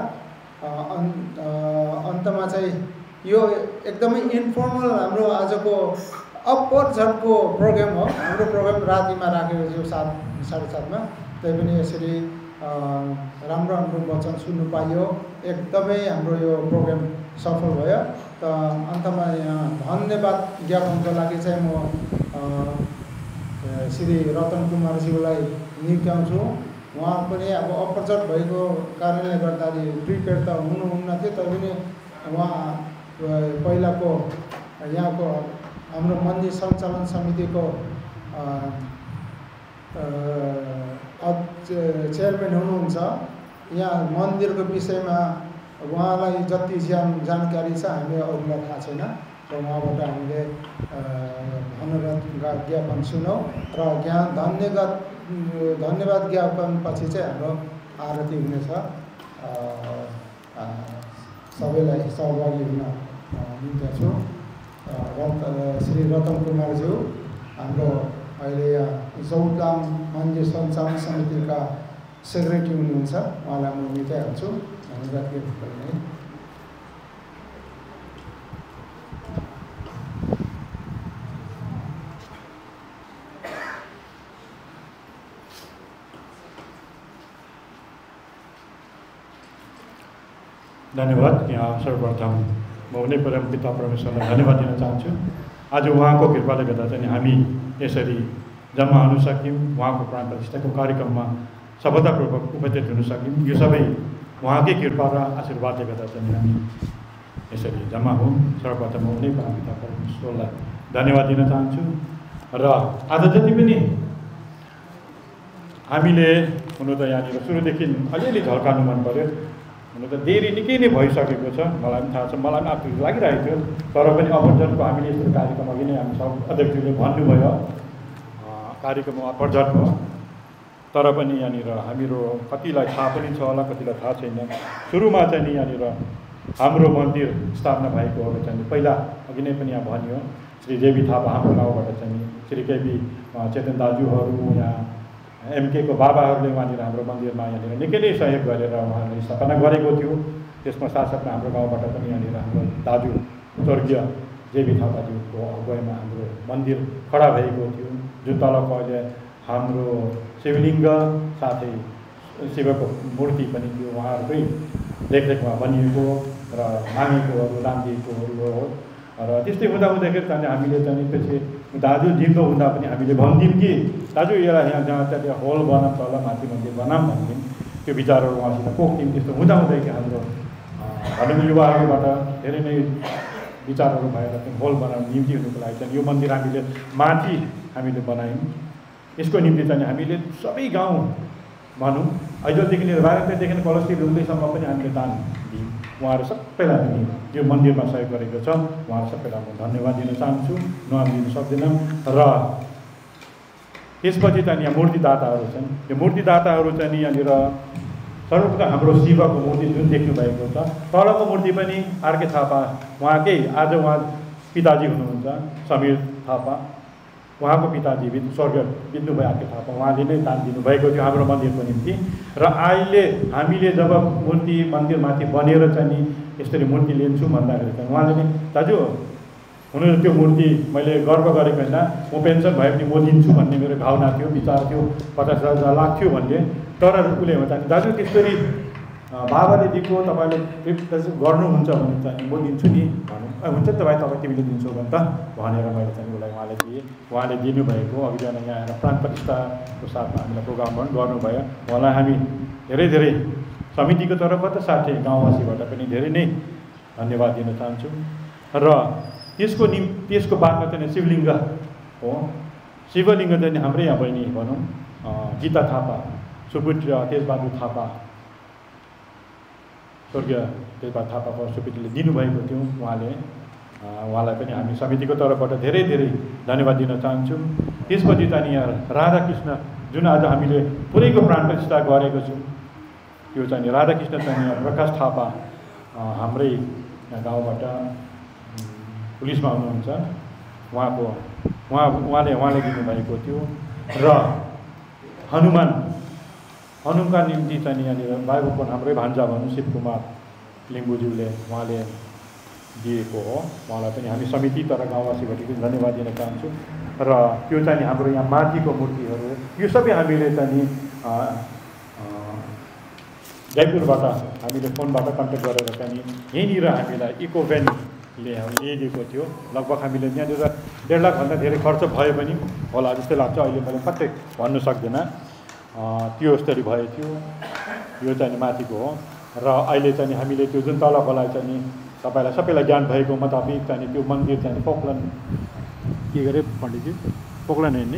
S5: अन्तमा चाहिँ यो एकदमै इन्फर्मल हाम्रो आजको अपरझटको प्रोग्राम हो। हाम्रो प्रोग्राम रातिमा राखेको थियो 7:30 त्यही पनि यसरी राम्रो वचन सुन्नु पाइयो। एकदमै हाम्रो यो प्रोग्राम सफल भयो। त अन्तमा यहाँ धन्यवाद ज्ञापनको लागि चाहिँ म श्री रतन कुमारज्यूलाई निम्त्याउँछु। उहाँ पनि अब अपरझट भएको कारणले गर्दाखेरि प्रिपेयर त हुनुहुन्न थियो, तैपनि उहाँ पहिलाको यहाँको हाम्रो मन्दिर सञ्चालन समितिको चेयरम्यान हुनुहुन्छ। यहाँ मन्दिरको विषयमा उहाँलाई जति जानकारी छ हामी अरूलाई थाहा छैन। र उहाँबाट हामीले धन्यवाद ज्ञापन सुनौँ र धन्यवाद ज्ञापन पछि चाहिँ हाम्रो आरती हुनेछ। सबैलाई सहभागी हुन निम्त्याउँछु। श्री रतन कुमारज्यू हाम्रो अहिले जौगाम मन्दिर सञ्चालन समितिका सेक्रेटरी हुनुहुन्छ। उहाँलाई म निम्त्याइहाल्छु। धन्यवाद ज्ञापन गर्ने।
S6: धन्यवाद। यहाँ सर्वप्रथम म उनी परमपिता परमेश्वरलाई धन्यवाद दिन चाहन्छु। आज उहाँको कृपाले गर्दा चाहिँ हामी यसरी जम्मा हुन सक्यौँ। उहाँको प्राण प्रतिष्ठाको कार्यक्रममा सफलतापूर्वक उपस्थित हुन सक्यौँ। यो सबै उहाँकै कृपा र आशीर्वादले गर्दा चाहिँ हामी यसरी जम्मा हौँ। सर्वप्रथम म उनी परमपिता परमेश्वरलाई धन्यवाद दिन चाहन्छु। र आज जति पनि हामीले हुनु त यहाँनिर सुरुदेखि अलिअलि झल्काउनु मन पऱ्यो। हुनु त देरी निकै नै भइसकेको छ, मलाई पनि थाहा छ, मलाई पनि आफू लागिरहेको थियो। तर पनि अपरझटको हामीले यस्तो कार्यक्रम अघि नै हामी सब अध्यक्षले भन्नुभयो कार्यक्रम अपरझट हो। तर पनि यहाँनिर हामीहरू कतिलाई थाहा पनि छ होला, कतिलाई थाहा छैन। सुरुमा चाहिँ नि यहाँनिर हाम्रो मन्दिर स्थापना भएकोहरू चाहिँ पहिला अघि नै पनि यहाँ भनियो श्री जेबी थापा हाम्रो गाउँबाट चाहिँ श्री केबी चेतन दाजुहरू, यहाँ एमके को बाबाहरूले वहाँनिर हाम्रो मन्दिरमा यहाँनिर निकै नै सहयोग गरेर उहाँहरूले स्थापना गरेको थियो। त्यसमा साथसाथमा हाम्रो गाउँबाट पनि यहाँनिर हाम्रो दाजु स्वर्गीय जेबी थापाज्यूको अगुवाईमा हाम्रो मन्दिर खडा भएको थियो, जुन तलको अहिले हाम्रो शिवलिङ्ग साथै शिवको मूर्ति पनि थियो उहाँहरूकै देखरेखमा बनिएको र मागेकोहरू रामजीकोहरू हो। र त्यस्तै हुँदाखेरि चाहिँ हामीले चाहिँ पछि दाजु जिउँदो हुँदा पनि हामीले भन्थ्यौँ कि दाजु यसलाई यहाँ जहाँ त्यहाँ होल बनाऊँ तल माथि मन्दिर बनाऊँ भन्थ्यौँ। त्यो विचारहरू उहाँसित पोख्थ्यौँ। त्यस्तो हुँदाहुँदै कि हाम्रो भनौँ युवाहरूबाट धेरै नै विचारहरू भएर चाहिँ होल बनाउनु निम्ति हुनुको लागि चाहिँ यो मन्दिर हामीले माथि हामीले बनायौँ। यसको निम्ति चाहिँ हामीले सबै गाउँ भनौँ अहिलेदेखि राजनीतिदेखि कलस्ती रुम्लेसम्म पनि हामीले दान दियौँ। उहाँहरू सबैलाई पनि यो मन्दिरमा सहयोग गरेको छ। उहाँहरू सबैलाई म धन्यवाद दिन चाहन्छु, नाम दिन सक्दिनँ। र त्यसपछि चाहिँ यहाँ मूर्तिदाताहरू छन्। यो मूर्तिदाताहरू चाहिँ यहाँनिर सर्वप्रथम हाम्रो शिवको मूर्ति जुन देख्नुभएको छ, तलको मूर्ति पनि आरके थापा उहाँकै आज उहाँ पिताजी हुनुहुन्छ समीर थापा, उहाँको पिताजी स्वर्ग बित्नुभयो आरके थापा, उहाँले नै दान दिनुभएको थियो हाम्रो मन्दिरको निम्ति। र अहिले हामीले जब मूर्ति मन्दिरमाथि बनेर चाहिँ नि यसरी मूर्ति लिन्छौँ भन्दाखेरि चाहिँ उहाँले नै दाजु हुनु त्यो मूर्ति मैले गर्व गरेको होइन, म पेन्सन भए पनि म दिन्छु भन्ने मेरो भावना थियो, विचार थियो, 50,000 लाख थियो भन्ने। तर उसले भन्छ दाजु त्यसरी बाबाले दिएको तपाईँले गर्नुहुन्छ भने चाहिँ म दिन्छु नि भनौँ, हुन्छ नि त भाइ तपाईँ तिमीले दिन्छौ भने त भनेर मैले चाहिँ उसलाई उहाँले दिएँ। उहाँले दिनुभएको अघिजना यहाँ आएर प्राण प्रतिष्ठाको साथमा हामीलाई प्रोग्राम पनि गर्नुभयो। उहाँलाई हामी धेरै धेरै समितिको तर्फबाट साथै गाउँवासीबाट पनि धेरै नै धन्यवाद दिन चाहन्छु। र त्यसको बादमा चाहिँ शिवलिङ्ग हो। शिवलिङ्ग चाहिँ हाम्रै यहाँ बहिनी भनौँ गीता थापा, सुपुत्र तेजबहादुर थापा, स्वर्गीय तेजबहादुर थापाको सुपुत्रले दिनुभएको थियो। उहाँलाई पनि हामी समितिको तर्फबाट धेरै धेरै धन्यवाद दिन चाहन्छौँ। त्यसपछि चाहिँ यहाँ राधाकृष्ण जुन आज हामीले पुरैको प्राण प्रतिष्ठा गरेको छौँ, त्यो चाहिँ राधाकृष्ण चाहिँ यहाँ प्रकाश थापा हाम्रै गाउँबाट पुलिसमा हुनुहुन्छ। उहाँले दिनुभएको थियो। र हनुमका निम्ति चाहिँ यहाँनिर बाबुको हाम्रै भान्जा भनौँ शिवकुमार लिम्बुज्यूले उहाँले दिएको हो। उहाँलाई पनि हामी समिति तर गाउँवासीबाट पनि धन्यवाद दिन चाहन्छु। र त्यो चाहिँ हाम्रो यहाँ माथिको मूर्तिहरू यो सबै हामीले चाहिँ जयपुरबाट हामीले फोनबाट कन्ट्याक्ट गरेर चाहिँ यहीँनिर हामीलाई इको भ्यानले ल्याइदिएको थियो। लगभग हामीले यहाँनिर 1.5 लाखभन्दा धेरै खर्च भयो पनि होला जस्तै लाग्छ। अहिले मैले कतै भन्नु सक्दिनँ। त्यो स्तरी भयो थियो। यो चाहिँ माथिको हो। र अहिले चाहिँ हामीले त्यो जुन तलकोलाई चाहिँ तपाईँलाई सबैलाई ज्ञान भएको मुताबिक चाहिँ त्यो मन्दिर चाहिँ पोकलन के गरे पण्डितजी पोकलन होइन नि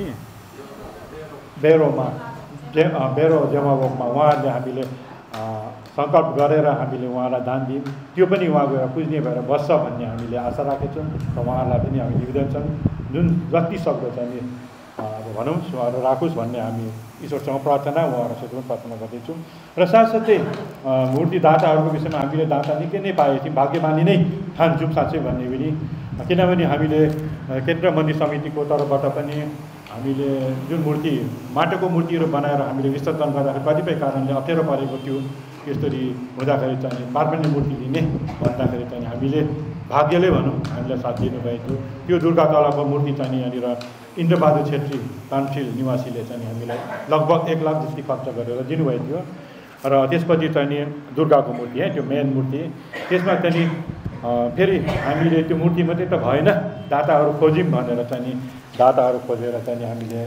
S6: बेरो जमावकमा उहाँहरूले हामीले सङ्कल्प गरेर हामीले उहाँलाई दान दियौँ। त्यो पनि उहाँ गएर पुज्ने भएर बस्छ भन्ने हामीले आशा राखेछौँ। र उहाँलाई पनि हामी निवेदन छौँ जुन जति सक्दो चाहिँ भनौँ उहाँहरू राखोस् भन्ने हामी ईश्वरसँग प्रार्थना उहाँहरूसँग पनि प्रार्थना गर्दैछौँ। र साथसाथै मूर्ति दाताहरूको विषयमा हामीले दाता निकै नै पाएका थियौँ। भाग्यमानी नै ठान्छौँ साँच्चै भन्ने पनि। किनभने हामीले केन्द्र मन्दिर समितिको तर्फबाट पनि हामीले जुन मूर्ति माटोको मूर्तिहरू बनाएर हामीले विसर्जन गर्दाखेरि कतिपय कारणले अप्ठ्यारो परेको थियो। यसरी हुँदाखेरि चाहिँ पार्वण्य मूर्ति लिने भन्दाखेरि चाहिँ हामीले भाग्यले भनौँ हामीलाई साथ दिनुभएको थियो। त्यो दुर्गा तलाको मूर्ति चाहिँ यहाँनिर इन्द्रबहादुर छेत्री कान्छिल निवासीले चाहिँ हामीलाई लगभग 1 लाख जति खर्च गरेर दिनुभएको थियो। र त्यसपछि चाहिँ दुर्गाको मूर्ति है त्यो मेन मूर्ति। त्यसमा चाहिँ फेरि हामीले त्यो मूर्ति मात्रै त भएन, दाताहरू खोज्यौँ भनेर चाहिँ दाताहरू खोजेर चाहिँ हामीले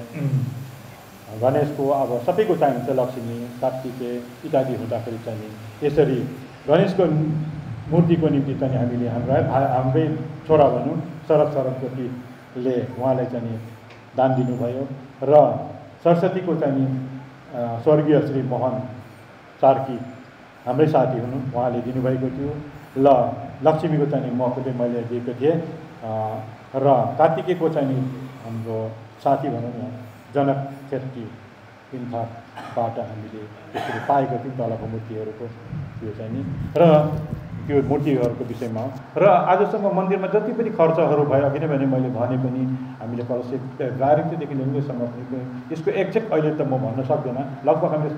S6: गणेशको अब सबैको चाहिन्छ, लक्ष्मी कार्तिके इत्यादि हुँदाखेरि चाहिँ यसरी गणेशको मूर्तिको निम्ति चाहिँ हामीले हाम्रै छोरा भनौँ शरद सरस्वतीले उहाँलाई चाहिँ दान दिनुभयो। र सरस्वतीको चाहिँ स्वर्गीय श्री मोहन सार्की हाम्रै साथी हुनु उहाँले दिनुभएको थियो। ल लक्ष्मीको चाहिँ मले मैले दिएको थिएँ। र कार्तिकेको चाहिँ हाम्रो साथी भनौँ न जनक छेत्री पिन्थाबाट हामीले त्यसरी पाएको थियौँ तलको मूर्तिहरूको त्यो चाहिँ नि। र त्यो मूर्तिहरूको विषयमा र आजसम्म मन्दिरमा जति पनि खर्चहरू भयो किनभने मैले भने पनि हामीले कलश गारिबदेखि लिङ्गसम्म यसको एक्ज्याक्ट अहिले त म भन्न सक्दिनँ। लगभग हामीले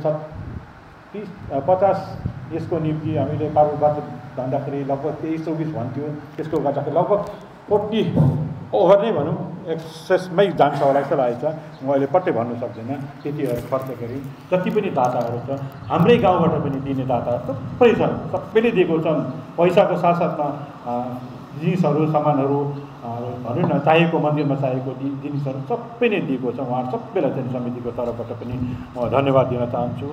S6: 30-50 यसको निम्ति हामीले कारोबार भन्दाखेरि लगभग 23-24 भन्थ्यो। त्यसको गर्दाखेरि लगभग 40 ओभर नै भनौँ एक्सेसमै जान्छ होला जस्तो लागेको छ। म अहिले पट्टै भन्नु सक्दिनँ त्यतिहरू खर्च गरी। जति पनि दाताहरू छ हाम्रै गाउँबाट पनि दिने दाताहरू थुप्रै छन्, सबैले दिएको छन्। पैसाको साथसाथमा जिनिसहरू सामानहरू भनौँ न चाहिएको मन्दिरमा चाहिएको जिनिसहरू सबै नै दिएको छ। उहाँहरू सबैलाई चाहिँ समितिको तर्फबाट पनि म धन्यवाद दिन चाहन्छु।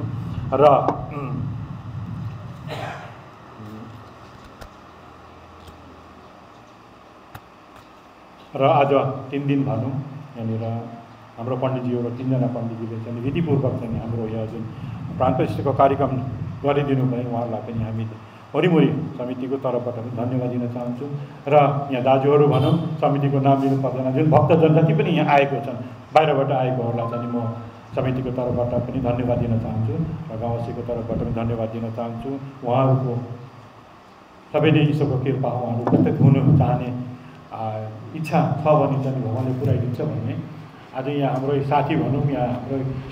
S6: र आज 3 दिन भनौँ यहाँनिर हाम्रो पण्डितजीहरू 3 जना पण्डितजीले चाहिँ विधिपूर्वक चाहिँ हाम्रो यहाँ जुन प्राण प्रतिष्ठाको कार्यक्रम गरिदिनु भयो उहाँहरूलाई पनि हामी वरिपरि समितिको तर्फबाट पनि धन्यवाद दिन चाहन्छौँ। र यहाँ दाजुहरू भनौँ समितिको नाम लिनु पर्दैन, जुन भक्तजन जति पनि यहाँ आएको छन् बाहिरबाट आएकोहरूलाई चाहिँ म समितिको तर्फबाट पनि धन्यवाद दिन चाहन्छु र गाउँवासीको तर्फबाट पनि धन्यवाद दिन चाहन्छु। उहाँहरूको सबै नै ईश्वरको कृपा उहाँहरू प्रत्येक हुनु चाहने इच्छा छ भने चाहिँ भगवानले पुऱ्याइदिन्छ भन्ने। आज यहाँ हाम्रो साथी भनौँ यहाँ हाम्रो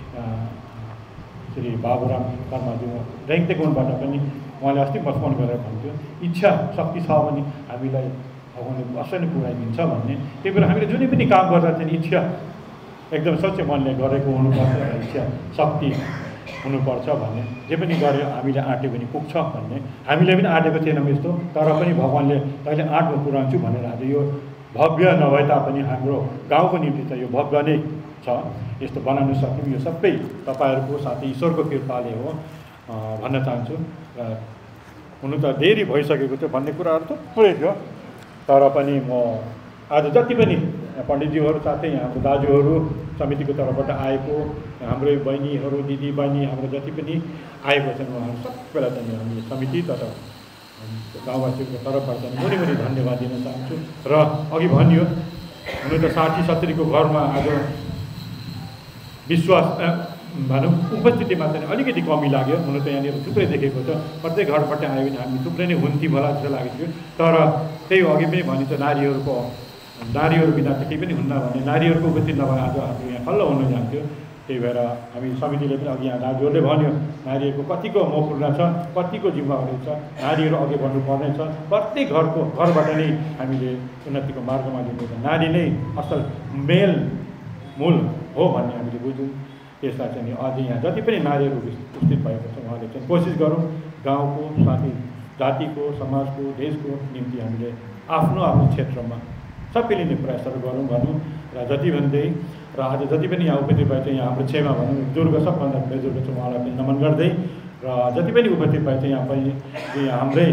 S6: श्री बाबुराम शर्माज्यू रेङ्तेगुणबाट पनि उहाँले अस्ति फोन गरेर भन्थ्यो इच्छा शक्ति छ भने हामीलाई भगवान्ले अवश्य नै पुऱ्याइदिन्छ भन्ने। त्यही भएर हामीले जुनै पनि काम गर्दा चाहिँ इच्छा एकदम सच्चै मनले गरेको हुनुपर्छ, इच्छा शक्ति हुनुपर्छ भन्ने। जे पनि गऱ्यो हामीले आँट्यो भने पुग्छ भन्ने। हामीले पनि आँटेको थिएनौँ यस्तो, तर पनि भगवान्ले तैँले आँटमा पुऱ्याउँछु भनेर आज यो भव्य नभए तापनि हाम्रो गाउँको निम्ति त यो भव्य नै छ। यस्तो बनाउन सक्यौँ, यो सबै तपाईँहरूको साथै ईश्वरको कृपाले हो भन्न चाहन्छु। र हुनु त देरी भइसकेको थियो भन्ने कुराहरू थुप्रै थियो, तर पनि म आज जति पनि पण्डितज्यूहरू साथै हाम्रो दाजुहरू समितिको तर्फबाट आएको हाम्रो बहिनीहरू दिदी बहिनी हाम्रो जति पनि आएको छन् उहाँहरू सबैलाई चाहिँ हामी समिति तथा गाउँवासीको तर्फबाट चाहिँ मुनि मुनि धन्यवाद दिन चाहन्छु। र अघि भनियो हुनु त 60-70को घरमा आज विश्वास भनौँ उपस्थितिमा चाहिँ अलिकति कमी लाग्यो। हुनु त यहाँनिर थुप्रै देखेको छ, प्रत्येक घरबाट आयो भने हामी थुप्रै नै हुन्थ्यौँ होला जस्तो लागेको थियो। तर त्यही अघि पनि भनिन्छ नारीहरू बिना त केही पनि हुन्न भन्ने। नारीहरूको उपस्थिति नभए आज हाम्रो यहाँ खल्लो हुन जान्थ्यो। त्यही भएर हामी समितिले पनि अघि यहाँ दाजुहरूले भन्यो नारीहरूको कतिको महत्त्वपूर्ण छ, कतिको जिम्मेवारी छ, नारीहरू अघि बढ्नुपर्ने छ। प्रत्येक घरबाट नै हामीले उन्नतिको मार्गमा लिनुपर्छ। नारी नै असल मूल हो भन्ने हामीले बुझ्यौँ। त्यसलाई चाहिँ अझै यहाँ जति पनि नारीहरू उपस्थित भएको छ उहाँले चाहिँ कोसिस गरौँ गाउँको साथै जातिको समाजको देशको निम्ति हामीले आफ्नो क्षेत्रमा सबैले नै प्रयासहरू गरौँ भनौँ। र जति भन्दै र आज जति पनि यहाँ उपस्थित भए चाहिँ यहाँ हाम्रो छेउमा भनौँ दुर्ग सबभन्दा बुजुर्ग छ उहाँलाई पनि नमन गर्दै र जति पनि उपस्थित भए चाहिँ यहाँ पनि हाम्रै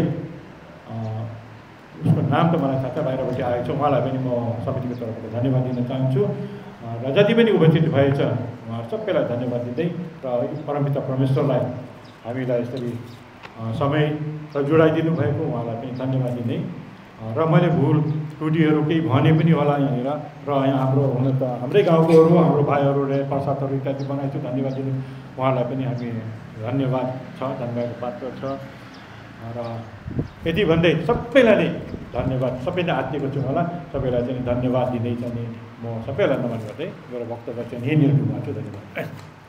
S6: उसको नाम त मलाई थाहा छ बाहिरबाट आएको छ उहाँलाई पनि म समितिको तर्फबाट धन्यवाद दिन चाहन्छु। र जति पनि उपस्थित भएछ उहाँहरू सबैलाई धन्यवाद दिँदै र परमपिता परमेश्वरलाई हामीलाई यसरी समय र जोडाइदिनु भएको उहाँलाई पनि धन्यवाद दिँदै र मैले भुल त्रुटिहरू केही भने पनि होला यहाँनिर। र यहाँ हाम्रो हुन त हाम्रै गाउँकोहरू हाम्रो भाइहरूले प्रसादहरू इत्यादि बनाएको छु धन्यवाद दिनु उहाँलाई पनि हामी धन्यवाद छ, धन्यवादको पात्र छ। र यति भन्दै सबैलाई नै धन्यवाद, सबैले आत्तिएको छु होला सबैलाई चाहिँ धन्यवाद दिँदै चाहिँ म सबैलाई नमन गर्दै मेरो वक्तव्य चाहिँ यहीँनिर टुङ्गाएको छु। धन्यवाद।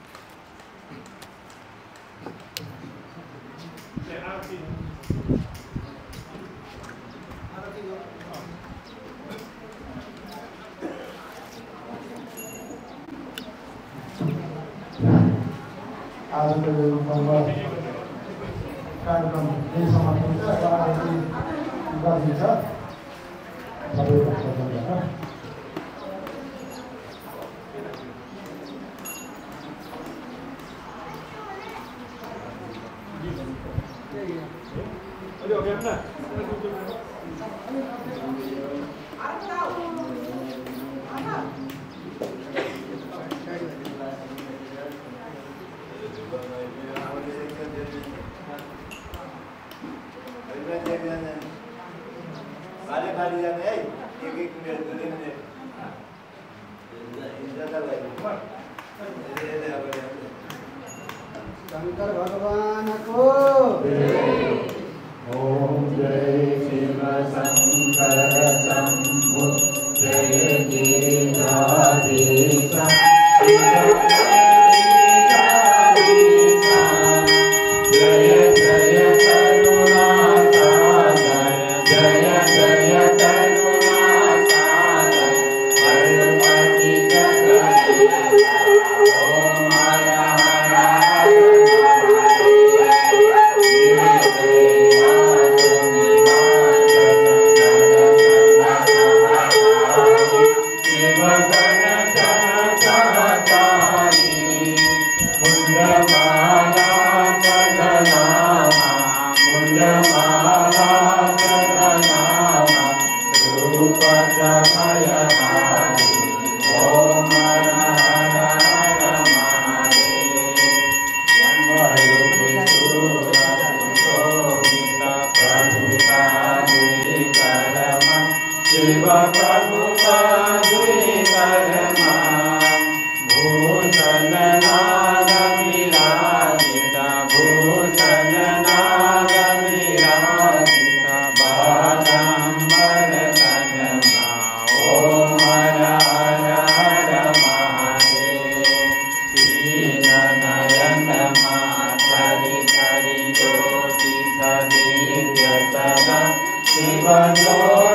S5: आजको यो कार्यक्रम यही समाप्त हुन्छ र गरिन्छ शंकर भगवान को ओम जय शिव शंकर शंभो जय गिरिजाधीश जय जय करुणा सागर जय जय करुणा सागर हरपति जगदीश ओम हर हर शिव ज्योति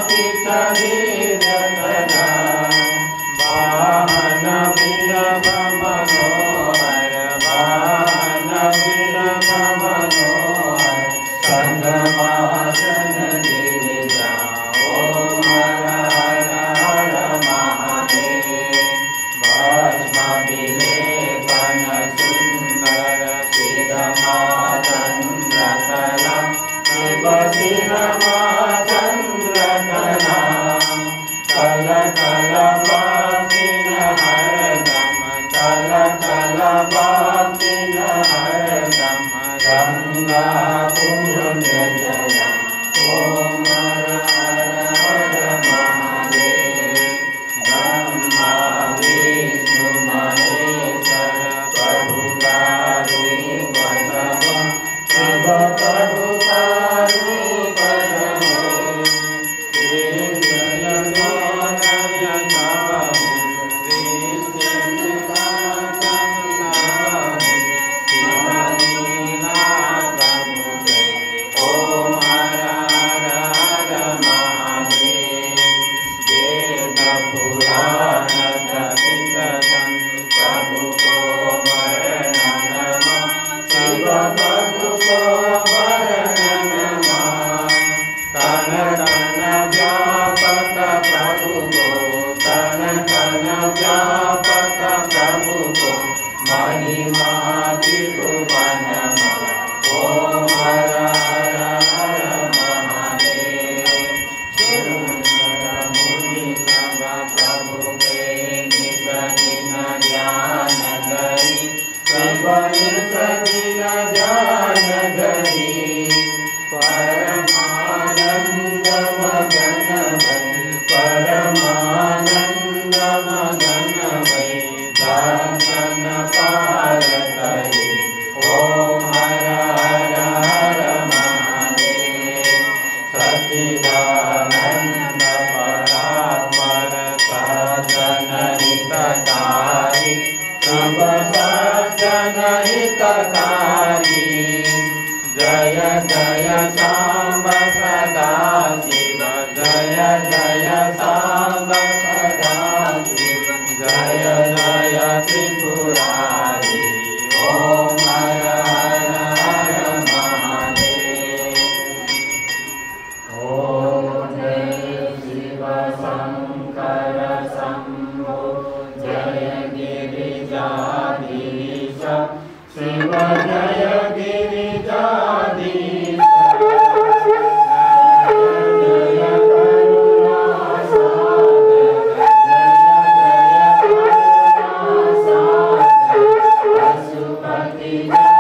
S10: Pati